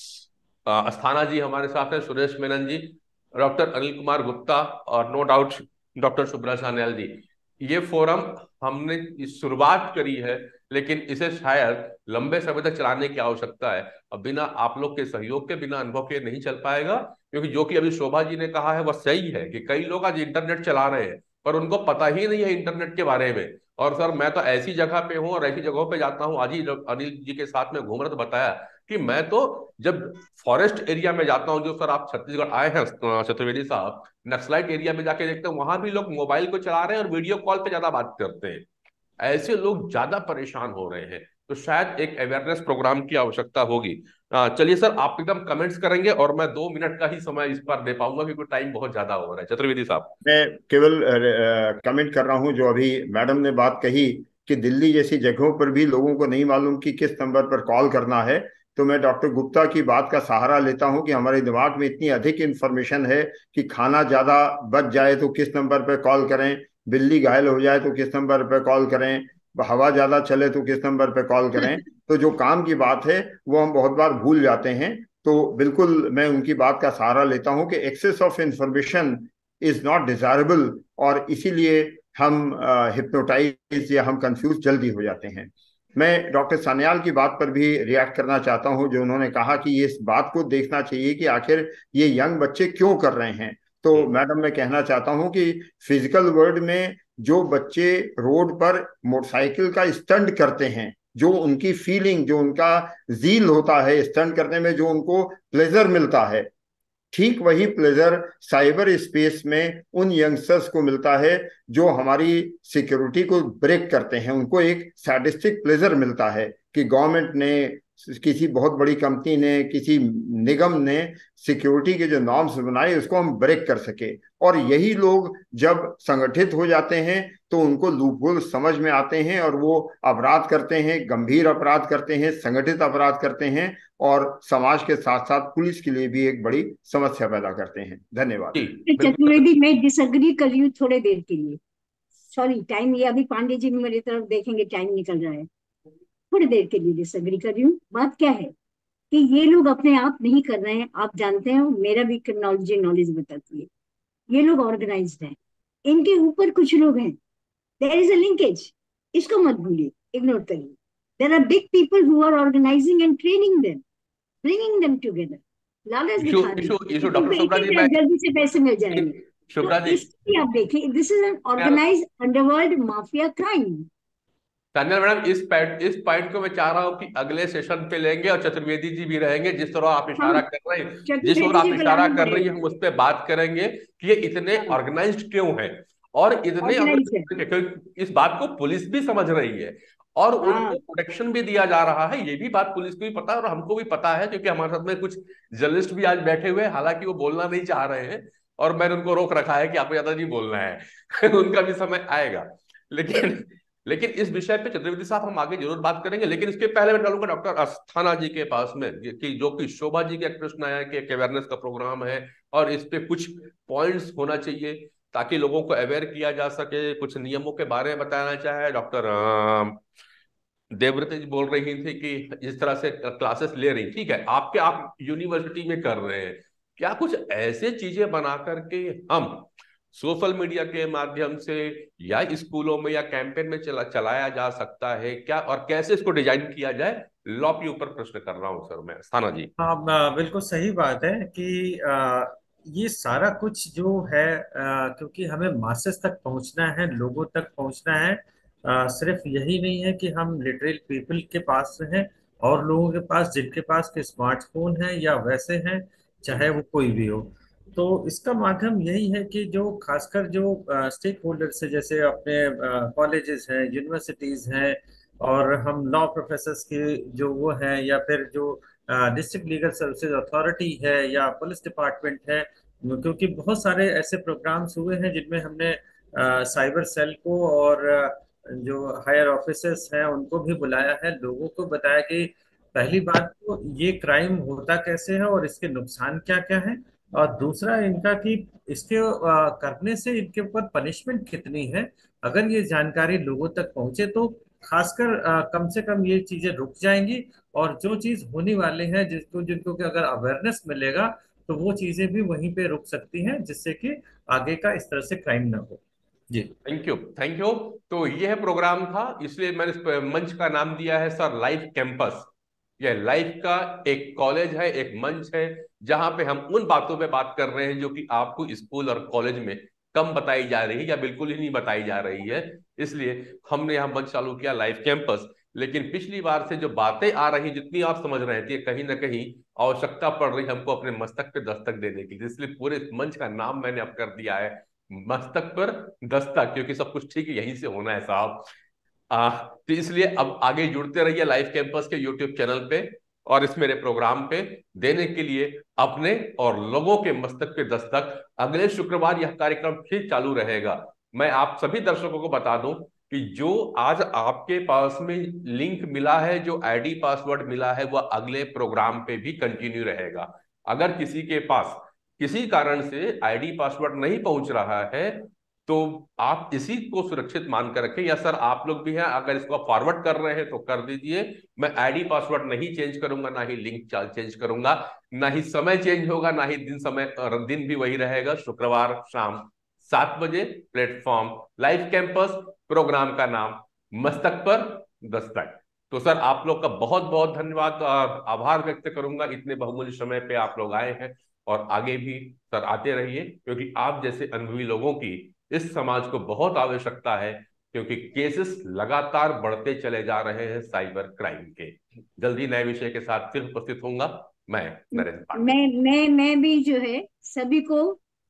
अस्थाना जी हमारे साथ हैं, सुरेश मेनन जी, डॉक्टर अनिल कुमार गुप्ता, और no doubt doctor Subra Sanyal ji. ये फोरम हमने शुरुआत करी है, लेकिन इसे शायद लंबे समय तक चलाने की आवश्यकता है। अब बिना आप लोग के सहयोग के, बिना अनुभव के नहीं चल पाएगा। क्योंकि जो कि अभी शोभा जी ने कहा है वह सही है कि कई लोग आज इंटरनेट चला रहे हैं पर उनको पता ही नहीं है इंटरनेट के बारे में। और सर, मैं तो ऐसी जगह पे हूँ और ऐसी जगहों पे जाता हूँ, आज ही अनिल जी के साथ में घूम रहा तो बताया कि मैं तो जब फॉरेस्ट एरिया में जाता हूँ, जो सर आप छत्तीसगढ़ आए हैं चतुर्वेदी साहब, नक्सलाइट एरिया में जाके देखते हैं वहां भी लोग मोबाइल को चला रहे हैं और वीडियो कॉल पे ज्यादा बात करते हैं। ऐसे लोग ज्यादा परेशान हो रहे हैं, तो शायद एक अवेयरनेस प्रोग्राम की आवश्यकता होगी। चलिए सर, आप एकदम कमेंट्स करेंगे और मैं 2 मिनट का ही समय इस पर दे पाऊंगा क्योंकि टाइम बहुत ज्यादा हो रहा है। चतुर्वेदी साहब।
मैं केवल कमेंट कर रहा हूं, जो अभी मैडम ने बात कही कि दिल्ली जैसी जगहों पर भी लोगों को नहीं मालूम कि किस नंबर पर कॉल करना है। तो मैं डॉक्टर गुप्ता की बात का सहारा लेता हूं कि हमारे दिमाग में इतनी अधिक इंफॉर्मेशन है कि खाना ज्यादा बच जाए तो किस नंबर पर कॉल करें, बिल्ली घायल हो जाए तो किस नंबर पर कॉल करें, हवा ज्यादा चले तो किस नंबर पर कॉल करें। तो जो काम की बात है वो हम बहुत बार भूल जाते हैं। तो बिल्कुल मैं उनकी बात का सहारा लेता हूं कि excess of information is not desirable, और इसीलिए हम हिप्नोटाइज या हम कंफ्यूज जल्दी हो जाते हैं। मैं डॉक्टर सान्याल की बात पर भी रिएक्ट करना चाहता हूं, जो उन्होंने कहा कि ये इस बात को देखना चाहिए कि आखिर ये यंग बच्चे क्यों कर रहे हैं। तो मैडम, मैं कहना चाहता हूं कि फिजिकल वर्ल्ड में जो बच्चे रोड पर मोटरसाइकिल का स्टंट करते हैं, जो उनकी फीलिंग, जो उनका जील होता है स्टंट करने में, जो उनको प्लेजर मिलता है, ठीक वही प्लेजर साइबर स्पेस में उन यंगस्टर्स को मिलता है जो हमारी सिक्योरिटी को ब्रेक करते हैं। उनको एक सैडिस्टिक प्लेजर मिलता है कि गवर्नमेंट ने, किसी बहुत बड़ी कंपनी ने, किसी निगम ने सिक्योरिटी के जो नॉर्म्स बनाए उसको हम ब्रेक कर सके। और यही लोग जब संगठित हो जाते हैं तो उनको लूपहोल समझ में आते हैं और वो अपराध करते हैं, गंभीर अपराध करते हैं, संगठित अपराध करते हैं, और समाज के साथ साथ पुलिस के लिए भी एक बड़ी समस्या पैदा करते हैं। धन्यवाद।
चतुर्वेदी, मैं डिसएग्री कर रही हूँ थोड़े देर के लिए। सॉरी, टाइम ये अभी पांडे जी मेरी तरफ देखेंगे, टाइम निकल रहा है। थोड़ी देर के लिए डिसएग्री कर रही हूँ। बात क्या है कि ये लोग अपने आप नहीं कर रहे हैं, आप जानते हैं, मेरा भी क्रिमिनोलॉजी नॉलेज बताती है, ये लोग ऑर्गेनाइज्ड हैं, इनके ऊपर कुछ लोग हैं, देयर इज अ लिंकेज, इसको मत भूलिए, इग्नोर करिए। There are big people who are organising and training them, bringing them together, लालच
इशू
दिखा रही
इशू
है
इशू
कि
डॉक्टर
तुमको एक
शुक्ला जी,
एक
मैं
जल्दी से पैसे मिल जाएंगे। तो
शुक्ला जी,
इसकी आप देखिए, this is an organised underworld mafia crime.
Tanya madam, इस पॉइंट को मैं चाह रहा हूँ कि अगले सेशन पे लेंगे और चतुर्वेदी जी भी रहेंगे। जिस तरह आप
हम
इशारा कर रहे हैं, जिस ओर
चतुर्वेदी
आप
जी को
इशारा
लाना
कर रही हैं,
पड़ेगा।
हम उस पर बात करेंगे कि ये इतने
हाँ,
ऑर्गेनाइज्ड क्यों हैं और इतने
ऑर्गेनाइज्ड है।
क्योंकि इस बात को पुलिस भी समझ रही है और
हाँ,
उनको प्रोटेक्शन भी दिया जा रहा है। ये भी बात पुलिस को भी पता है और हमको भी पता है, क्योंकि हमारे साथ में कुछ जर्नलिस्ट भी आज बैठे हुए हैं, हालांकि वो बोलना नहीं चाह रहे हैं और मैंने उनको रोक रखा है कि आपको ज्यादा नहीं बोलना है। उनका भी समय आएगा। लेकिन लेकिन इस विषय पे चतुर्वेदी साहब हम आगे जरूर बात करेंगे। लेकिन इसके पहले मैं डालूंगा डॉक्टर अस्थाना जी के पास में कि जो कि शोभा जी का एक प्रश्न आया कि एक अवेयरनेस का प्रोग्राम है और इस पे कुछ पॉइंट्स होना चाहिए ताकि लोगों को अवेयर किया जा सके, कुछ नियमों के बारे में बताना चाहे। डॉक्टर देवव्रत जी बोल रही थी कि जिस तरह से क्लासेस ले रही, ठीक है, आप यूनिवर्सिटी में कर रहे हैं, क्या कुछ ऐसे चीजें बना करके हम सोशल मीडिया के माध्यम से या स्कूलों में या कैंपेन में चलाया जा सकता है क्या, और कैसे इसको डिजाइन किया जाए? लॉ के ऊपर प्रश्न कर रहा हूं सर मैं, स्थाना जी।
हाँ, बिल्कुल सही बात है कि ये सारा कुछ जो है, क्योंकि हमें मासेस तक पहुंचना है, लोगों तक पहुंचना है। सिर्फ यही नहीं है कि हम लिटरल पीपल के पास हैं और लोगों के पास जिनके पास के स्मार्टफोन है या वैसे हैं, चाहे वो कोई भी हो। तो इसका माध्यम यही है कि जो खासकर जो स्टेक होल्डर्स है, जैसे अपने कॉलेजेस हैं, यूनिवर्सिटीज हैं, और हम लॉ प्रोफेसर्स की जो वो हैं, या फिर जो डिस्ट्रिक्ट लीगल सर्विसेज अथॉरिटी है या पुलिस डिपार्टमेंट है, क्योंकि बहुत सारे ऐसे प्रोग्राम्स हुए हैं जिनमें हमने साइबर सेल को और जो हायर ऑफिसर्स हैं उनको भी बुलाया है, लोगों को बताया कि पहली बात तो ये क्राइम होता कैसे है और इसके नुकसान क्या क्या है, और दूसरा इनका कि इसके करने से इनके ऊपर पनिशमेंट कितनी है। अगर ये जानकारी लोगों तक पहुंचे तो खासकर कम से कम ये चीजें रुक जाएंगी, और जो चीज होने वाले हैं जिसको जिनको कि अगर अवेयरनेस मिलेगा तो वो चीजें भी वहीं पे रुक सकती हैं, जिससे कि आगे का इस तरह से क्राइम ना हो। जी।
Thank you, thank you. तो यह प्रोग्राम था, इसलिए मैंने इस मंच का नाम दिया है सर लाइफ कैंपस। यह लाइफ का एक कॉलेज है, एक मंच है, जहां पे हम उन बातों पे बात कर रहे हैं जो कि आपको स्कूल और कॉलेज में कम बताई जा रही है या बिल्कुल ही नहीं बताई जा रही है। इसलिए हमने यहाँ मंच चालू किया लाइफ कैंपस। लेकिन पिछली बार से जो बातें आ रही, जितनी आप समझ रहे थे, कहीं ना कहीं आवश्यकता पड़ रही हमको अपने मस्तक पे दस्तक देने की, इसलिए पूरे मंच का नाम मैंने अब कर दिया है मस्तक पर दस्तक, क्योंकि सब कुछ ठीक यहीं से होना है साहब। तो इसलिए अब आगे जुड़ते रहिए लाइव कैंपस के यूट्यूब चैनल पे और इस मेरे प्रोग्राम पे देने के लिए अपने और लोगों के मस्तक पे दस्तक। अगले शुक्रवार यह कार्यक्रम फिर चालू रहेगा। मैं आप सभी दर्शकों को बता दूं कि जो आज आपके पास में लिंक मिला है, जो आईडी पासवर्ड मिला है, वह अगले प्रोग्राम पे भी कंटिन्यू रहेगा। अगर किसी के पास किसी कारण से आईडी पासवर्ड नहीं पहुंच रहा है तो आप इसी को सुरक्षित मान कर रखें, या सर आप लोग भी हैं अगर इसको फॉरवर्ड कर रहे हैं तो कर दीजिए। मैं आईडी पासवर्ड नहीं चेंज करूंगा, ना ही लिंक चेंज करूंगा, ना ही समय चेंज होगा, ना ही दिन भी वही रहेगा। शुक्रवार शाम 7 बजे प्लेटफॉर्म लाइव कैंपस, प्रोग्राम का नाम मस्तक पर दस्तक। तो सर आप लोग का बहुत बहुत धन्यवाद और आभार व्यक्त करूंगा, इतने बहुमूल्य समय पे आप लोग आए हैं और आगे भी सर आते रहिए, क्योंकि आप जैसे अनुभवी लोगों की इस समाज को बहुत आवश्यकता है, क्योंकि केसेस लगातार बढ़ते चले जा रहे हैं साइबर क्राइम के। जल्दी नए विषय के साथ फिर उपस्थित होऊंगा। मैं नरेंद्र पांडे।
मैं भी जो है सभी को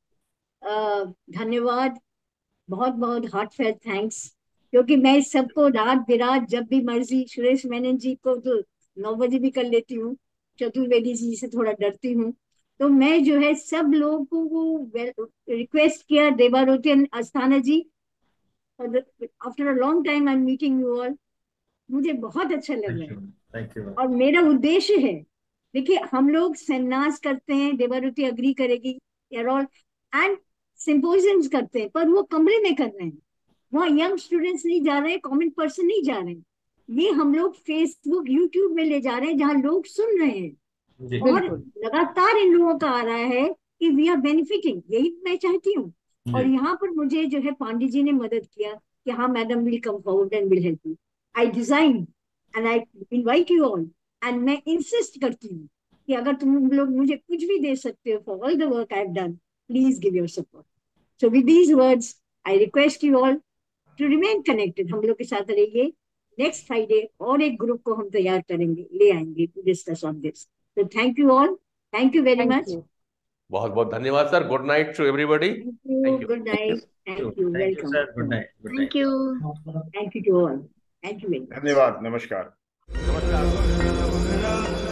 धन्यवाद, बहुत बहुत हार्टफेल्ट थैंक्स, क्योंकि मैं सबको रात बिरात जब भी मर्जी, सुरेश मेनन जी को तो 9 बजे भी कर लेती हूँ, चतुर्वेदी जी से थोड़ा डरती हूँ, तो मैं जो है सब लोगों को रिक्वेस्ट किया, Devaroti and Asthana ji, after a long time I am meeting you all, मुझे बहुत अच्छा लग रहा है।
Thank you.
और मेरा उद्देश्य है, देखिए हम लोग सेमिनार्स करते हैं, देवारुति अग्री करेगी, ऑल, एंड सिंपोजियम्स करते हैं, पर वो कमरे में कर रहे हैं, वहाँ यंग स्टूडेंट्स नहीं जा रहे हैं, कॉमन पर्सन नहीं जा रहे हैं, ये हम लोग फेसबुक यूट्यूब में ले जा रहे हैं जहां लोग सुन रहे हैं,
जी
और
बिल्कुल
लगातार इन लोगों का आ रहा है कि वी आर बेनिफिटिंग, यही मैं चाहती हूँ। और
जी
यहाँ पर मुझे जो है पांडे जी ने मदद किया कि हाँ madam will come forward and will help you. I design and I invite you all, and मैं इंसिस्ट करती हूँ कि अगर तुम लोग मुझे कुछ भी दे सकते हो for all the work I have done, please give your support. So with these words I request you all to remain connected, हम लोग के साथ रहिए। नेक्स्ट फ्राइडे और एक ग्रुप को हम तैयार करेंगे, ले आएंगे to discuss on this. So thank you all. Thank you very
thank
much.
You.
बहुत बहुत धन्यवाद sir. Good night to everybody.
Thank you.
Thank you.
Good night. Thank you.
Thank you
Welcome.
Sir, good night, good
thank
night.
You.
Thank you to all. Thank you very much.
धन्यवाद, नमस्कार।
नमस्कार।